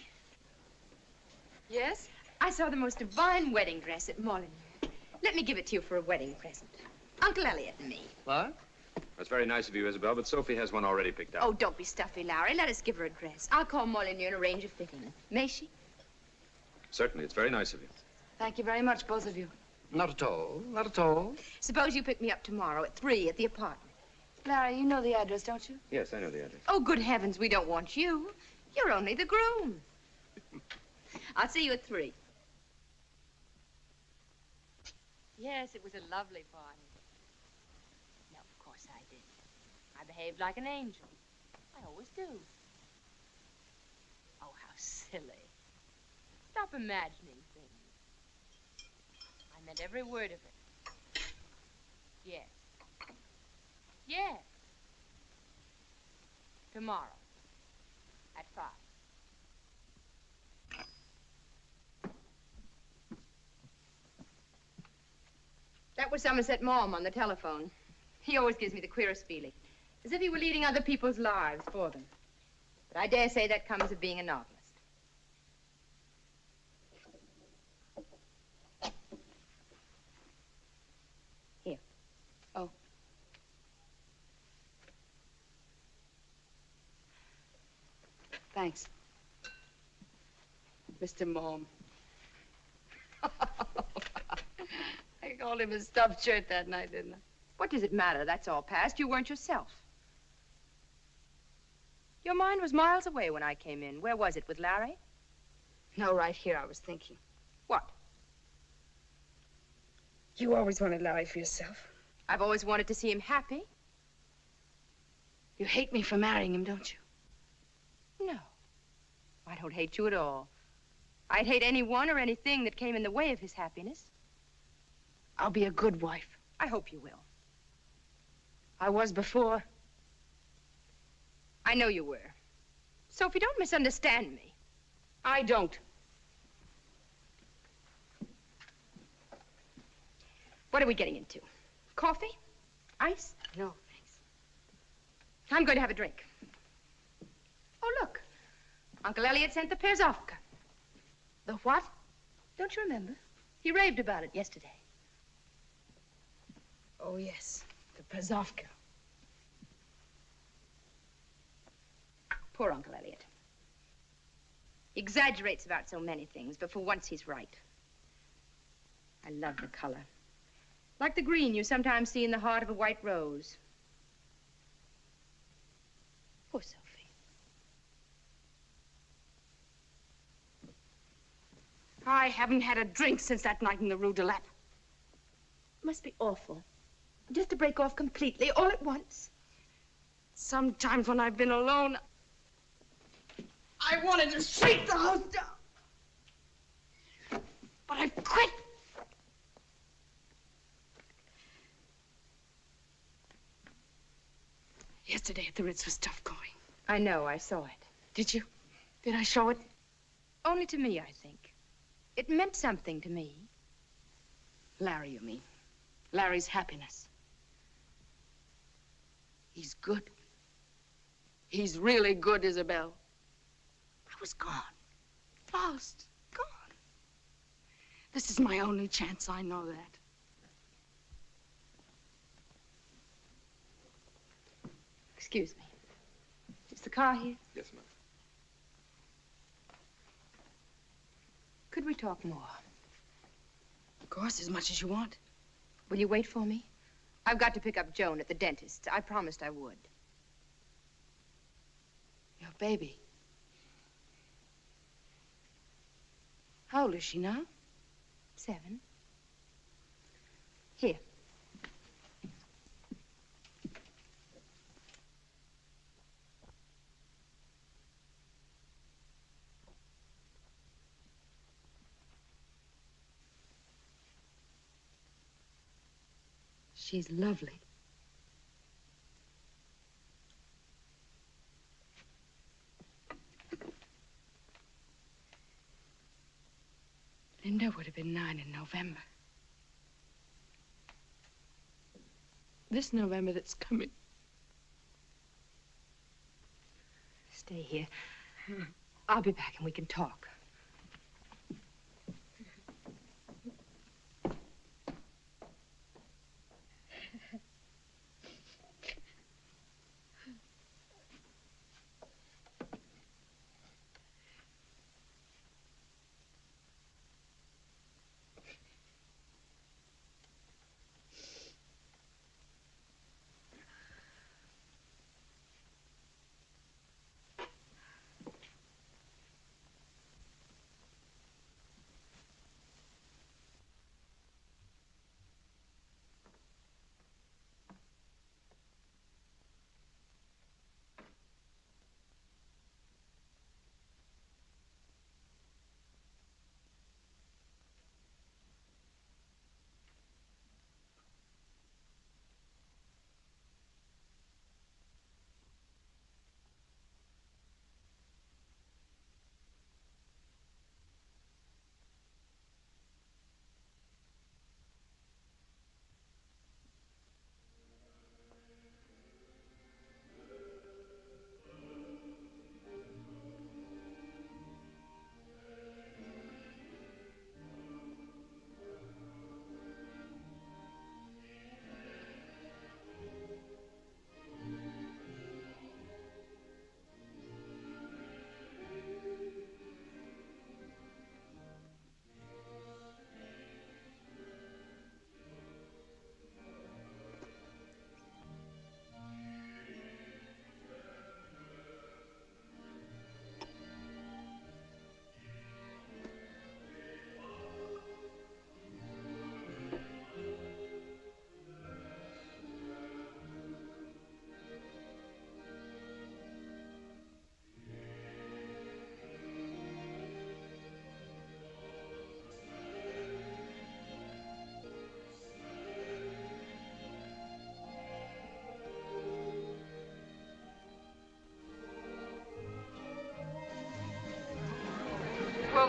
Yes? I saw the most divine wedding dress at Molyneux. Let me give it to you for a wedding present. Uncle Elliott and me. What? That's very nice of you, Isabel, but Sophie has one already picked out. Oh, don't be stuffy, Larry. Let us give her a dress. I'll call Molyneux and arrange a fitting. May she? Certainly, it's very nice of you. Thank you very much, both of you. Not at all. Not at all. Suppose you pick me up tomorrow at 3 at the apartment. Larry, you know the address, don't you? Yes, I know the address. Oh, good heavens, we don't want you. You're only the groom. I'll see you at 3. Yes, it was a lovely party. No, of course I did. I behaved like an angel. I always do. Oh, how silly. Stop imagining things. I meant every word of it. Yes. Yes. Tomorrow. At 5. That was Somerset Maugham on the telephone. He always gives me the queerest feeling. As if he were leading other people's lives for them. But I dare say that comes of being a novelist. Here. Oh. Thanks. Mr. Maugham. I called him a stuffed shirt that night, didn't I? What does it matter? That's all past. You weren't yourself. Your mind was miles away when I came in. Where was it, with Larry? No, right here I was thinking. What? You always wanted Larry for yourself. I've always wanted to see him happy. You hate me for marrying him, don't you? No. I don't hate you at all. I'd hate anyone or anything that came in the way of his happiness. I'll be a good wife. I hope you will. I was before. I know you were. Sophie, don't misunderstand me. I don't. What are we getting into? Coffee? Ice? No, thanks. I'm going to have a drink. Oh, look. Uncle Elliott sent the Perzovka. The what? Don't you remember? He raved about it yesterday. Oh, yes. The Perzovka. Poor Uncle Elliott. He exaggerates about so many things, but for once he's right. I love the color. Like the green you sometimes see in the heart of a white rose. Poor Sophie. I haven't had a drink since that night in the Rue de Lappe. Must be awful. Just to break off completely, all at once. Sometimes when I've been alone, I wanted to shake the house down. But I've quit. Yesterday at the Ritz was tough going. I know, I saw it. Did you? Did I show it? Only to me, I think. It meant something to me. Larry, you mean? Larry's happiness. He's good. He's really good, Isabel. I was gone. Lost. Gone. This is my only chance, I know that. Excuse me. Is the car here? Yes, ma'am. Could we talk more? Of course, as much as you want. Will you wait for me? I've got to pick up Joan at the dentist's. I promised I would. Your baby. How old is she now? 7. Here. She's lovely. Linda would have been 9 in November. This November that's coming. Stay here. I'll be back and we can talk.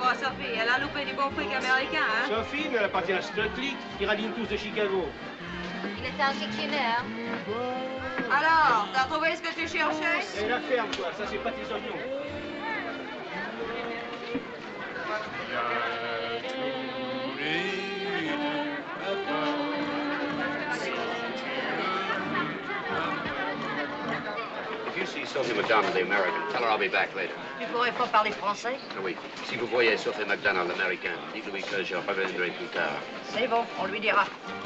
pauvre Sophie. Elle a loupé du bon fric américain, hein? Sophie, mais elle appartient à ce clic qui radigne tous de Chicago. Il était un kikinaire. Alors, t'as trouvé ce que tu cherchais? Et la ferme, quoi. Ça, c'est pas tes oignons. If you see Sophie MacDonald, the American, tell her I'll be back later. Tu pourrais pas parler français? Ah oui. Si vous voyez Sophie MacDonald, l'Américain, dites-lui que je reviendrai plus tard. C'est bon, on lui dira.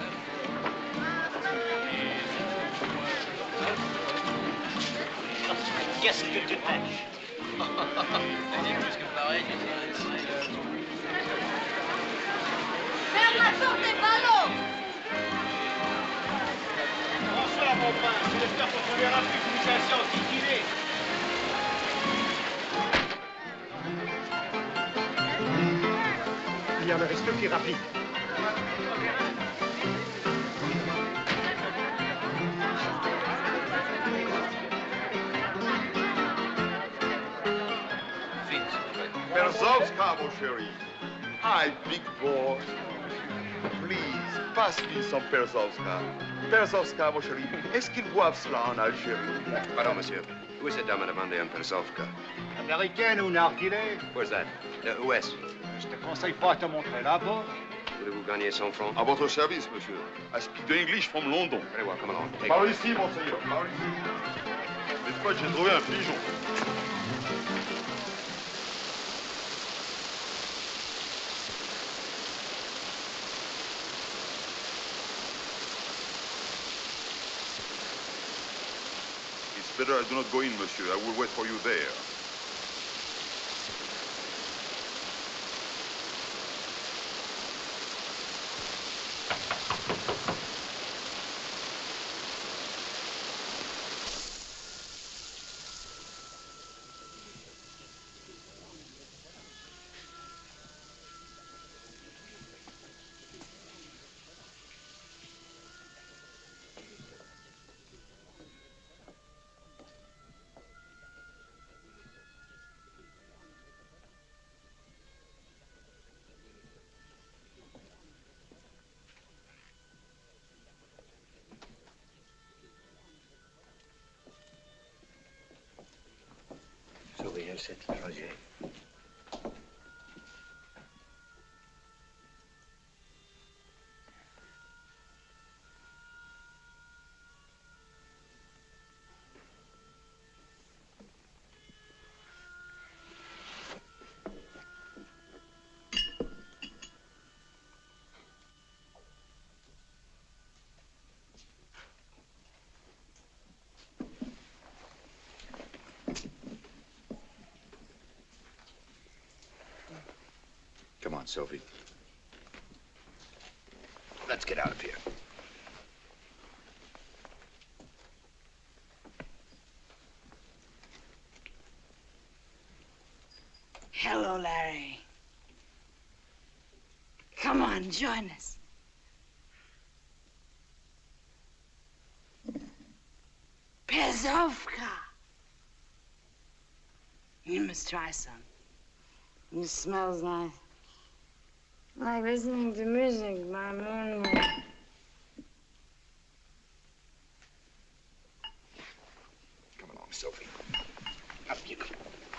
Qu'est-ce que tu pêches? Ferme la porte des ballons! Bonsoir, mon prince. J'espère qu'on ne verra plus que nous assions titillés. Il y en reste qui rapide. Perzowska, mon chéri. Hi, big boy. Please, passe me some Perzowska. Perzowska, mon chéri. Est-ce qu'ils boivent cela en Algérie? Pardon, monsieur. Où est cette dame à demander un Perzovka? Américaine ou narguilé? Where's that? Où est-ce? Je te conseille pas de te montrer là-bas. Voulez-vous gagner 100 francs? À votre service, monsieur. I speak the English from London. Very well, come along. Take Par it. ici, monseigneur. Par ici. Cette fois, j'ai trouvé un pigeon. It's better I do not go in, monsieur. I will wait for you there. Sophie, cette projet. Come on, Sophie. Let's get out of here. Hello, Larry. Come on, join us. Perzovka. You must try some. It smells nice. Like listening to music by moonlight. Come along, Sophie. Up you go.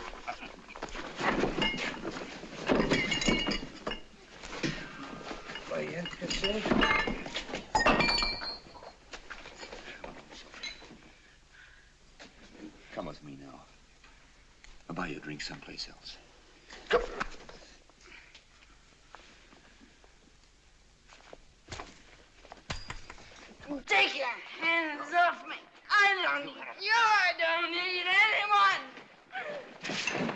Come with me now. I'll buy you a drink someplace else. Come. Take your hands off me. I don't need anyone.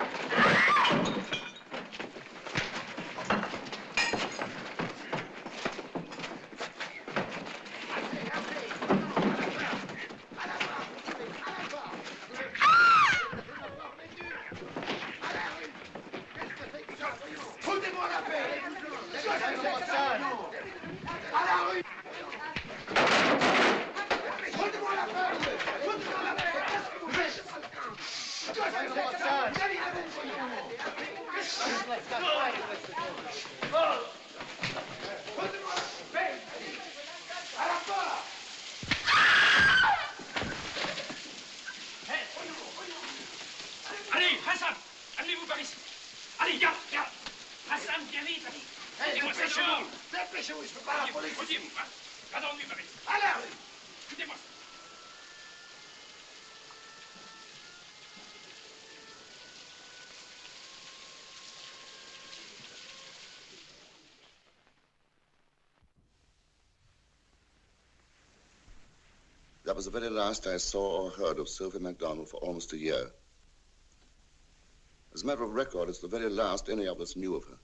Allez, Hassan, amenez-vous par ici. Allez, garde. Hassan, viens vite, allez. Dépêchez-vous. Dépêchez-vous, je peux pas la police. Retirez-vous, hein. Pas d'ennui, Paris. Allez. Écoutez-moi. That was the very last I saw or heard of Sophie MacDonald for almost a year. As a matter of record, it's the very last any of us knew of her.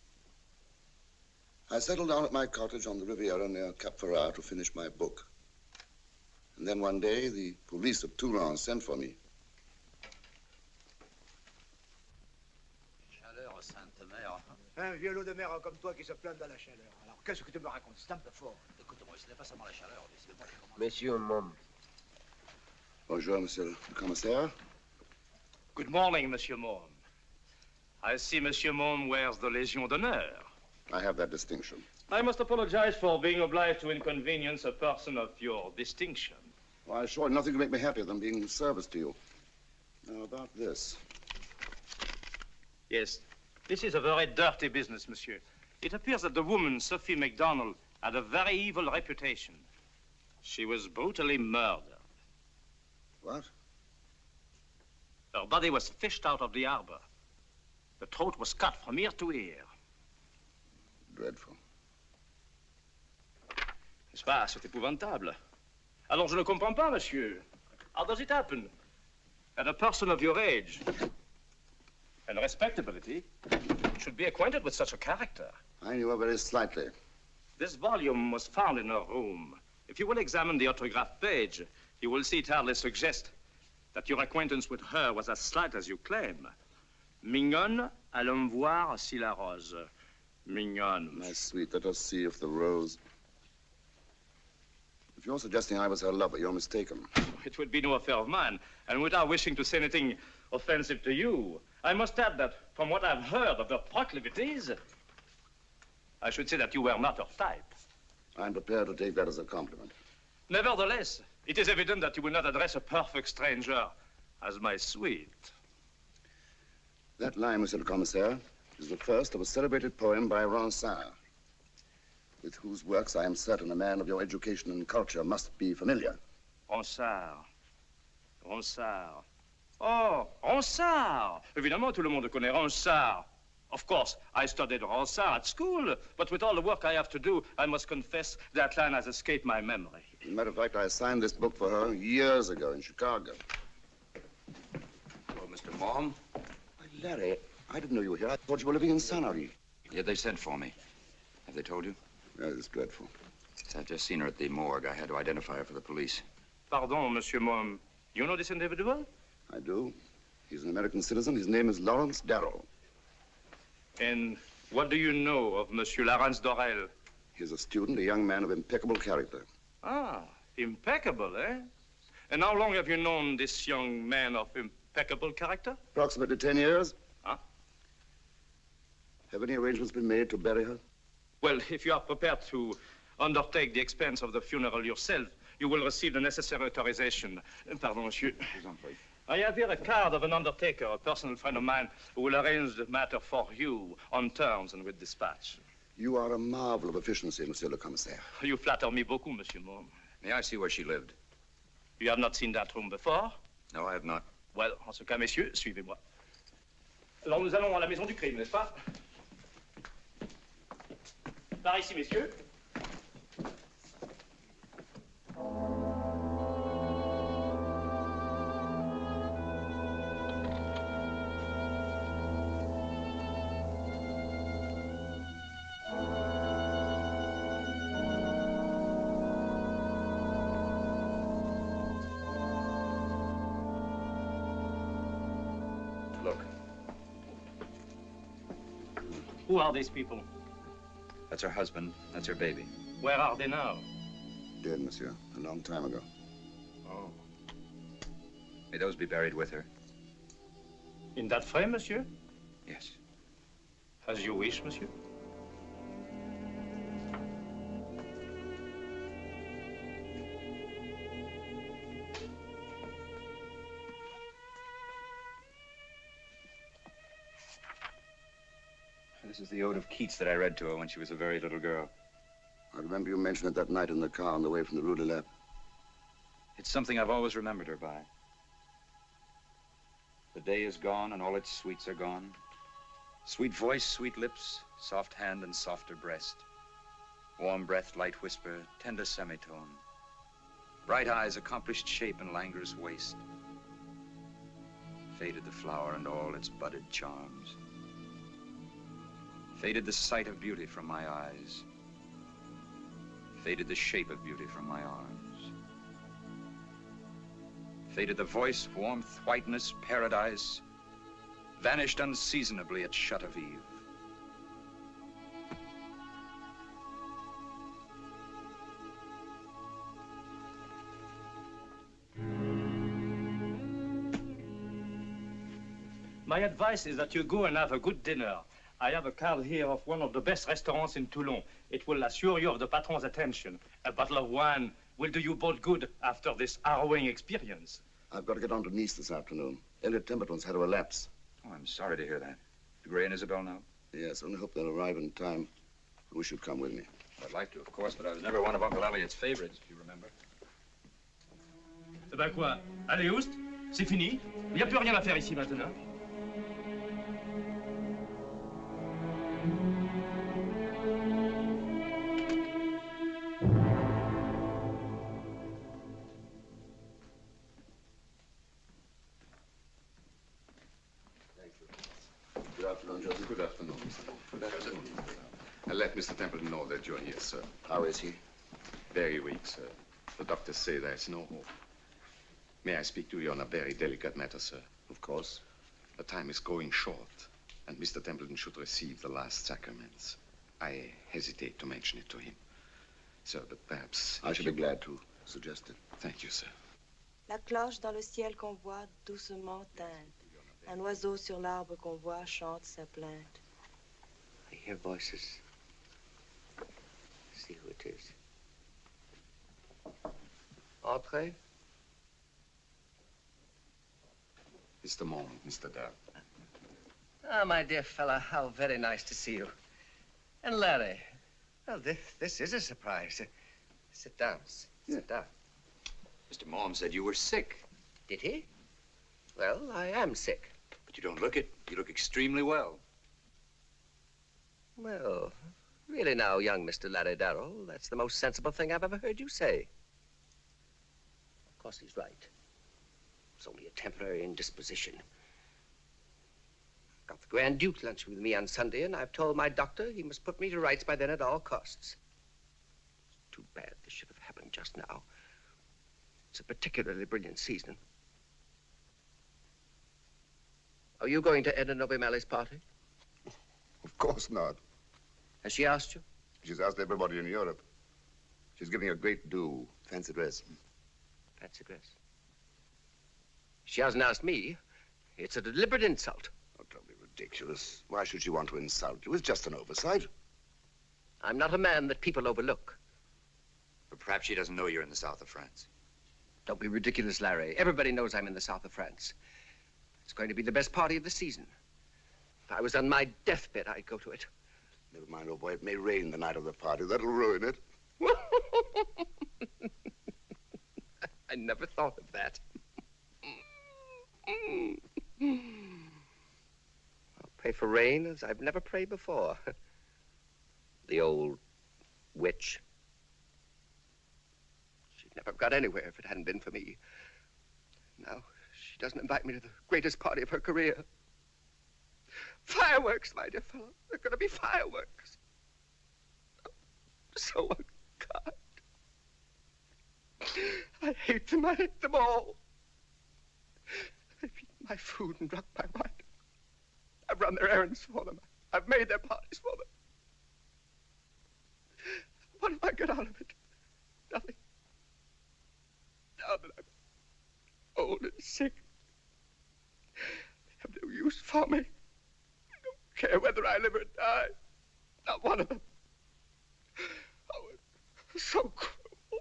I settled down at my cottage on the Riviera near Cap Ferrat to finish my book. And then one day, the police of Tyrone sent for me. Chaleur, sainte mère. Un vieux lot de mer comme toi qui se plaint de la chaleur. Alors, qu'est-ce que tu me racontes? C'est un peu fort. Écoute-moi, ce n'est pas seulement la chaleur, c'est moi qui commence. Monsieur, Maugham. Bonjour, monsieur le commissaire. Good morning, Monsieur Maugham. I see Monsieur Maugham wears the Légion d'honneur. I have that distinction. I must apologize for being obliged to inconvenience a person of your distinction. Well, I assure you, nothing could make me happier than being of service to you. Now, about this. Yes, this is a very dirty business, monsieur. It appears that the woman, Sophie MacDonald, had a very evil reputation. She was brutally murdered. What? Her body was fished out of the harbor. The throat was cut from ear to ear. Dreadful. N'est-ce pas? C'est épouvantable. Alors, je ne comprends pas, monsieur. How does it happen that a person of your age and respectability should be acquainted with such a character? I knew her very slightly. This volume was found in her room. If you will examine the autograph page, you will see it hardly suggest that your acquaintance with her was as slight as you claim. Mignonne, allons voir si la rose. Mignonne. My sweet, let us see if the rose... If you're suggesting I was her lover, you're mistaken. It would be no affair of mine, and without wishing to say anything offensive to you, I must add that from what I've heard of her proclivities, I should say that you were not her type. I'm prepared to take that as a compliment. Nevertheless, it is evident that you will not address a perfect stranger as my sweet. That line, Monsieur le Commissaire, is the first of a celebrated poem by Ronsard, with whose works I am certain a man of your education and culture must be familiar. Ronsard. Ronsard. Oh, Ronsard! Évidemment, tout le monde connaît Ronsard. Of course, I studied Ronsard at school, but with all the work I have to do, I must confess that line has escaped my memory. As a matter of fact, I signed this book for her years ago in Chicago. Hello, Mr. Maugham. Larry, I didn't know you were here. I thought you were living in Sunnery. Yeah, they sent for me. Have they told you? Yes, it's dreadful. I've just seen her at the morgue. I had to identify her for the police. Pardon, Monsieur Maugham. You know this individual? I do. He's an American citizen. His name is Lawrence Darrell. And what do you know of Monsieur Lawrence Darrell? He's a student, a young man of impeccable character. Ah, impeccable, eh? And how long have you known this young man of impeccable character? Approximately 10 years. Huh? Have any arrangements been made to bury her? Well, if you are prepared to undertake the expense of the funeral yourself, you will receive the necessary authorization. Pardon, monsieur. I have here a card of an undertaker, a personal friend of mine, who will arrange the matter for you on terms and with dispatch. You are a marvel of efficiency, Monsieur le Commissaire. You flatter me beaucoup, Monsieur Maugham. May I see where she lived? You have not seen that room before? No, I have not. Well, en ce cas, messieurs, suivez-moi. Alors, nous allons à la maison du crime, n'est-ce pas? Par ici, messieurs. Look. Who are these people? That's her husband. That's her baby. Where are they now? Dead, monsieur. A long time ago. Oh. May those be buried with her? In that frame, monsieur? Yes. As you wish, monsieur. This is the ode of Keats that I read to her when she was a very little girl. I remember you mentioned it that night in the car on the way from the Rue de Lep. It's something I've always remembered her by. The day is gone and all its sweets are gone. Sweet voice, sweet lips, soft hand and softer breast. Warm breath, light whisper, tender semitone. Bright eyes, accomplished shape and languorous waist. Faded the flower and all its budded charms. Faded the sight of beauty from my eyes. Faded the shape of beauty from my arms. Faded the voice, warmth, whiteness, paradise. Vanished unseasonably at shut of eve. My advice is that you go and have a good dinner. I have a card here of one of the best restaurants in Toulon. It will assure you of the patron's attention. A bottle of wine will do you both good after this harrowing experience. I've got to get on to Nice this afternoon. Elliott Templeton's had a relapse. Oh, I'm sorry to hear that. Do Gray and Isabel know? Yes, only hope they'll arrive in time. I wish you'd come with me. I'd like to, of course, but I was never one of Uncle Elliott's favorites, if you remember. Eh ben quoi? Allez, Oust, c'est fini. Il n'y a plus rien à faire ici maintenant. Good afternoon, Joseph. Good afternoon, Mr. Good afternoon. I let Mr. Templeton know that you're here, sir. How is he? Very weak, sir. The doctors say there's no hope. May I speak to you on a very delicate matter, sir? Of course. The time is growing short, and Mr. Templeton should receive the last sacraments. I hesitate to mention it to him, sir, but perhaps... I should be glad to suggest it. Thank you, sir. La cloche dans le ciel qu'on voit doucement teinte. Un oiseau sur l'arbre qu'on voit chante sa plainte. I hear voices. See who it is. Entrez. Mr. Maugham, Mr. Darrell. Ah, my dear fellow, how very nice to see you. And Larry. Well, this is a surprise. Sit down. Sit down. Mr. Maugham said you were sick. Did he? Well, I am sick. But you don't look it. You look extremely well. Well, really now, young Mr. Larry Darrell, that's the most sensible thing I've ever heard you say. Of course, he's right. It's only a temporary indisposition. Got the Grand Duke lunching with me on Sunday, and I've told my doctor he must put me to rights by then at all costs. It's too bad this should have happened just now. It's a particularly brilliant season. Are you going to Edna Novi Malley's party? Of course not. Has she asked you? She's asked everybody in Europe. She's giving a great do. Fancy dress. Fancy dress. She hasn't asked me. It's a deliberate insult. Oh, don't be ridiculous. Why should she want to insult you? It's just an oversight. I'm not a man that people overlook. But perhaps she doesn't know you're in the south of France. Don't be ridiculous, Larry. Everybody knows I'm in the south of France. It's going to be the best party of the season. If I was on my deathbed, I'd go to it. Never mind, old boy. It may rain the night of the party. That'll ruin it. I never thought of that. I'll pray for rain as I've never prayed before. The old witch. She'd never got anywhere if it hadn't been for me. Now, she doesn't invite me to the greatest party of her career. Fireworks, my dear fellow. They're going to be fireworks. So unkind. I hate them. I hate them all. They've eaten my food and drunk my wine. I've run their errands for them. I've made their parties for them. What have I got out of it? Nothing. Now that I'm old and sick, they have no use for me. I don't care whether I live or die. die. Not one of them. Oh, it's so cruel.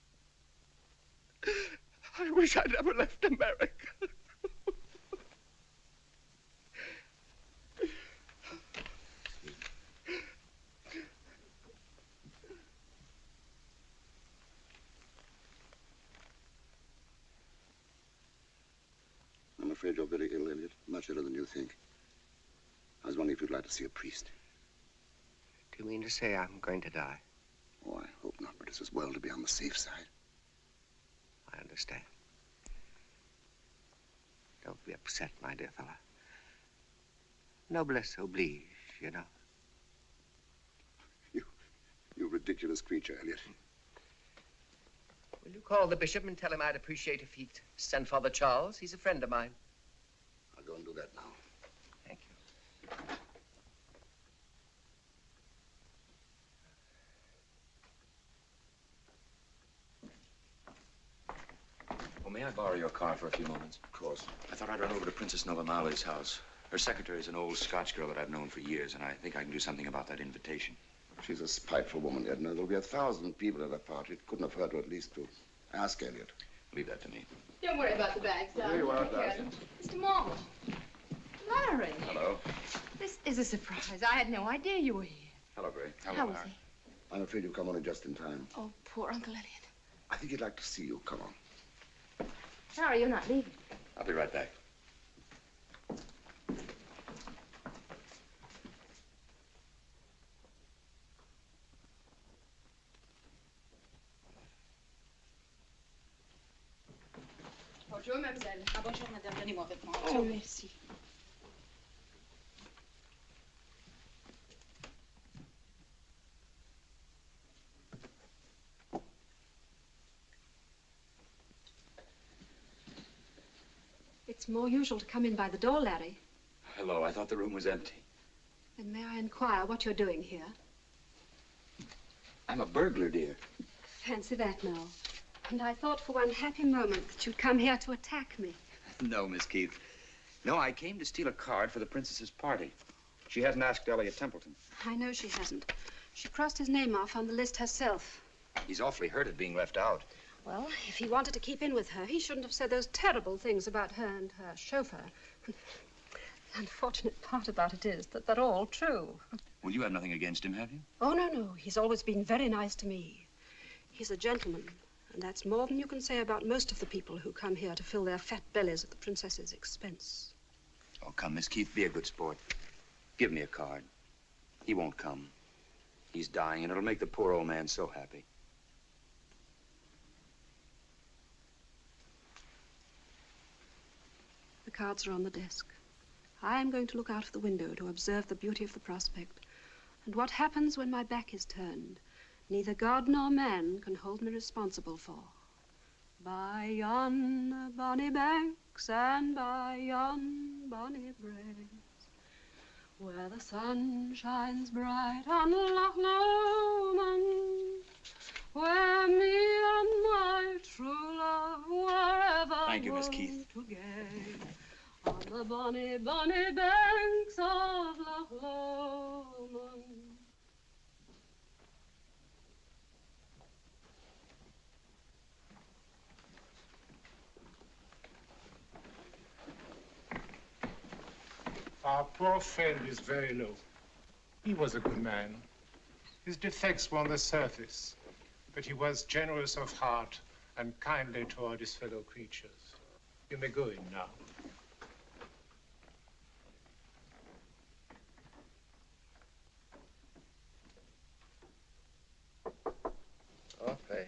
I wish I'd never left America. I'm afraid you're very ill, Elliott. Much iller than you think. I was wondering if you'd like to see a priest. Do you mean to say I'm going to die? Oh, I hope not, but it's as well to be on the safe side. I understand. Don't be upset, my dear fella. Noblesse oblige, you know. You ridiculous creature, Elliott. Will you call the bishop and tell him I'd appreciate if he'd send Father Charles? He's a friend of mine. I'll go and do that now. Thank you. Well, may I borrow your car for a few moments? Of course. I thought I'd run over to Princess Novamale's house. Her secretary's an old Scotch girl that I've known for years, and I think I can do something about that invitation. She's a spiteful woman, Edna. There'll be 1,000 people at her party. It couldn't have hurt her at least to ask Elliott. Leave that to me. Don't worry about the bags, darling. Here you are, darling. Mr. Maugham. Larry. Hello. This is a surprise. I had no idea you were here. Hello, Gray. How was he? I'm afraid you've come only just in time. Oh, poor Uncle Elliott. I think he'd like to see you. Come on. Sorry, you're not leaving. I'll be right back. Bonjour, mademoiselle. Ah, bonjour, madame. Donnez-moi votre manteau. Oh, merci. It's more usual to come in by the door, Larry. Hello. I thought the room was empty. Then may I inquire what you're doing here? I'm a burglar, dear. Fancy that now. And I thought for one happy moment that you'd come here to attack me. No, Miss Keith. No, I came to steal a card for the princess's party. She hasn't asked Elliott Templeton. I know she hasn't. She crossed his name off on the list herself. He's awfully hurt at being left out. Well, if he wanted to keep in with her, he shouldn't have said those terrible things about her and her chauffeur. The unfortunate part about it is that they're all true. Well, you have nothing against him, have you? Oh, no. He's always been very nice to me. He's a gentleman, and that's more than you can say about most of the people who come here to fill their fat bellies at the princess's expense. Oh, come, Miss Keith, be a good sport. Give me a card. He won't come. He's dying, and it'll make the poor old man so happy. The cards are on the desk. I'm going to look out of the window to observe the beauty of the prospect. And what happens when my back is turned, neither God nor man can hold me responsible for. By yon bonny banks and by yon bonny braes, where the sun shines bright on Loch Lomond, where me and my true love were ever Thank you, Miss Keith. together. On the bonny, bonny banks of Loch Lomond. Our poor friend is very low. He was a good man. His defects were on the surface, but he was generous of heart and kindly toward his fellow creatures. You may go in now. Okay.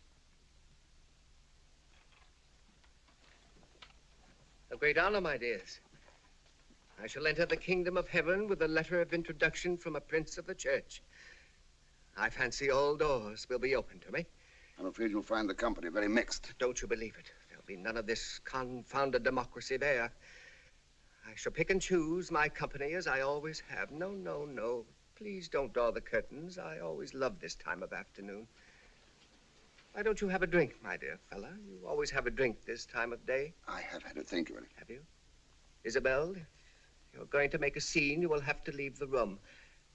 A great honor, my dears. I shall enter the kingdom of heaven with a letter of introduction from a prince of the church. I fancy all doors will be open to me. I'm afraid you'll find the company very mixed. Don't you believe it. There'll be none of this confounded democracy there. I shall pick and choose my company as I always have. No. Please don't draw the curtains. I always love this time of afternoon. Why don't you have a drink, my dear fella? You always have a drink this time of day. I have had it, thank you, Ellie. Have you? Isabel, if you're going to make a scene, you will have to leave the room.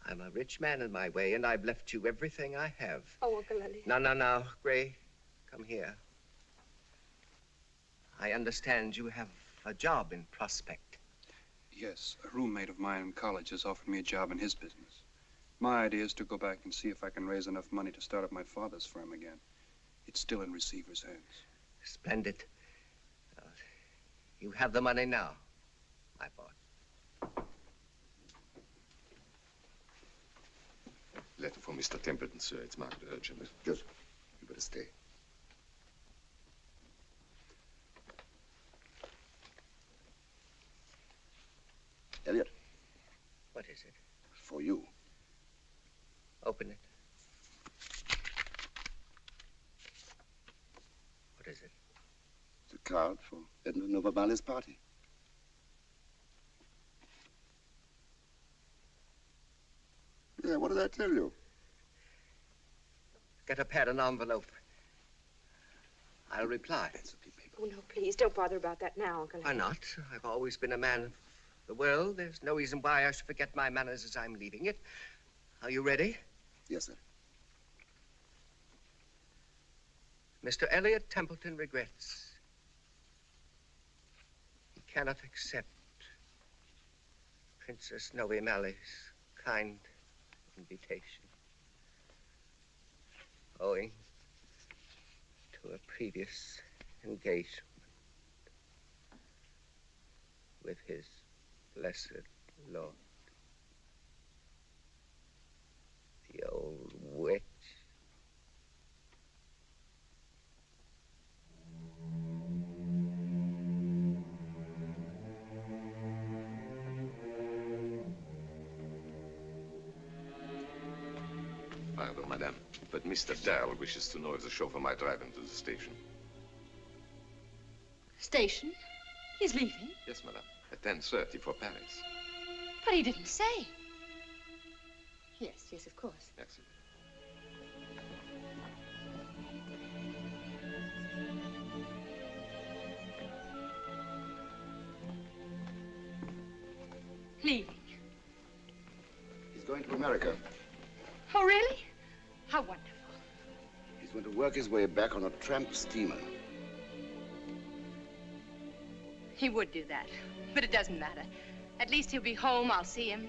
I'm a rich man in my way, and I've left you everything I have. Oh, Uncle Elliott. Now, Gray, come here. I understand you have a job in prospect. Yes, a roommate of mine in college has offered me a job in his business. My idea is to go back and see if I can raise enough money to start up my father's firm again. It's still in receiver's hands. Splendid. You have the money now, my boy. Letter from Mr. Templeton, sir. It's marked urgent. Good. You better stay. Elliott. What is it? For you. Open it. What is it? It's a card for Edmund Novabali's party. Yeah, what did I tell you? Get a pad and envelope. I'll reply. Oh, no, please, don't bother about that now, Uncle Why Elliott. not? I've always been a man of the world. There's no reason why I should forget my manners as I'm leaving it. Are you ready? Yes, sir. Mr. Elliott Templeton regrets. He cannot accept Princess Noe Malley's kind invitation, owing to a previous engagement with his blessed Lord. The old witch. Pardon, madame, but Mr. Darrell wishes to know if the chauffeur might drive him to the station. Station? He's leaving? Yes, madame. At 10:30 for Paris. But he didn't say. Yes, of course. Merci. Leaving. He's going to America. Oh, really? How wonderful. He's going to work his way back on a tramp steamer. He would do that, but it doesn't matter. At least he'll be home. I'll see him.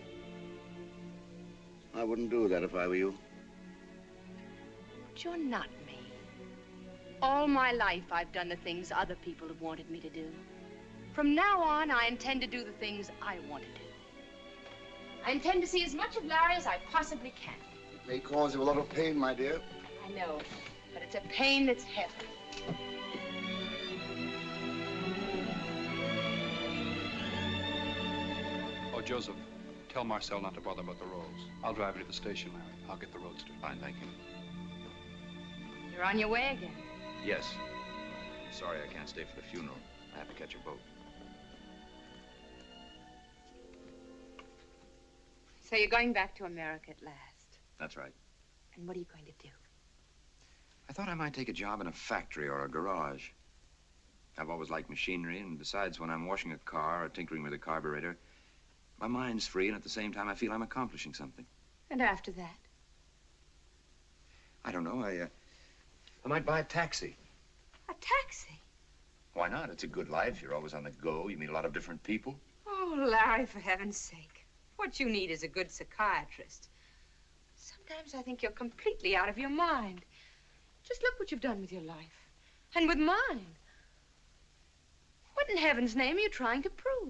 I wouldn't do that if I were you. But you're not me. All my life, I've done the things other people have wanted me to do. From now on, I intend to do the things I want to do. I intend to see as much of Larry as I possibly can. It may cause you a lot of pain, my dear. I know, but it's a pain that's heavy. Oh, Joseph, tell Marcel not to bother about the roads. I'll drive you to the station, Larry. I'll get the roadster. Fine, thank you. You're on your way again. Yes. Sorry I can't stay for the funeral. I have to catch a boat. So you're going back to America at last. That's right. And what are you going to do? I thought I might take a job in a factory or a garage. I've always liked machinery, and besides, when I'm washing a car or tinkering with a carburetor, my mind's free, and at the same time, I feel I'm accomplishing something. And after that? I don't know. I might buy a taxi. A taxi? Why not? It's a good life. You're always on the go. You meet a lot of different people. Oh, Larry, for heaven's sake. What you need is a good psychiatrist. Sometimes I think you're completely out of your mind. Just look what you've done with your life. And with mine. What in heaven's name are you trying to prove?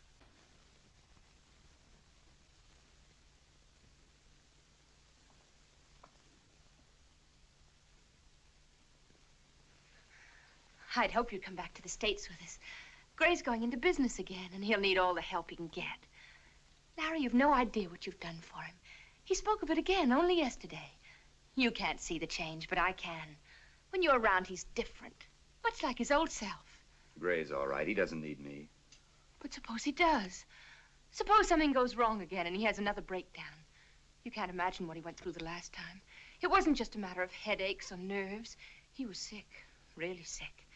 I'd hoped you'd come back to the States with us. Gray's going into business again, and he'll need all the help he can get. Larry, you've no idea what you've done for him. He spoke of it again only yesterday. You can't see the change, but I can. When you're around, he's different. Much like his old self. Gray's all right. He doesn't need me. But suppose he does. Suppose something goes wrong again and he has another breakdown. You can't imagine what he went through the last time. It wasn't just a matter of headaches or nerves. He was sick, really sick.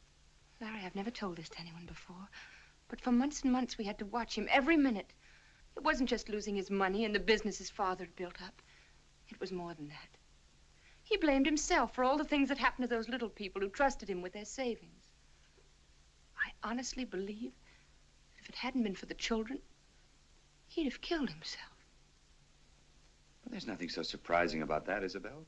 Larry, I've never told this to anyone before, but for months and months we had to watch him every minute. It wasn't just losing his money and the business his father had built up. It was more than that. He blamed himself for all the things that happened to those little people who trusted him with their savings. I honestly believe that if it hadn't been for the children, he'd have killed himself. Well, there's nothing so surprising about that, Isabel.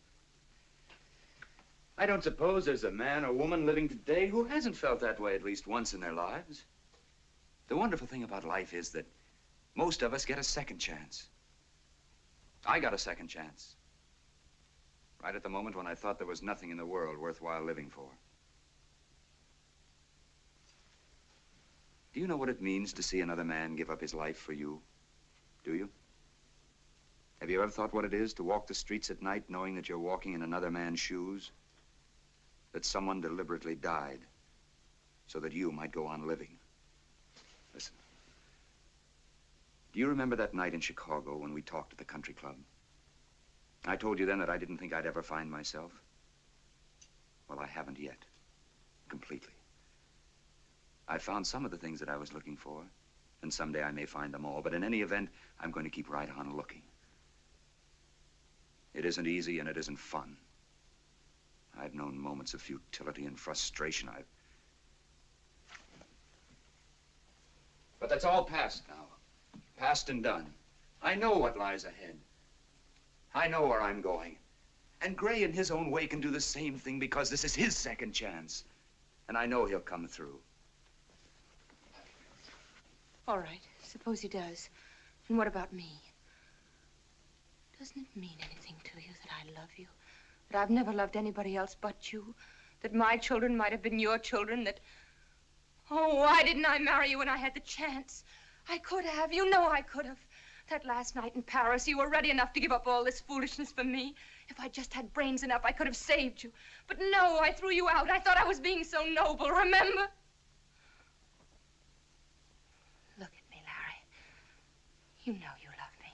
I don't suppose there's a man or woman living today who hasn't felt that way at least once in their lives. The wonderful thing about life is that most of us get a second chance. I got a second chance. Right at the moment when I thought there was nothing in the world worthwhile living for. Do you know what it means to see another man give up his life for you? Do you? Have you ever thought what it is to walk the streets at night knowing that you're walking in another man's shoes? That someone deliberately died so that you might go on living? Listen. Do you remember that night in Chicago when we talked at the country club? I told you then that I didn't think I'd ever find myself. Well, I haven't yet. Completely. I found some of the things that I was looking for, and someday I may find them all, but in any event, I'm going to keep right on looking. It isn't easy and it isn't fun. I've known moments of futility and frustration. But that's all past now. Past and done. I know what lies ahead. I know where I'm going. And Gray, in his own way, can do the same thing because this is his second chance. And I know he'll come through. All right, suppose he does. And what about me? Doesn't it mean anything to you that I love you? That I've never loved anybody else but you? That my children might have been your children? That... Oh, why didn't I marry you when I had the chance? I could have. You know I could have. That last night in Paris, you were ready enough to give up all this foolishness for me. If I just had brains enough, I could have saved you. But no, I threw you out. I thought I was being so noble, remember? Look at me, Larry. You know you love me.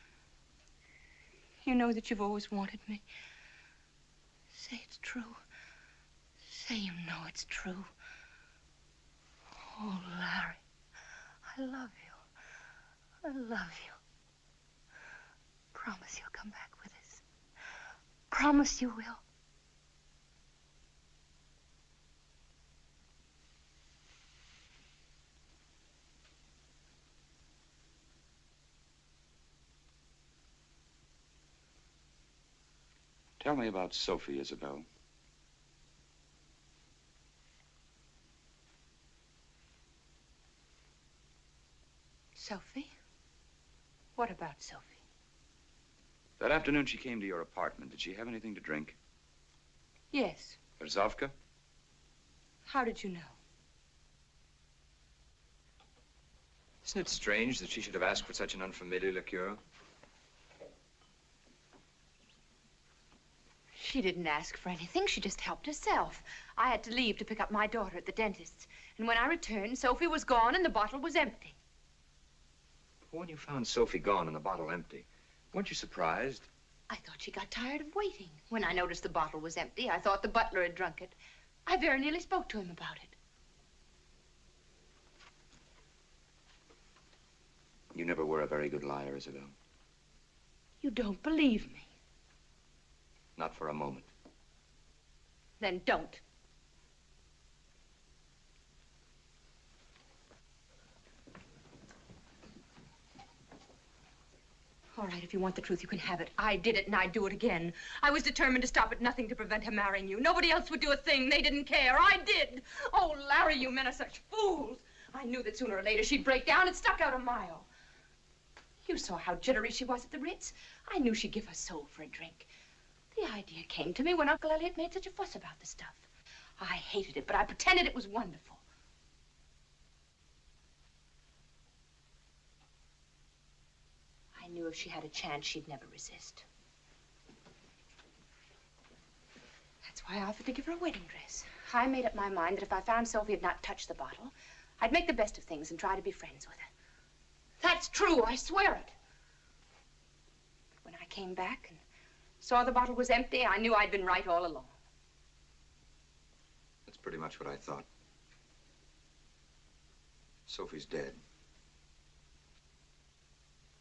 You know that you've always wanted me. Say it's true. Say you know it's true. Oh, Larry, I love you. I love you. Promise you'll come back with us. Promise you will. Tell me about Sophie, Isabel. Sophie? What about Sophie? That afternoon she came to your apartment. Did she have anything to drink? Yes. Verzovka? How did you know? Isn't it strange that she should have asked for such an unfamiliar liqueur? She didn't ask for anything. She just helped herself. I had to leave to pick up my daughter at the dentist's. And when I returned, Sophie was gone and the bottle was empty. When you found Sophie gone and the bottle empty, weren't you surprised? I thought she got tired of waiting. When I noticed the bottle was empty, I thought the butler had drunk it. I very nearly spoke to him about it. You never were a very good liar, Isabel. You don't believe me. Not for a moment. Then don't. All right, if you want the truth, you can have it. I did it, and I'd do it again. I was determined to stop at nothing to prevent her marrying you. Nobody else would do a thing. They didn't care. I did. Oh, Larry, you men are such fools. I knew that sooner or later she'd break down and stuck out a mile. You saw how jittery she was at the Ritz. I knew she'd give her soul for a drink. The idea came to me when Uncle Elliott made such a fuss about the stuff. I hated it, but I pretended it was wonderful. I knew if she had a chance, she'd never resist. That's why I offered to give her a wedding dress. I made up my mind that if I found Sophie had not touched the bottle, I'd make the best of things and try to be friends with her. That's true, I swear it. But when I came back and saw the bottle was empty, I knew I'd been right all along. That's pretty much what I thought. Sophie's dead.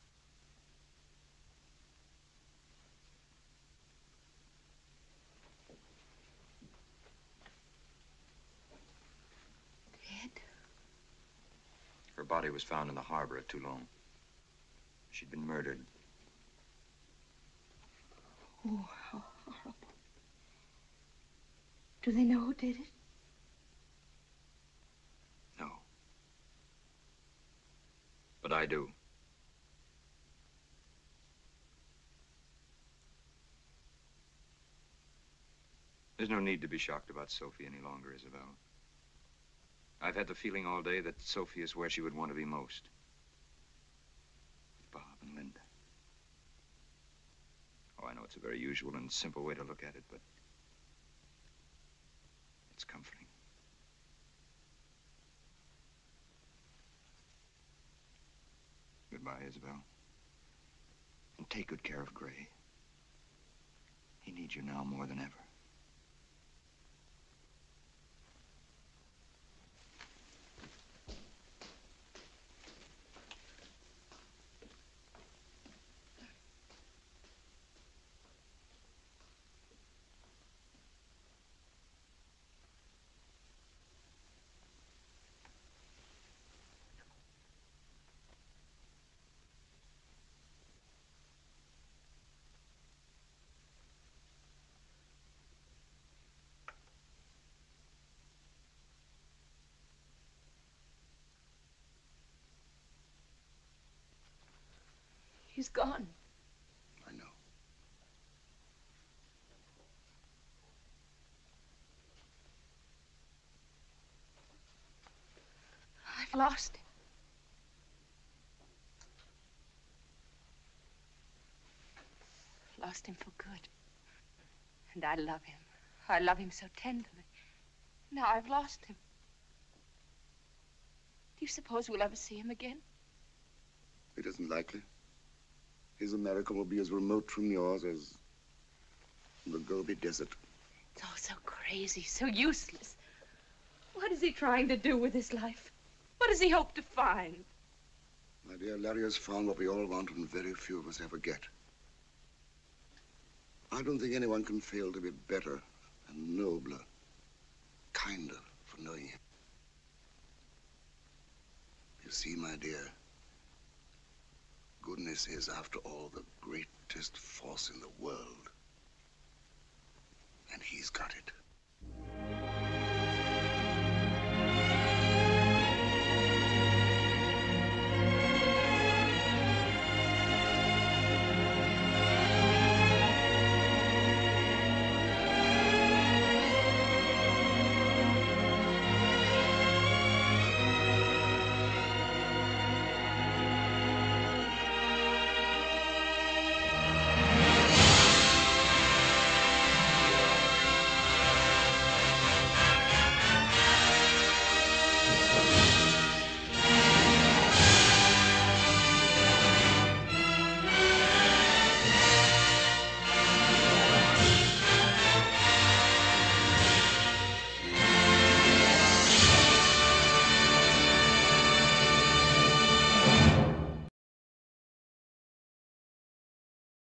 body was found in the harbor at Toulon. She'd been murdered. Oh, how horrible. Do they know who did it? No. But I do. There's no need to be shocked about Sophie any longer, Isabel. I've had the feeling all day that Sophie is where she would want to be most. With Bob and Linda. Oh, I know it's a very usual and simple way to look at it, but it's comforting. Goodbye, Isabel. And take good care of Gray. He needs you now more than ever. He's gone. I know. I've lost him. Lost him for good. And I love him. I love him so tenderly. Now I've lost him. Do you suppose we'll ever see him again? It isn't likely. His America will be as remote from yours as the Gobi Desert. It's all so crazy, so useless. What is he trying to do with his life? What does he hope to find? My dear, Larry has found what we all want and very few of us ever get. I don't think anyone can fail to be better and nobler, kinder for knowing him. You see, my dear, goodness is, after all, the greatest force in the world.